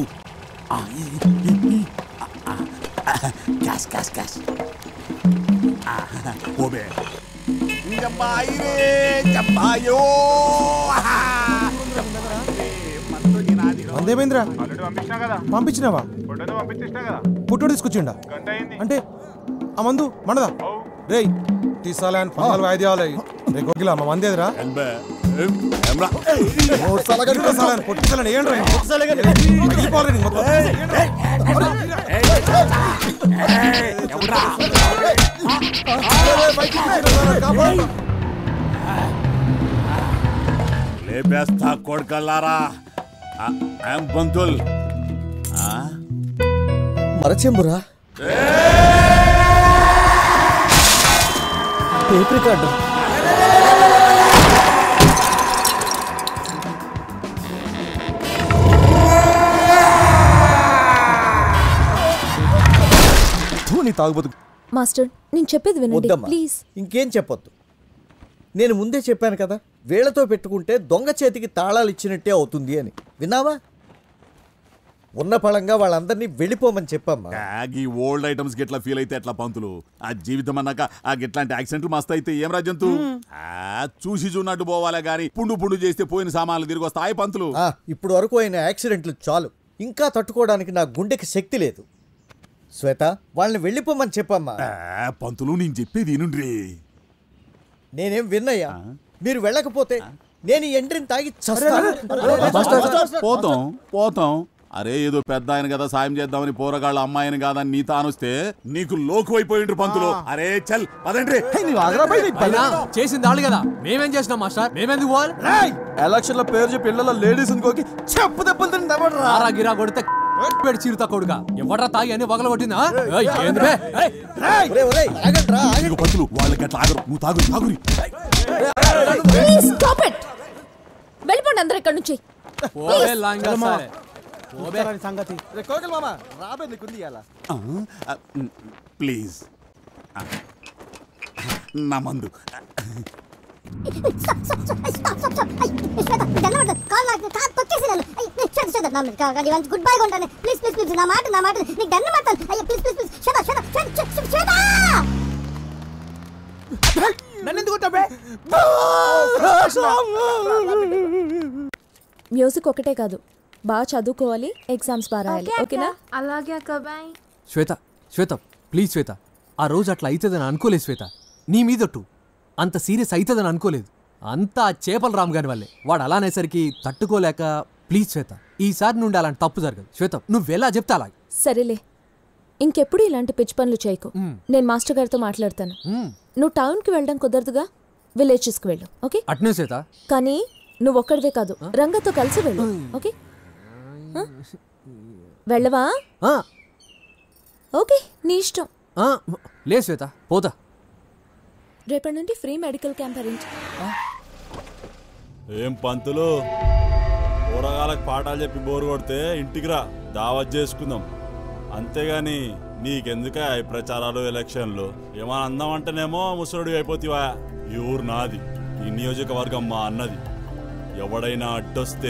క్యాష్ క్యాష్ క్యాష్ పోబే అందేమేంద్రా పంపించినావా? పుట్టోడు తీసుకొచ్చిండా అంటే ఆ మందు మనదా? రే తీసాలని పన్నాలు వాయిద్యాలు రే గొగ్గిలా మా మందేదిరా పొట్టిసాలని ఏంట్రా లేపేస్తా కొడుకల్లారా. బంతుల్ మరచెంబురా టేప్ రికార్డు. తాగుబోతు మాస్టర్, నేను చెప్పేది వినండి ప్లీజ్. ఇంకేం చెప్పొద్దు. నేను ముందే చెప్పాను కదా, వేళ్లతో పెట్టుకుంటే దొంగ చేతికి తాళాలు ఇచ్చినట్టే అవుతుంది అని. విన్నావా? ఉన్న పళంగా వాళ్ళందరినీ వెళ్ళిపోమని చెప్పమ్మా. ఈ ఓల్డ్ ఐటమ్స్ గిట్లా ఫీల్ అయితే ఎట్లా పంతులు? ఆ జీవితం అన్నాక ఆ గిట్లాంటి యాక్సిడెంట్లు మస్తు అయితే ఏం రాజంతు చూసి చూన్నట్టు పోవాలే గాని పుండు పుండు చేస్తే పోయిన సామాన్లు తిరిగి వస్తాయి పంతులు. ఇప్పుడు వరకు అయిన యాక్సిడెంట్లు చాలు, ఇంకా తట్టుకోవడానికి నా గుండెకి శక్తి లేదు. శ్వేత, వాళ్ళని వెళ్ళిపోమని చెప్పమ్మా. పంతులు నేను చెప్పేది వినుండ్రి. నేనేం విన్నయ్యా, మీరు వెళ్ళకపోతే నేను ఎండ్రిని తాగి చస్తాను. పోతాం పోతాం అరే ఏదో పెద్ద ఆయన కదా సాయం చేద్దామని పోరగాళ్ళ అమ్మాయిని కాదని నీ తానొస్తే నీకు లోకు అయిపోయిండ్రు పంతులు. అరే చల్ పదండ్రి. చేసింది వాళ్ళు కదా, మేమేం చేసినాం మాస్టర్? మేమెందుకు పోవాలి? ఎలక్షన్ లో పేరు చెప్పి ఇళ్లలో లేడీస్ ఇంకోకి చెప్పు దెబ్బలు తింటారా గిరా కొడితే పెడి చీరుతా కొడుగా ఎవడ్రా తాగి అని వగల కొట్టిందా? పంతులు వాళ్ళకి అట్లా ఆగరు, నువ్వు తాగు తాగురి. వెళ్ళిపోండి అందరూ ఇక్కడ నుంచి. ప్లీజ్ నా మందు. గుడ్ బై కొంటాను ప్లీజ్ ప్లీజ్ ప్లీజ్ నా మాట నా మాట నీకు దండం పెడతాను. అయ్యో please please please shut up shut up shut shut నన్ను ఎందుకు కొట్టావే? మ్యూజిక్ ఒకటే కాదు, బాగా చదువుకోవాలి, ఎగ్జామ్స్ బాగా రాయాలి. ఓకేనా? అలాగే అక్క. బాయ్. శ్వేత శ్వేత ప్లీజ్ శ్వేత, ఆ రోజు అట్లా అవుతుందని అనుకోలేదు శ్వేత. నీ మీదట్టు అంత సీరియస్ అవుతుందని అనుకోలేదు. అంతా చేపల రామ్ గాని వల్లే. వాడు అలా అనేసరికి తట్టుకోలేక ప్లీజ్ శ్వేత, ఈసారి నుండి అలాంటి తప్పు జరగదు. శ్వేత నువ్వు ఎలా చెప్తా అలా. సరేలే, ఇంకెప్పుడు ఇలాంటి పిచ్చి పనులు చేయకు. నేను మాస్టర్ గారితో మాట్లాడతాను. నువ్వు టౌన్కి వెళ్ళడం కుదరదుగా, విలేజెస్కి వెళ్ళు. ఓకే? అట్నే శ్వేత. కానీ నువ్వు ఒక్కడివే కాదు, రంగతో కలిసి వెళ్ళు. ఓకే? వెళ్ళవా? ఓకే, నీ ఇష్టం. లే శ్వేత, పోతా. రేపటి నుండి ఫ్రీ మెడికల్ క్యాంప్ అరేంజ్. ఏం పంతులు, కూరగాయలకు పాఠాలు చెప్పి బోరు కొడితే ఇంటికి రా, దావత్ చేసుకుందాం. అంతేగాని నీకెందుక ప్రచారాలు ఎలక్షన్లు? ఏమన్నా అందామంటేనేమో ముసలుడి అయిపోతావా? ఈ ఊరు నాది. ఈ నియోజకవర్గం మా అన్నది. ఎవడైనా అడ్డొస్తే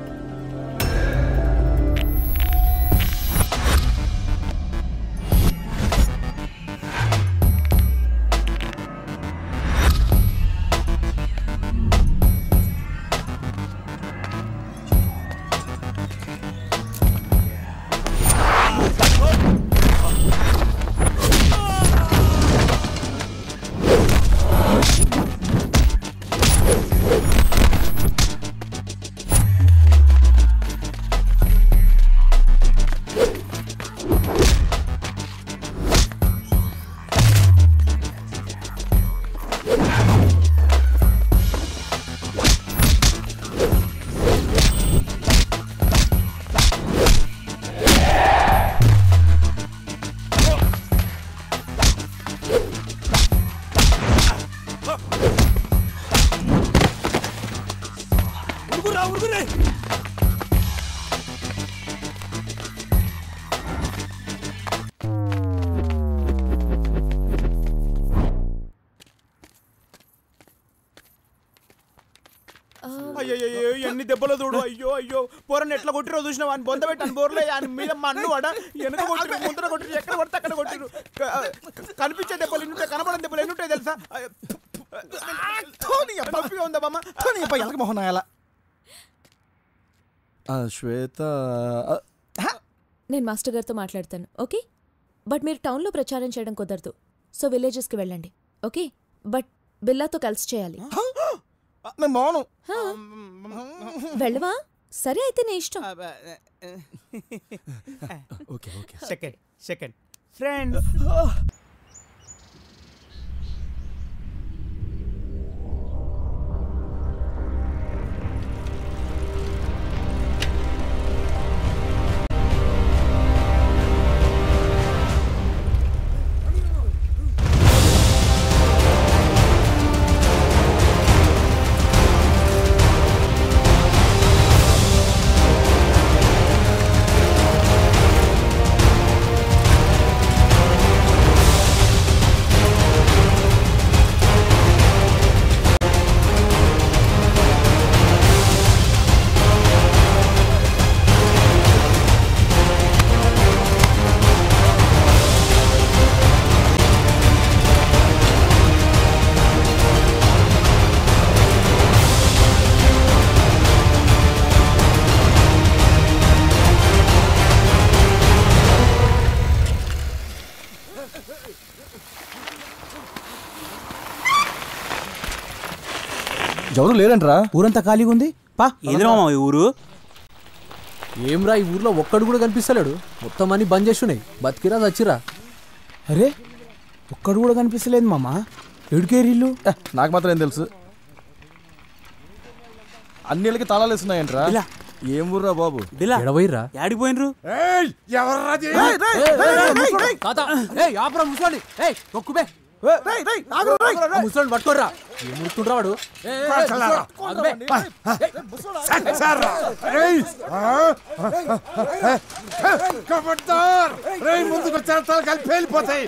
అయ్యో ఎన్ని దెబ్బలు చూడు. అయ్యో అయ్యో పోరని ఎట్లా కొట్టిరో చూసినా వాడిని బొంద పెట్టాను బోర్లే ఆయన మీద మన్ను వాడ వెనక కొట్టిరు ముందర కొట్టిరు ఎక్కడ పడితే అక్కడ కొట్టిరు. కనిపించే దెబ్బలు ఎన్నుంటాయి కనపడని దెబ్బలు ఎన్నుంటాయి తెలుసా? పప్పిగా ఉందా బామ్మ? ఎలక మొహం ఎలా శ్వేత? నేను మాస్టర్ గారితో మాట్లాడతాను. ఓకే, బట్ మీరు టౌన్లో ప్రచారం చేయడం కుదరదు. సో విలేజెస్కి వెళ్ళండి. ఓకే, బట్ బిల్లాతో కలిసి చేయాలి. వెళ్ళవా? సరే అయితే నీ ఇష్టం. Okay okay second second friends. ఎవరు లేరంట్రా? ఊరంతా ఖాళీగా ఉంది. పా ఎదురా ఈ ఊరు. ఏమ్రా ఈ ఊర్లో ఒక్కడు కూడా కనిపిస్తలేడు. మొత్తం అన్ని బంద్ చేస్తున్నాయి. బతికిరా చచ్చిరా. అరే ఒక్కడు కూడా కనిపిస్తలేదు మామ. ఎడుకేరిల్లు నాకు మాత్రం ఏం తెలుసు. అన్ని ఇళ్ళకి తాళాలు వేస్తున్నాయంట్రా. ఏం ఊర్రా బాబు? ఎడవైరా యాడిపోయినరు? ముసలి పట్టుకోర్రా. ఏం ముడుతుండ్రా వాడు? ముందుకు వచ్చేస్తాను కలిపి వెళ్ళిపోతాయి.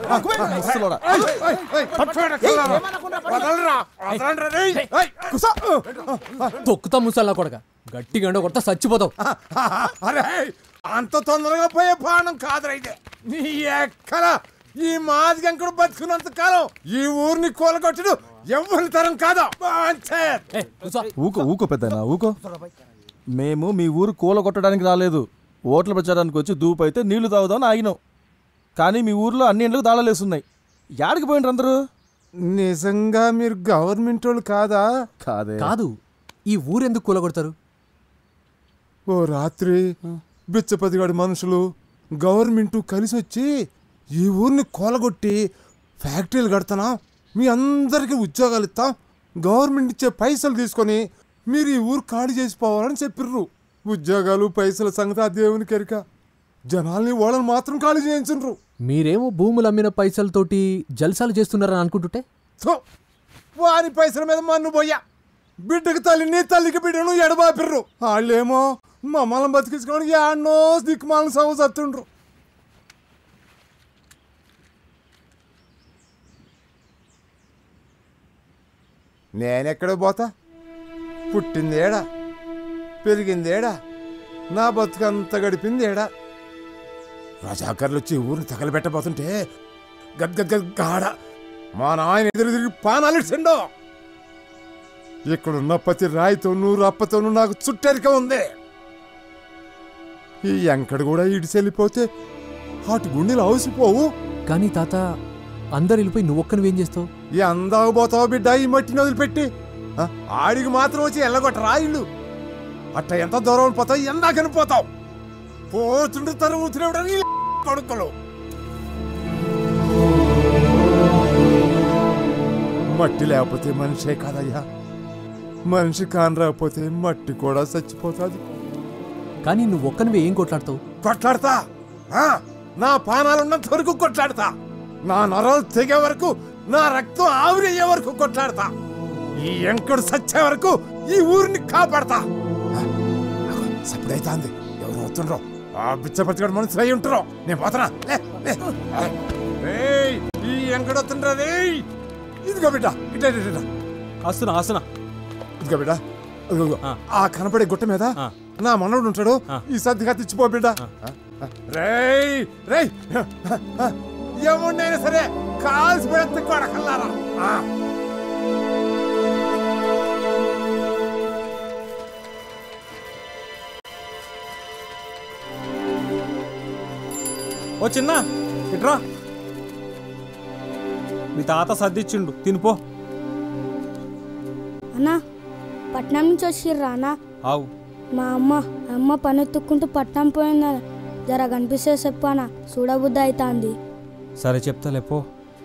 తొక్కుతా ముసల్లా కొడక. గట్టిగా ఎండ కొడతా చచ్చిపోతావు. అరే అంత తొందరగా పోయే ప్రాణం కాదురా ఇది. నీ ఎక్కడ ఈ మాదిగంకుడు బతుకున్నంత కాలం ఈ ఊరిని కూలగొట్టుడు ఎవరి తరం కాదా? ఊకో ఊకో పెద్దనా ఊకో. మేము మీ ఊరు కూల కొట్టడానికి రాలేదు. ఓట్ల ప్రచారానికి వచ్చి దూపు అయితే నీళ్లు తాగుదామని ఆగినాం. కానీ మీ ఊర్లో అన్ని ఇండ్లకు తాళాలేస్తున్నాయి. యాడికి పోయినరు అందరూ? నిజంగా మీరు గవర్నమెంట్ వాళ్ళు కాదా? కాదే. కాదు. ఈ ఊరెందుకు కూలగొడతారు? ఓ రాత్రి బిచ్చపతిగాడి మనుషులు గవర్నమెంట్ కలిసి వచ్చి ఈ ఊరిని కూలగొట్టి ఫ్యాక్టరీలు కడతానా, మీ అందరికీ ఉద్యోగాలు ఇస్తాం, గవర్నమెంట్ ఇచ్చే పైసలు తీసుకొని మీరు ఈ ఊరు ఖాళీ చేసిపోవాలని చెప్పిర్రు. ఉద్యోగాలు పైసల సంగతి ఆ దేవుని కెరిక. జనాల్ని వాళ్ళని మాత్రం ఖాళీ చేయించు. మీరేమో భూములు అమ్మిన పైసలతోటి జల్సాలు చేస్తున్నారని అనుకుంటుంటే వారి పైసల మీద మన్ను పోయా. బిడ్డకి తల్లిని తల్లికి బిడ్డను ఎడబాపిర్రు. వాళ్ళేమో మమ్మల్ని బతికించుకోవడానికి యాడ్నో దిక్కుమాలను సవ చత్తుండ్రు. నేనెక్కడ పోతా? పుట్టిందేడా, పెరిగిందేడా, నా బతుకంతా గడిపిందేడా. రజాకర్లు వచ్చి ఊరిని తగలబెట్టబోతుంటే గద్గద్గాడ మా నాయన ఎదురు తిరిగి పానాలు చెండో. ఇక్కడున్న ప్రతి రాయితోనూ రప్పతోనూ నాకు చుట్టరిక ఉంది. ఈ ఎంకడు కూడా ఇడిచెళ్ళిపోతే వాటి గుండెలు అవసిపోవు. కానీ తాత అందరు వెళ్ళిపోయి నువ్వు ఒక్కనివేం చేస్తావు? ఈ అందాకు పోతావు బిడ్డ ఈ మట్టిని వదిలిపెట్టి. ఆడికి మాత్రం వచ్చి ఎల్లగొట్ట రాయిళ్ళు అట్ట ఎంత దూరం పోతావు, ఎందాకని పోతావు. పోతుండే తరుగుతున్నప్పుడు కొడుకులు మట్టి లేకపోతే మనిషే కాదయ్యా. మనిషి కాని రాకపోతే మట్టి కూడా చచ్చిపోతుంది. కానీ నువ్వు ఒక్కనివే ఏం కొట్లాడతావు? కొట్లాడతా, నా పానాలున్నంత వరకు కొట్లాడతా. నా నరాలు తెగే వరకు, నా రక్తం ఆవిరయ్యే వరకు కొట్లాడతా. ఈ ఎంకడు సచ్చే వరకు ఈ ఊరిని కాపాడతా. సప్పుడైతా అంది, ఎవరు వస్తుండ్రో ఆ బిచ్చపతిగడు మనుషులు అయి ఉంటారో. నేను పోతున్నా. ఈ ఎంకడు వస్తుండ్రా రే. ఇదిగో బిడ్డ, ఇట్లా ఇట్లా వస్తున్నా వస్తున్నా. ఇదిగో బిడ్డ, ఆ కనపడే గుట్ట మీద నా మనవడు ఉంటాడు. ఈ సర్దిగా తెచ్చిపో బిడ్డ. రేయ్ రేయ్, ఏముండైనా సరే కాల్సి పెడితే కొడకల్లారా. ఓ చిన్న ఇట్రా, మీ తాత సర్దిచ్చిండు, తినిపో. అన్నా పట్నం నుంచి వచ్చిర్రా అన్నా? ఆవు మా అమ్మ అమ్మ పని ఎత్తుక్కుంటూ పట్నం పోయిందా, జర కనిపిస్తే చెప్పానా, చూడబుద్ధి అవుతుంది. సరే చెప్తాలే పో.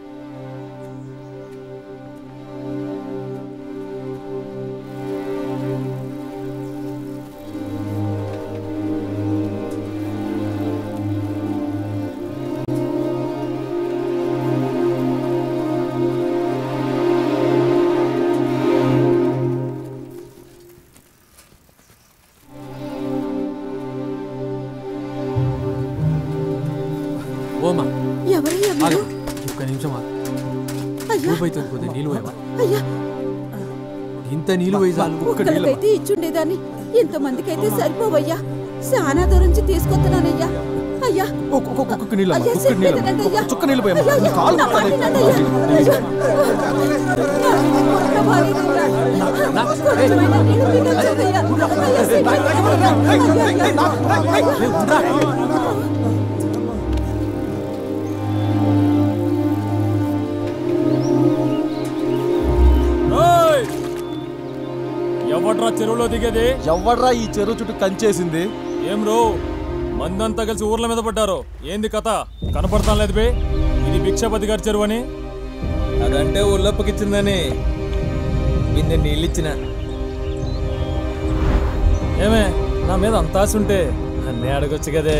ఓమా ఎవరయ్యా మీరు? ఒక్క నిమిషం అయ్యా. పోతే నీళ్ళు పోయవా? అయ్యా ఇంత నీళ్ళు పోయి చాలు. ఒక్కరికైతే ఇచ్చుండేదాన్ని, ఇంతమందికైతే సరిపోవయ్యా. చాలా దూరం నుంచి తీసుకొస్తున్నానయ్యా. అయ్యా ఒక్కొక్క నీళ్ళు అయ్యా, చెప్పేదేనండి అయ్యా. చుక్క నీళ్ళు పోయమ్మా. అయ్యా, అయ్యా, కాలు నా మాట వినండి అయ్యా. అయ్యా. నా బాలేదయ్యా. కొంచెమైనా నీళ్ళు తినొచ్చేదయ్యా. అయ్యా, శ్రీనివాసయ్యా. ఎవడ్రా చెరువులో దిగేది? ఎవడ్రా ఈ చెరువు చుట్టూ కంచేసింది? ఏం రో మందంతా కలిసి ఊర్ల మీద పడ్డారు. ఏంది కథ కనపడతాం లేదు బే? ఇది భిక్షపతి గారి చెరువు అని. అదంటే ఉల్లప్పకిచ్చిందని బిందె నీళ్ళిచ్చిన. ఏమే నా మీద అంత ఆశ ఉంటే అన్నీ అడగొచ్చు కదే.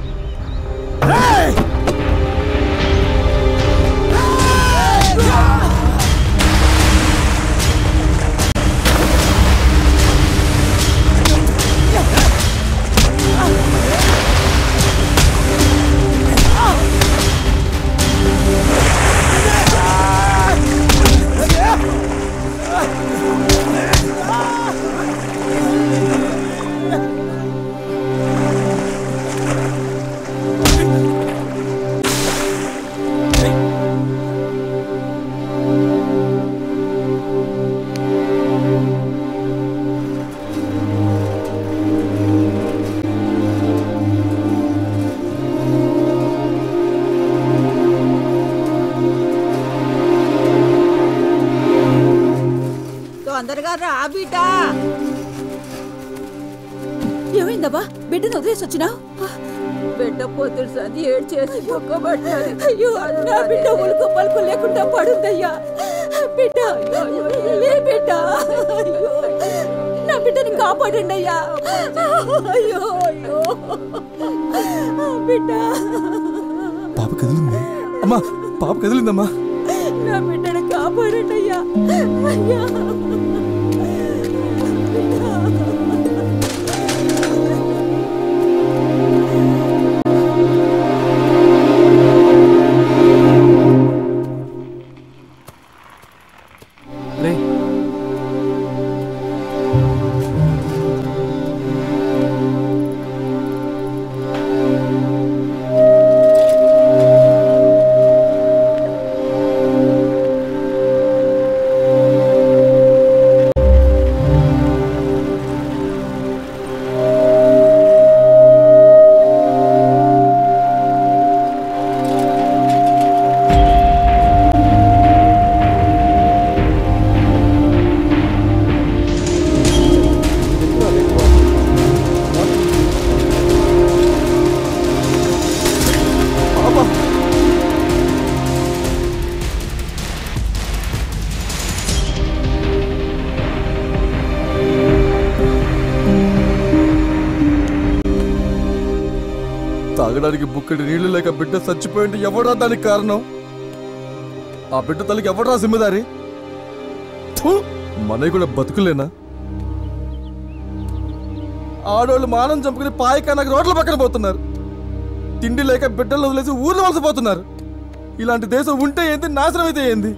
తొందరగా రా బిడ్డ. ఏమైందబ్బా, బిడ్డను వదిలేసి వచ్చినావు? బిడ్డ పొద్దుడు సంది ఏడు చేసి మొక్కబట్టాలి. అయ్యో నా బిడ్డ ఉలుకు పలుకు లేకుండా పడుందయ్యా. బిడ్డ లే బిడ్డ, అయ్యో నా బిడ్డని కాపాడండి అయ్యా. అయ్యో అయ్యో బిడ్డ. పాప కదిలింది అమ్మా, పాప కదిలిందమ్మా. నా బిడ్డని కాపాడండి అయ్యా. అయ్యా తాగడానికి బుక్కడి నీళ్లు లేక బిడ్డ చచ్చిపోయింటే ఎవడా దానికి కారణం? ఆ బిడ్డ తల్లికి ఎవడరా జిమ్మదారి? మనవి కూడా బతుకులేనా? ఆడవాళ్ళు మానం చంపుకుని పాయకానికి రోడ్ల పక్కన పోతున్నారు. తిండి లేక బిడ్డలు వదిలేసి ఊర్లో వలసపోతున్నారు. ఇలాంటి దేశం ఉంటే ఏంది, నాశనం అయితే ఏంది?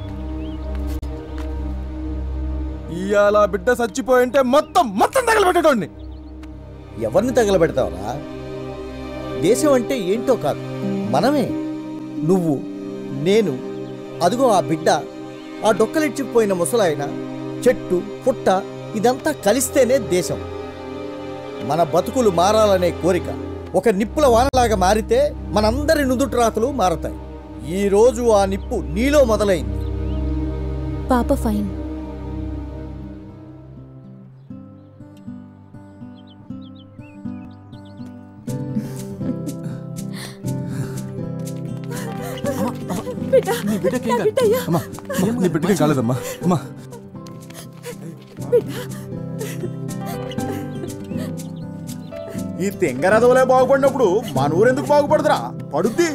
ఇవాళ బిడ్డ చచ్చిపోయింటే మొత్తం మొత్తం తగలబెట్టేటోడిని. ఎవరిని తగలబెడతావురా? దేశం అంటే ఏంటో కాదు, మనమే. నువ్వు, నేను, అదిగో ఆ బిడ్డ, ఆ డొక్కలిచ్చిపోయిన ముసలాయన, చెట్టు పుట్ట, ఇదంతా కలిస్తేనే దేశం. మన బతుకులు మారాలనే కోరిక ఒక నిప్పుల వానలాగా మారితే మనందరి నుదుటి రాతలు మారతాయి. ఈరోజు ఆ నిప్పు నీలో మొదలైంది. పాప ఫైన్. నీ బిడ్డకేం కాలేదమ్మా. అమ్మా ఈ తెంగరదవలే బాగుపడినప్పుడు మన ఊరెందుకు బాగుపడదురా? పడుద్ది.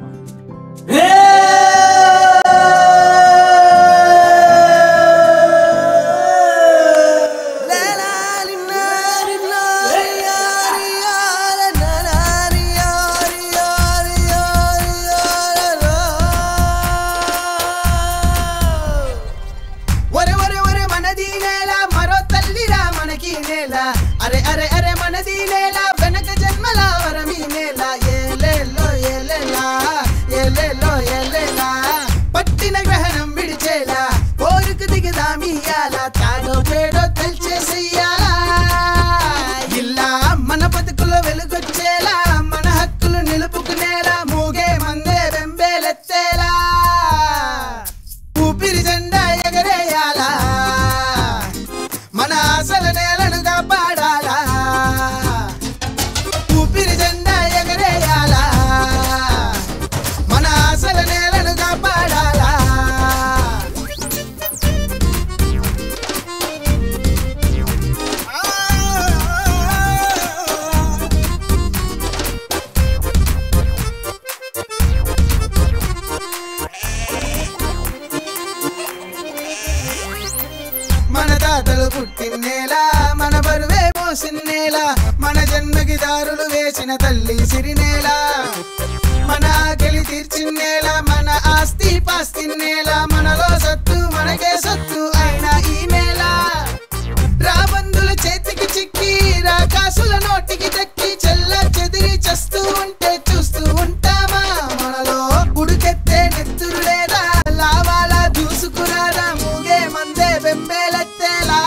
మన జన్మకి దారులు వేసిన తల్లి సిరినేల, మన ఆకలి తీర్చిన్నేల, మన ఆస్తి పాస్తిన్నేల, మనలో సత్తు మనకే సత్తు అయిన ఈ నేల. రాబందుల చేతికి చిక్కి రాకాసుల నోటికి దక్కి చెల్ల చెదిరి చస్తూ ఉంటే చూస్తూ ఉంటామా? మనలో ఉడుకెత్తే నెత్తురు లేదా లావాల దూసుకురాదా మూగే మందే బెంబేలెత్తేలా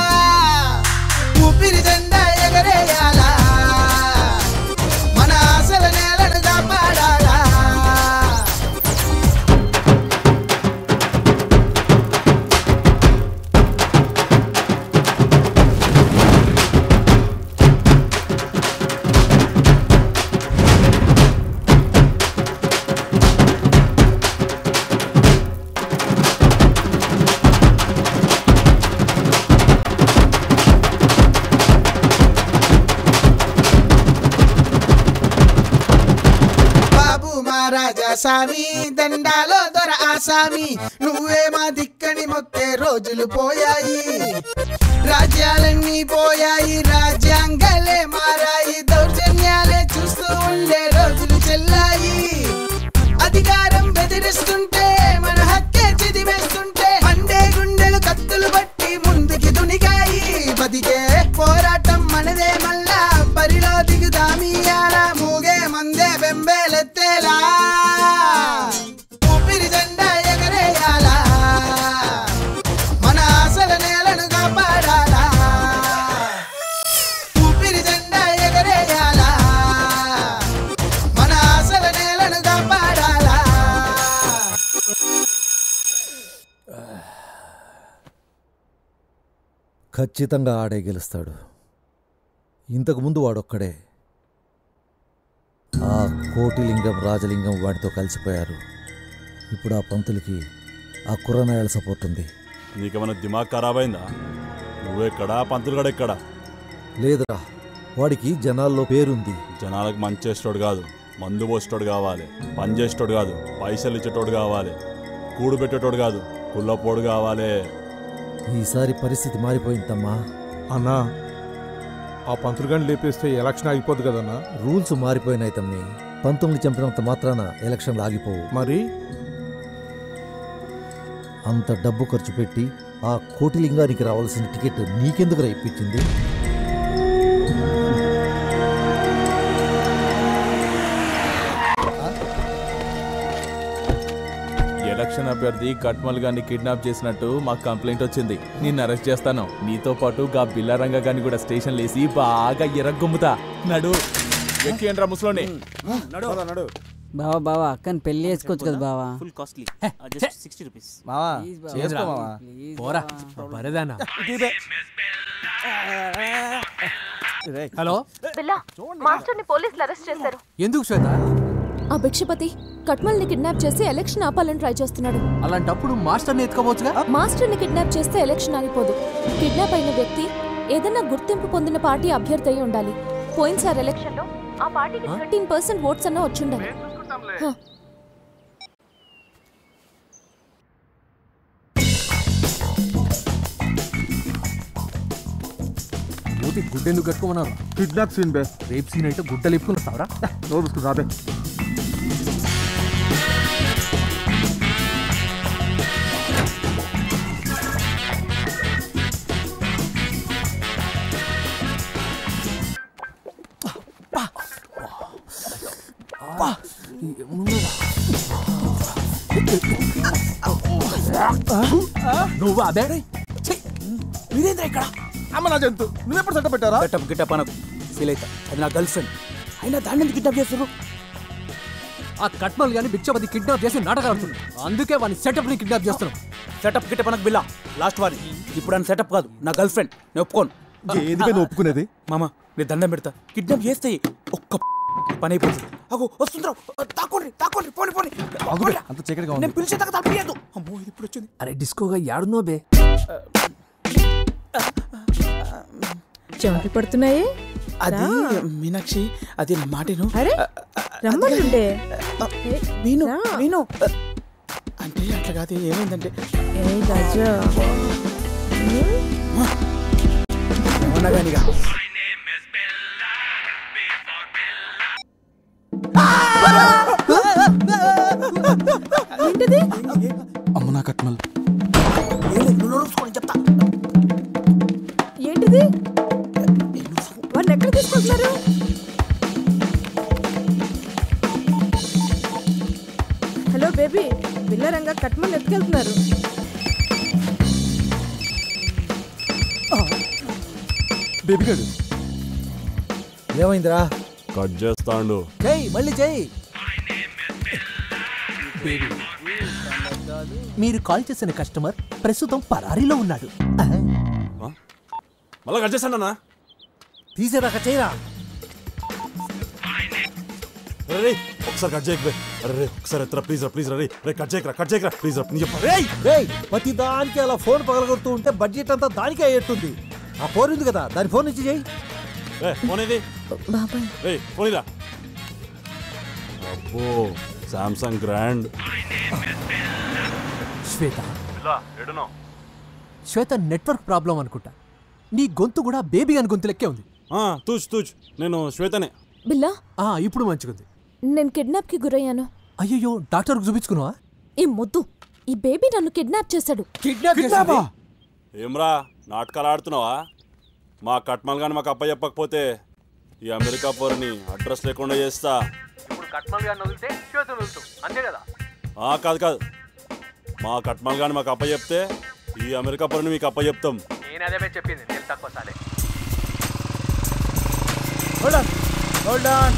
ఊపిరి జెండా ఎగరేయాలా, మన ఆశల నేలను కాపాడాలా. రాజాసామి దండాలో దొర ఆసామి, నువ్వే మా దిక్కని మొక్కే రోజులు పోయాయి. రాజ్యాలన్నీ పోయాయి, రాజ్యాంగాలే మారాయి, దౌర్జన్యాలే చూస్తూ ఉండే రోజులు చెల్లాయి. అధికారం బెదిరిస్తుంటే మన హక్కే చిదివేస్తుంటే మండే గుండెలు కత్తులు బట్టి ముందుకి దునిగాయి. బతికే పోరాటం మనదే మళ్ళా బరిలో దిగుదామియాల మూగే మందే బెంబేలెత్తేలా ఊపిరి జెండా ఎగరేయాలా, మన ఆశల నేలను కాపాడాలా. ఊపిరి జెండా ఎగరేయాలా, మన ఆశల నేలను కాపాడాలా. ఖచ్చితంగా ఆడే గెలుస్తాడు. ఇంతకుముందు వాడొక్కడే. ఆ కోటిలింగం రాజలింగం వాడితో కలిసిపోయారు. ఇప్పుడు ఆ పంతులకి ఆ కుర్రనాయాల సపోర్ట్ ఉంది. నీకేమైనా దిమాగ్ ఖరాబ్ అయిందా? నువ్వెక్కడా, పంతులు గడ ఎక్కడా? లేదురా, వాడికి జనాల్లో పేరుంది. జనాలకు మంచి చేసేటోడు కాదు, మందు పోసేటోడు కావాలి. పని చేసేటోడు కాదు, పైసలు ఇచ్చేటోడు కావాలి. కూడు పెట్టేటోడు కాదు, కుళ్ళపోడు కావాలి. ఈసారి పరిస్థితి మారిపోయిందమ్మా. అన్నా ఆ పంతులుగాని లేపేస్తే ఎలక్షన్ ఆగిపోద్ది కదన్నా. రూల్స్ మారిపోయినాయి తమ్మి. పంతొమ్మిది చంపినంత మాత్రాన ఎలక్షన్లు ఆగిపోవు. మరి అంత డబ్బు ఖర్చు పెట్టి ఆ కోటిలింగానికి రావాల్సిన టికెట్ నీకెందుకు ఇప్పించింది? ఎలక్షన్ అభ్యర్థి కట్మల్ గారిని కిడ్నాప్ చేసినట్టు మాకు కంప్లైంట్ వచ్చింది. నిన్ను అరెస్ట్ చేస్తాను. నీతో పాటు గా బిల్లా రంగా గాని కూడా స్టేషన్ లేసి బాగా ఎరగొమ్ముతా. నడు ఎక్కియండ్రా ముసలోని. నడు బావా బావా అక్కని పెళ్లి చేసుకోవచ్చు కదా బావా. ఫుల్ కాస్ట్లీ సిక్స్టీ రూపీస్ బావా చేసుకో బావా. పోరా బరదానా. హలో బిల్లా, మాస్టర్ని పోలీసులు అరెస్ట్ చేశారు. ఎందుకు శ్వేత? ఆ భిక్షపతి కట్మల్ని కిడ్నాప్ చేసి ఎలక్షన్ ఆపాలని ట్రై చేస్తున్నాడు. అలాంటప్పుడు మాస్టర్ని ఎత్తుకోవచ్చుగా. మాస్టర్ని కిడ్నాప్ చేస్తే ఎలక్షన్ ఆగిపోదు. కిడ్నాప్ అయిన వ్యక్తి ఏదైనా గుర్తింపు పొందిన పార్టీ అభ్యర్థి అయి ఉండాలి. పోయినసారి ఎలక్షన్ లో ఆ పార్టీకి థర్టీన్ పర్సెంట్ ఓట్స్ అన్న వచ్చుండాలి. మూతి గుడ్డెందుకు కట్టుకోమన్నారు? కిడ్నాప్ సీన్ బే. రేప్ సీన్ అయితే గుడ్డలు ఇప్పుకున్నావురా? నోరు రాబే. నువ్వు అదే మీరేంద్ర ఇక్కడ? అమ్మ నా జంతు నువ్వెప్పుడు సెటప్ పెట్టారా? సెటప్ గిటప్ అనకు. ఫీల్ అవుతా, అది నా గర్ల్ ఫ్రెండ్. అయినా దాన్ని ఎందుకు కిడ్నాప్ చేస్తారు? ఆ కట్మల్ గాని భిక్షపతి కిడ్నాప్ చేసి నాటకాలు ఆడుతున్నాడు. అందుకే వాని సెటప్ ని కిడ్నాప్ చేస్తున్నాం. సెటప్ గిటప్ అనకు బిల్లా. లాస్ట్ వారి ఇప్పుడు అని సెటప్ కాదు, నా గర్ల్ ఫ్రెండ్. నేను ఒప్పుకోను. ఎందుకని ఒప్పుకునేది? మామ నేను దండం పెడతా. కిడ్నాప్ చేస్తే ఒక్క పని అయిపోతుంది. అగో వస్తుందిరా. తాకోండి తాకోండి పోని పోని. అంత చీకటిగా నేను పిలిచేదాకా తప్పలేదు. అమ్మో ఇది ఇప్పుడు వచ్చింది. అరే డిస్కోగా యాడునో బే. చెమటలు పడుతున్నాయి. అది మీనాక్షి, అది నా మాటేను. అరే రమ్మంటుండే మీను మీను అంటే అట్లా కాదు. ఏమైందంటే అవునగానిగా ఏంటిది? అమ్మునా కట్మల్ చెప్తా. ఏంటిది? వాళ్ళు ఎక్కడ తీసుకుంటున్నారు? హలో బేబీ, బిల్లా రంగా కట్మల్ ఎత్తుకెళ్తున్నారు. బేబీ గారు ఏమైందిరా? కట్ చేస్తాండు. చెయ్యి మళ్ళీ చెయ్యి. మీరు కాల్ చేసిన కస్టమర్ ప్రస్తుతం పరారీలో ఉన్నాడు. మళ్ళా కట్ చేస్తానన్నా. తీసేదాకా చేయరా. అరే ఒకసారి కట్ చేయకు. అరే ఒకసారి ఎత్తరా ప్లీజ్ రా ప్లీజ్ రా. రే కట్ చేయకరా కట్ చేయకరా ప్లీజ్ రా. నీ చెప్ప రేయ్ రేయ్ ప్రతి దానికి అలా ఫోన్ పగలగొడుతూ ఉంటే బడ్జెట్ అంతా దానికే అయ్యేట్టుంది. ఆ ఫోన్ ఉంది కదా, దాని ఫోన్ నుంచి చేయి. ఫోన్ ఇది బాబాయ్. రే ఫోన్ ఇరా. అబ్బో Samsung grand. Shweta Shweta network problem అనుకుంటా. నీ గొంతు కూడా బేబీ అని గొంతు లెక్కే ఉంది. తూచ్ తూచ్ నేను శ్వేతనే. బిల్లా ఇప్పుడు మంచిగుంది. నేను కిడ్నాప్ కి గురయ్యాను. అయ్యో డాక్టర్కు చూపించుకున్నావా? ఈ మొద్దు ఈ బేబీ నన్ను కిడ్నాప్ చేశాడు. కిడ్నాప్? ఏమ్రా నాటకాలు ఆడుతున్నావా? మా కట్మల్ గాని మాకు అప్ప చెప్పకపోతే ఈ అమెరికా పోరని అడ్రస్ లేకుండా చేస్తా. ఇప్పుడు కట్మల్ గాని వదిలితే శ్వేతను వదులుతాం అంతే కదా? కాదు కాదు, మా కట్మల్ గాని మాకు అప్ప చెప్తే ఈ అమెరికా పోరని మీకు అప్ప చెప్తాం. నేను అదే చెప్పింది. నేను తక్కువ సాలే. Hold on. Hold on.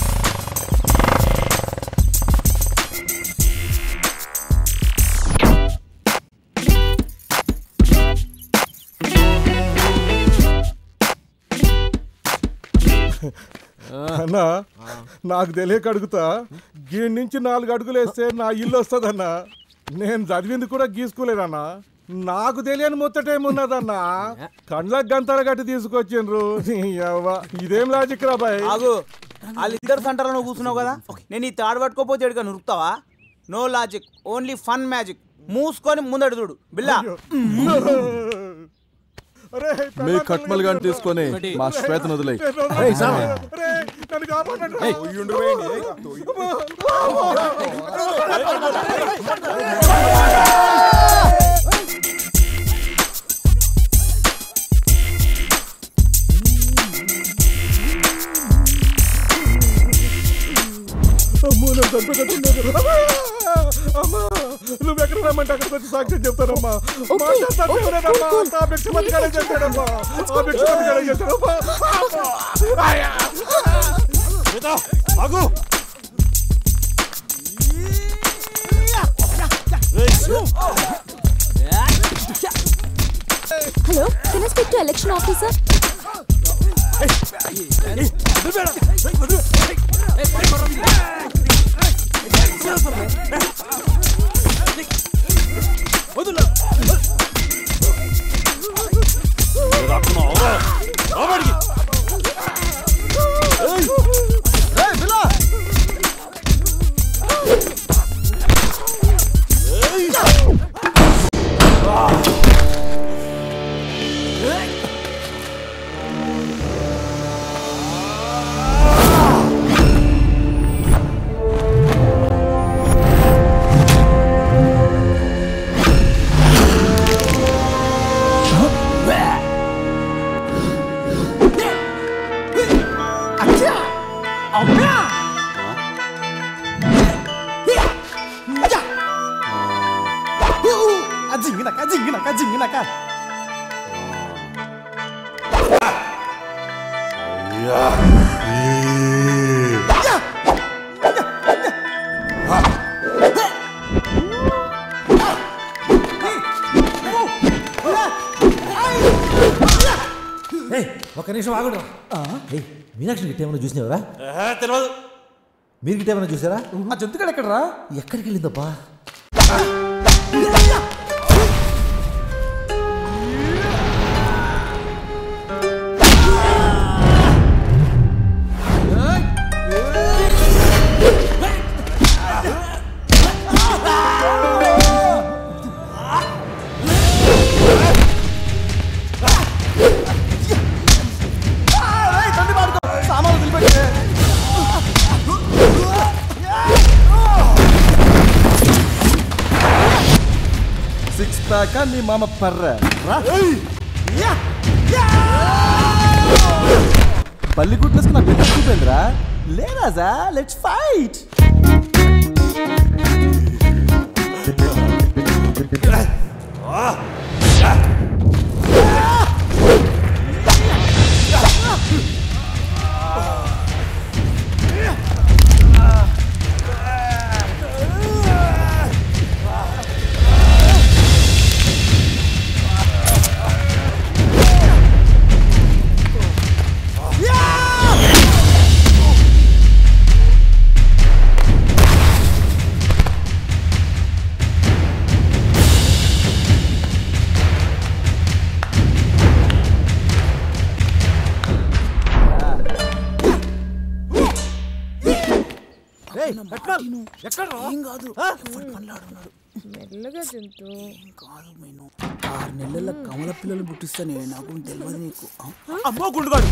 అన్నా నాకు తెలియక అడుగుతా. గీ నుంచి నాలుగు అడుగులు వేస్తే నా ఇల్లు వస్తుందన్నా. నేను చదివింది కూడా గీసుకోలేదన్నా. నాకు తెలియని ముచ్చటేమున్నదన్నా కండ్లకు గంతలు గట్టి తీసుకొచ్చిండ్రు ఇదేం లాజిక్ రా బాయ్. ఆగు, వాళ్ళిద్దరు సెంటర్లో నువ్వు కూర్చున్నావు కదా, నేను ఈ తాడు పట్టుకోపోతే ఎడుగా నురుకుతావా? No logic, only fun magic. మూసుకొని ముందడు చూడు బిల్లా. మీ కట్మల్ గాని తీసుకొని మా శ్వేతను వదిలే. అమ్మా నువ్వు ఎక్కడ రమ్మంటే అక్కడికి వచ్చి సాక్ష్యం చెప్తానమ్మా. చేస్తాడమ్మా hello, can I speak to election officer? ఒక నిమిషం ఆగడు. మీనాక్షి గిట్ట ఏమైనా చూసినావరా? తెలియదు. మీరు గిట్ట ఏమైనా చూసారా? ఆ జంతుగాడు ఎక్కడరా? ఎక్కడికి వెళ్ళిందబ్బా? నీ మామ పర్ర పల్లిగుట్లేసుకున్న బిడ్డ చూపేంద్రా. లేరాజా, లెట్స్ ఫైట్. మెల్లగా జంతు కాదు. నేను ఆరు నెలల కమల పిల్లలు పుట్టిస్తానే, నాకు తెలియదు నీకు. అమ్మో గుండుగాడు.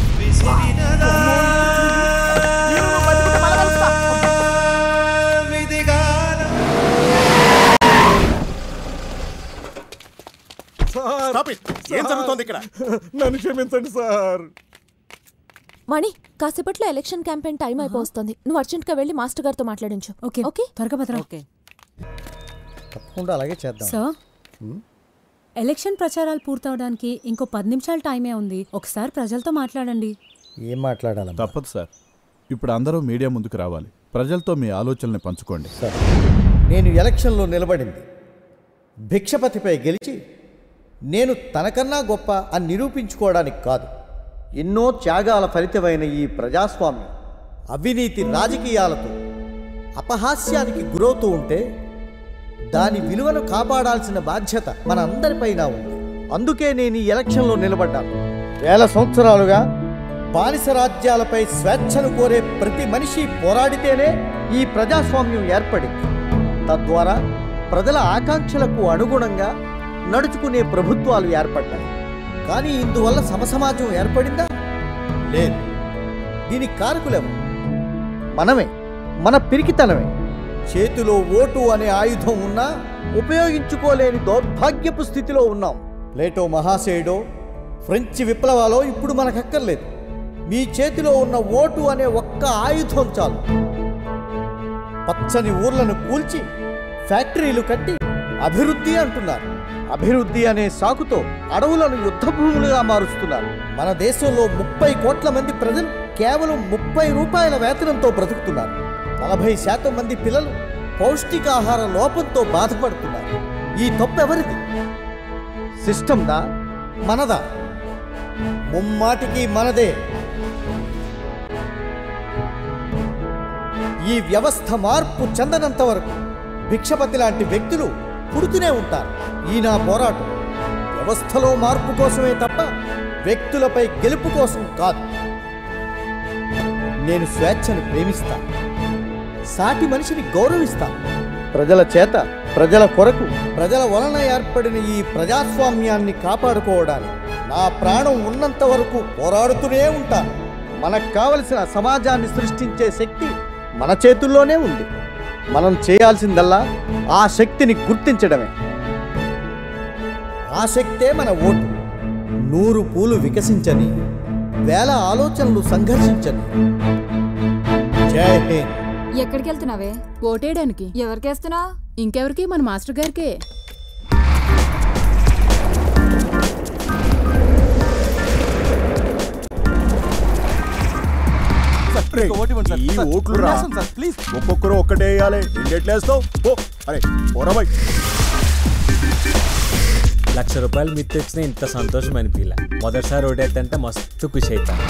ఏం జరుగుతోంది ఇక్కడ? నన్ను క్షమించండి సార్. వాణి, కాసేపట్లో ఎలక్షన్ క్యాంపెయిన్ టైం అయిపోతుంది. నువ్వు అర్జెంట్ గా వెళ్ళి మాస్టర్ గారితో మాట్లాడించు. ఓకే ఓకే త్వరగా భద్ర. తప్పకుండా అలాగే చేద్దాం సార్. ఎలక్షన్ ప్రచారాలు పూర్తవడానికి ఇంకో పది నిమిషాల టైమే ఉంది. ఒకసారి ప్రజలతో మాట్లాడండి. ఏం మాట్లాడాలి? తప్పదు సార్. ఇప్పుడు అందరూ మీడియా ముందుకు రావాలి. ప్రజలతో మీ ఆలోచనల్ని పంచుకోండి. సార్, నేను ఎలక్షన్లో నిలబడింది భిక్షపతిపై గెలిచి నేను తనకన్నా గొప్ప అని నిరూపించుకోవడానికి కాదు. ఎన్నో త్యాగాల ఫలితమైన ఈ ప్రజాస్వామ్యం అవినీతి రాజకీయాలతో అపహాస్యానికి గురవుతూ ఉంటే దాని విలువను కాపాడాల్సిన బాధ్యత మన అందరిపైన ఉంది. అందుకే నేను ఈ ఎలక్షన్లో నిలబడ్డాను. వేల సంవత్సరాలుగా బానిస రాజ్యాలపై స్వేచ్ఛను కోరే ప్రతి మనిషి పోరాడితేనే ఈ ప్రజాస్వామ్యం ఏర్పడింది. తద్వారా ప్రజల ఆకాంక్షలకు అనుగుణంగా నడుచుకునే ప్రభుత్వాలు ఏర్పడ్డాయి. కానీ ఇందువల్ల సమసమాజం ఏర్పడిందా? లేదు. దీనికి కారకులేమో మనమే, మన పిరికితనమే. చేతిలో ఓటు అనే ఆయుధం ఉన్నా ఉపయోగించుకోలేని దౌర్భాగ్యపు స్థితిలో ఉన్నాం. ప్లేటో మహాశయుడో ఫ్రెంచ్ విప్లవాలో ఇప్పుడు మనకక్కర్లేదు. మీ చేతిలో ఉన్న ఓటు అనే ఒక్క ఆయుధం చాలు. పచ్చని ఊర్లను కూల్చి ఫ్యాక్టరీలు కట్టి అభివృద్ధి అంటున్నారు. అభివృద్ధి అనే సాకుతో అడవులను యుద్ధభూములుగా మారుస్తున్నారు. మన దేశంలో ముప్పై కోట్ల మంది ప్రజలు కేవలం ముప్పై రూపాయల వేతనంతో బ్రతుకుతున్నారు. నలభై శాతం మంది పిల్లలు పౌష్టికాహార లోపంతో బాధపడుతున్నారు. ఈ తప్పెవరిది? సిస్టమ్దా, మనదా? ముమ్మాటికి మనదే. ఈ వ్యవస్థ మార్పు చెందనంత వరకు భిక్షపతి లాంటి వ్యక్తులు పుడుతూనే ఉంటారు. ఈ నా పోరాటం వ్యవస్థలో మార్పు కోసమే తప్ప వ్యక్తులపై గెలుపు కోసం కాదు. నేను స్వేచ్ఛను ప్రేమిస్తాను, సాటి మనిషిని గౌరవిస్తాను. ప్రజల చేత, ప్రజల కొరకు, ప్రజల వలన ఏర్పడిన ఈ ప్రజాస్వామ్యాన్ని కాపాడుకోవడానికి నా ప్రాణం ఉన్నంత వరకు పోరాడుతూనే ఉంటాను. మనకు కావలసిన సమాజాన్ని సృష్టించే శక్తి మన చేతుల్లోనే ఉంది. మనం చేయాల్సిందల్లా ఆ శక్తిని గుర్తించడమే. ఆ శక్తే మన ఓటు. నూరు పూలు వికసించని, వేల ఆలోచనలు సంఘర్షించని. జై హింద్. ఎక్కడికి వెళ్తున్నావే? ఓటేయడానికి. ఎవరికేస్తున్నా? ఇంకెవరికి? మన మాస్టర్ గారికే. ఈ ఓట్లు రా, ఒక్కొక్కరు ఒక్కటే వేయాలి. ఎట్లేస్తావు? అరే పోరాబాయ్. లక్ష రూపాయలు మిత్తి వచ్చిన ఇంత సంతోషం అనిపించలే. మొదటిసారి ఓటేద్దంటే మస్తు ఖుషి అవుతాను.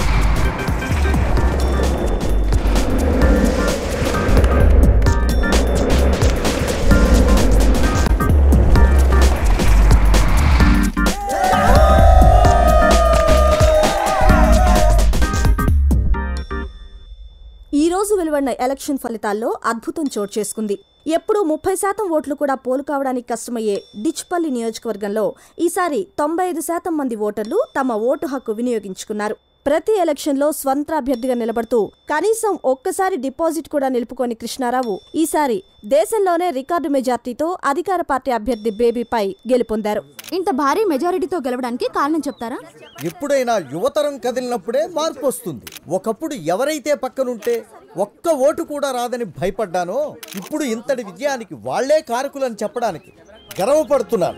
ఈ రోజు వెలువడిన ఎలక్షన్ ఫలితాల్లో అద్భుతం చోటు చేసుకుంది. ఎప్పుడూ ముప్పై శాతం ఓట్లు కూడా పోలు కావడానికి కష్టమయ్యే డిచ్పల్లి నియోజకవర్గంలో ఈసారి తొంభై ఐదు శాతం మంది ఓటర్లు తమ ఓటు హక్కు వినియోగించుకున్నారు. ప్రతి ఎలక్షన్లో స్వంత అభ్యర్థిగా నిలబడుతూ కనీసం ఒక్కసారి డిపాజిట్ కూడా నిలుపుకోని కృష్ణారావు ఈసారి దేశంలోనే రికార్డు మెజార్టీతో అధికార పార్టీ అభ్యర్థి బేబీపై గెలుపొందారు. ఇంత భారీ మెజారిటీతో గెలవడానికి కారణం చెప్తారా? ఎప్పుడైనా యువతరం కదిలినప్పుడే మార్పు వస్తుంది. ఒకప్పుడు ఎవరైతే పక్కనుంటే ఒక్క ఓటు కూడా రాదని భయపడ్డానో ఇప్పుడు ఇంతటి విజయానికి వాళ్లే కారకులని చెప్పడానికి గర్వపడుతున్నాను.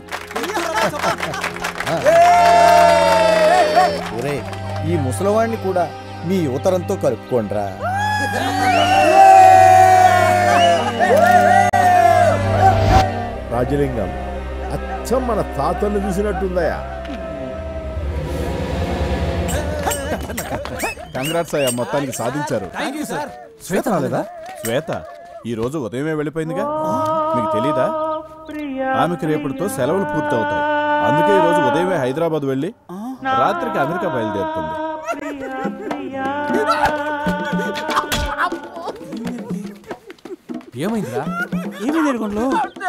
ఒరే, ఈ ముసలివాణ్ణి కూడా మీ యువతరంతో కలుపుకోండ్రా. రాజలింగం అచ్చం మన తాతను చూసినట్టుందయా. కంగ్రాట్స్ అయ్యా, మొత్తానికి సాధించారు. శ్వేత రాలేదా? శ్వేత ఈ రోజు ఉదయమే వెళ్ళిపోయిందిగా. మీకు తెలీదా? ఆమెకి రేపటితో సెలవులు పూర్తవుతాయి. అందుకే ఈ రోజు ఉదయమే హైదరాబాద్ వెళ్ళి రాత్రికి అమెరికా బయలుదేరుతుంది. ఏమైందిరా? ఏమైంది ఎరుగొండలో?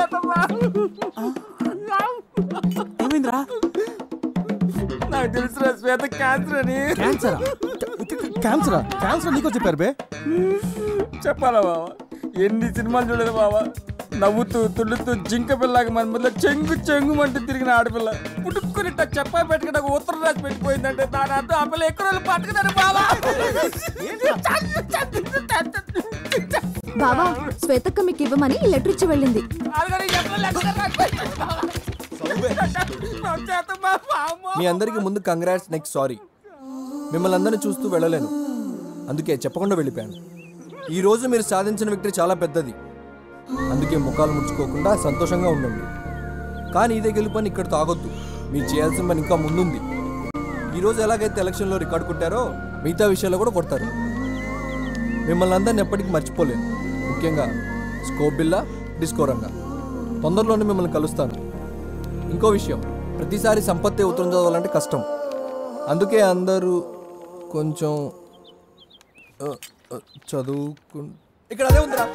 ఏమైందిరా? నాకు తెలుసురా, శ్వేత క్యాన్సర్ అని. క్యాన్సరా? క్యాన్సరా? క్యాన్సర్ నీకో చెప్పారు బే? చెప్పాలా బావా? ఎన్ని సినిమాలు చూడలేదు బావా. నవ్వుతూ తుళ్ళుతూ జింక పిల్లకి మన మధ్య చెంగు చెంగు అంటూ తిరిగిన ఆడపిల్ల పుట్టుకుని చెప్పా పెట్టుకు నాకు ఉత్తరం రాసి పెట్టిపోయిందంటే దాని అర్థం ఆ పిల్ల ఎక్కువ రోజులు పట్టుకున్నాను బావా. బావా, శ్వేతక్క మీకు ఇవ్వమని లెటర్ ఇచ్చి వెళ్ళింది. మీ అందరికి ముందు కంగ్రాట్స్, నెక్స్ట్ సారీ. మిమ్మల్ని అందరినీ చూస్తూ వెళ్ళలేను, అందుకే చెప్పకుండా వెళ్ళిపోయాను. ఈరోజు మీరు సాధించిన విక్టరీ చాలా పెద్దది, అందుకే ముఖాలు ముడుచుకోకుండా సంతోషంగా ఉండండి. కానీ ఇదే గెలుపని ఇక్కడ తాగొద్దు. మీరు చేయాల్సిన పని ఇంకా ముందుంది. ఈరోజు ఎలాగైతే ఎలక్షన్లో రికార్డు కొట్టారో మిగతా విషయాల్లో కూడా కొడతారు. మిమ్మల్ని అందరిని ఎప్పటికీ మర్చిపోలేను, ముఖ్యంగా స్కోప్ బిల్లా, డిస్కో రంగా. తొందరలోనే మిమ్మల్ని కలుస్తాను. ఇంకో విషయం, ప్రతిసారి సంపత్తి ఉత్తరం చదవాలంటే కష్టం. అందుకే అందరూ కొంచెం చదువుకు ఇక్కడ అదే ఉందిరా.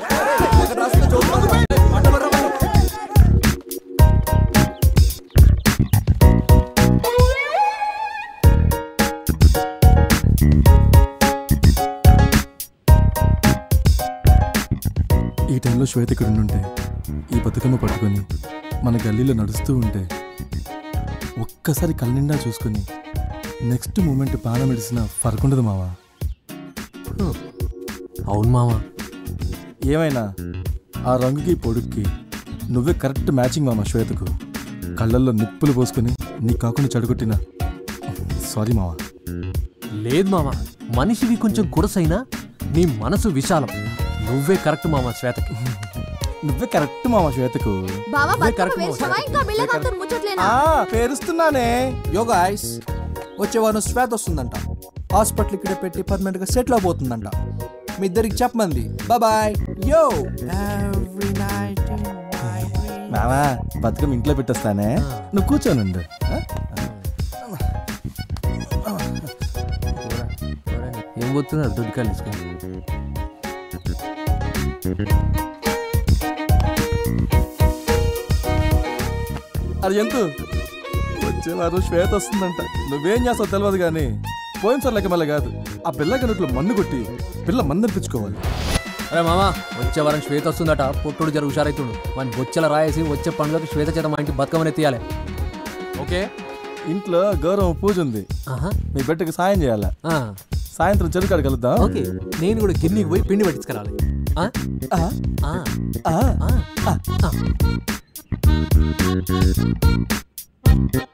ఈ టైంలో శ్వేత ఇక్కడ ఉంటే, ఈ బతుకమ్మ పట్టుకొని మన గల్లీలో నడుస్తూ ఉంటే ఒక్కసారి కళ్ళనిండా చూసుకొని నెక్స్ట్ మూమెంట్ బాగా మెడిసిన ఫరక్ ఉండదు మావా. అవును మావా. ఏమైనా ఆ రంగుకి పొడుక్కి నువ్వే కరెక్ట్ మ్యాచింగ్ మామ శ్వేతకు. కళ్ళల్లో నిప్పులు పోసుకొని నీ కాకుండా చెడగొట్టినా సారీ మావా. లేదు మామ, మనిషివి కొంచెం కురసైనా నీ మనసు విశాలం. నువ్వే కరెక్ట్ మామ శ్వేతకి. నువ్వే కరెక్ట్ మామ శ్వేతకు. బావా నువ్వే బతుకమ్మ correct మామ వేస్తావా? శ్వేతకు. ఇంకా బిళ్ళగారితో ముచ్చట్లేనా? ఆ, పేరుస్తున్నానే. యోగా ఐస్ వచ్చే వారం శ్వేత వస్తుందంట. హాస్పిటల్ ఇక్కడే పెట్టి పర్మనెంట్గా సెటిల్ అవబోతుందంట. మీ ఇద్దరికి చెప్పమంది. Bye yo every night. మామా బతుకమ్మ ఇంట్లో పెట్టేస్తానే, నువ్వు కూర్చోనుండు. ఏం పోతున్నారు దుడ్డుకాయలు తీసుకొని? అది ఎంత వచ్చే వారం శ్వేత వస్తుందంట. నువ్వేం చేస్తావు తెలియదు కానీ పోయినసారి లెక్క మళ్ళీ కాదు, ఆ పిల్ల కనుకలో మన్ను కొట్టి పిల్ల మందు అనిపించుకోవాలి. అరే మామ, వచ్చే వారం శ్వేత వస్తుందట. పొట్టుడు జర హుషారైతుడు. మన బొచ్చెల రాయేసి వచ్చే పండుగకి శ్వేత చేత మా ఇంటి బతుకమ్మని ఎత్తియాలి. ఓకే? ఇంట్లో గౌరవం పూజ ఉంది, మీ బిడ్డకి సాయం చేయాలా. సాయంత్రం చెరుకాడు కలుద్దాం. ఓకే, నేను కూడా గిన్నెకి పోయి పిండి పట్టించుకురాలి. ఆ?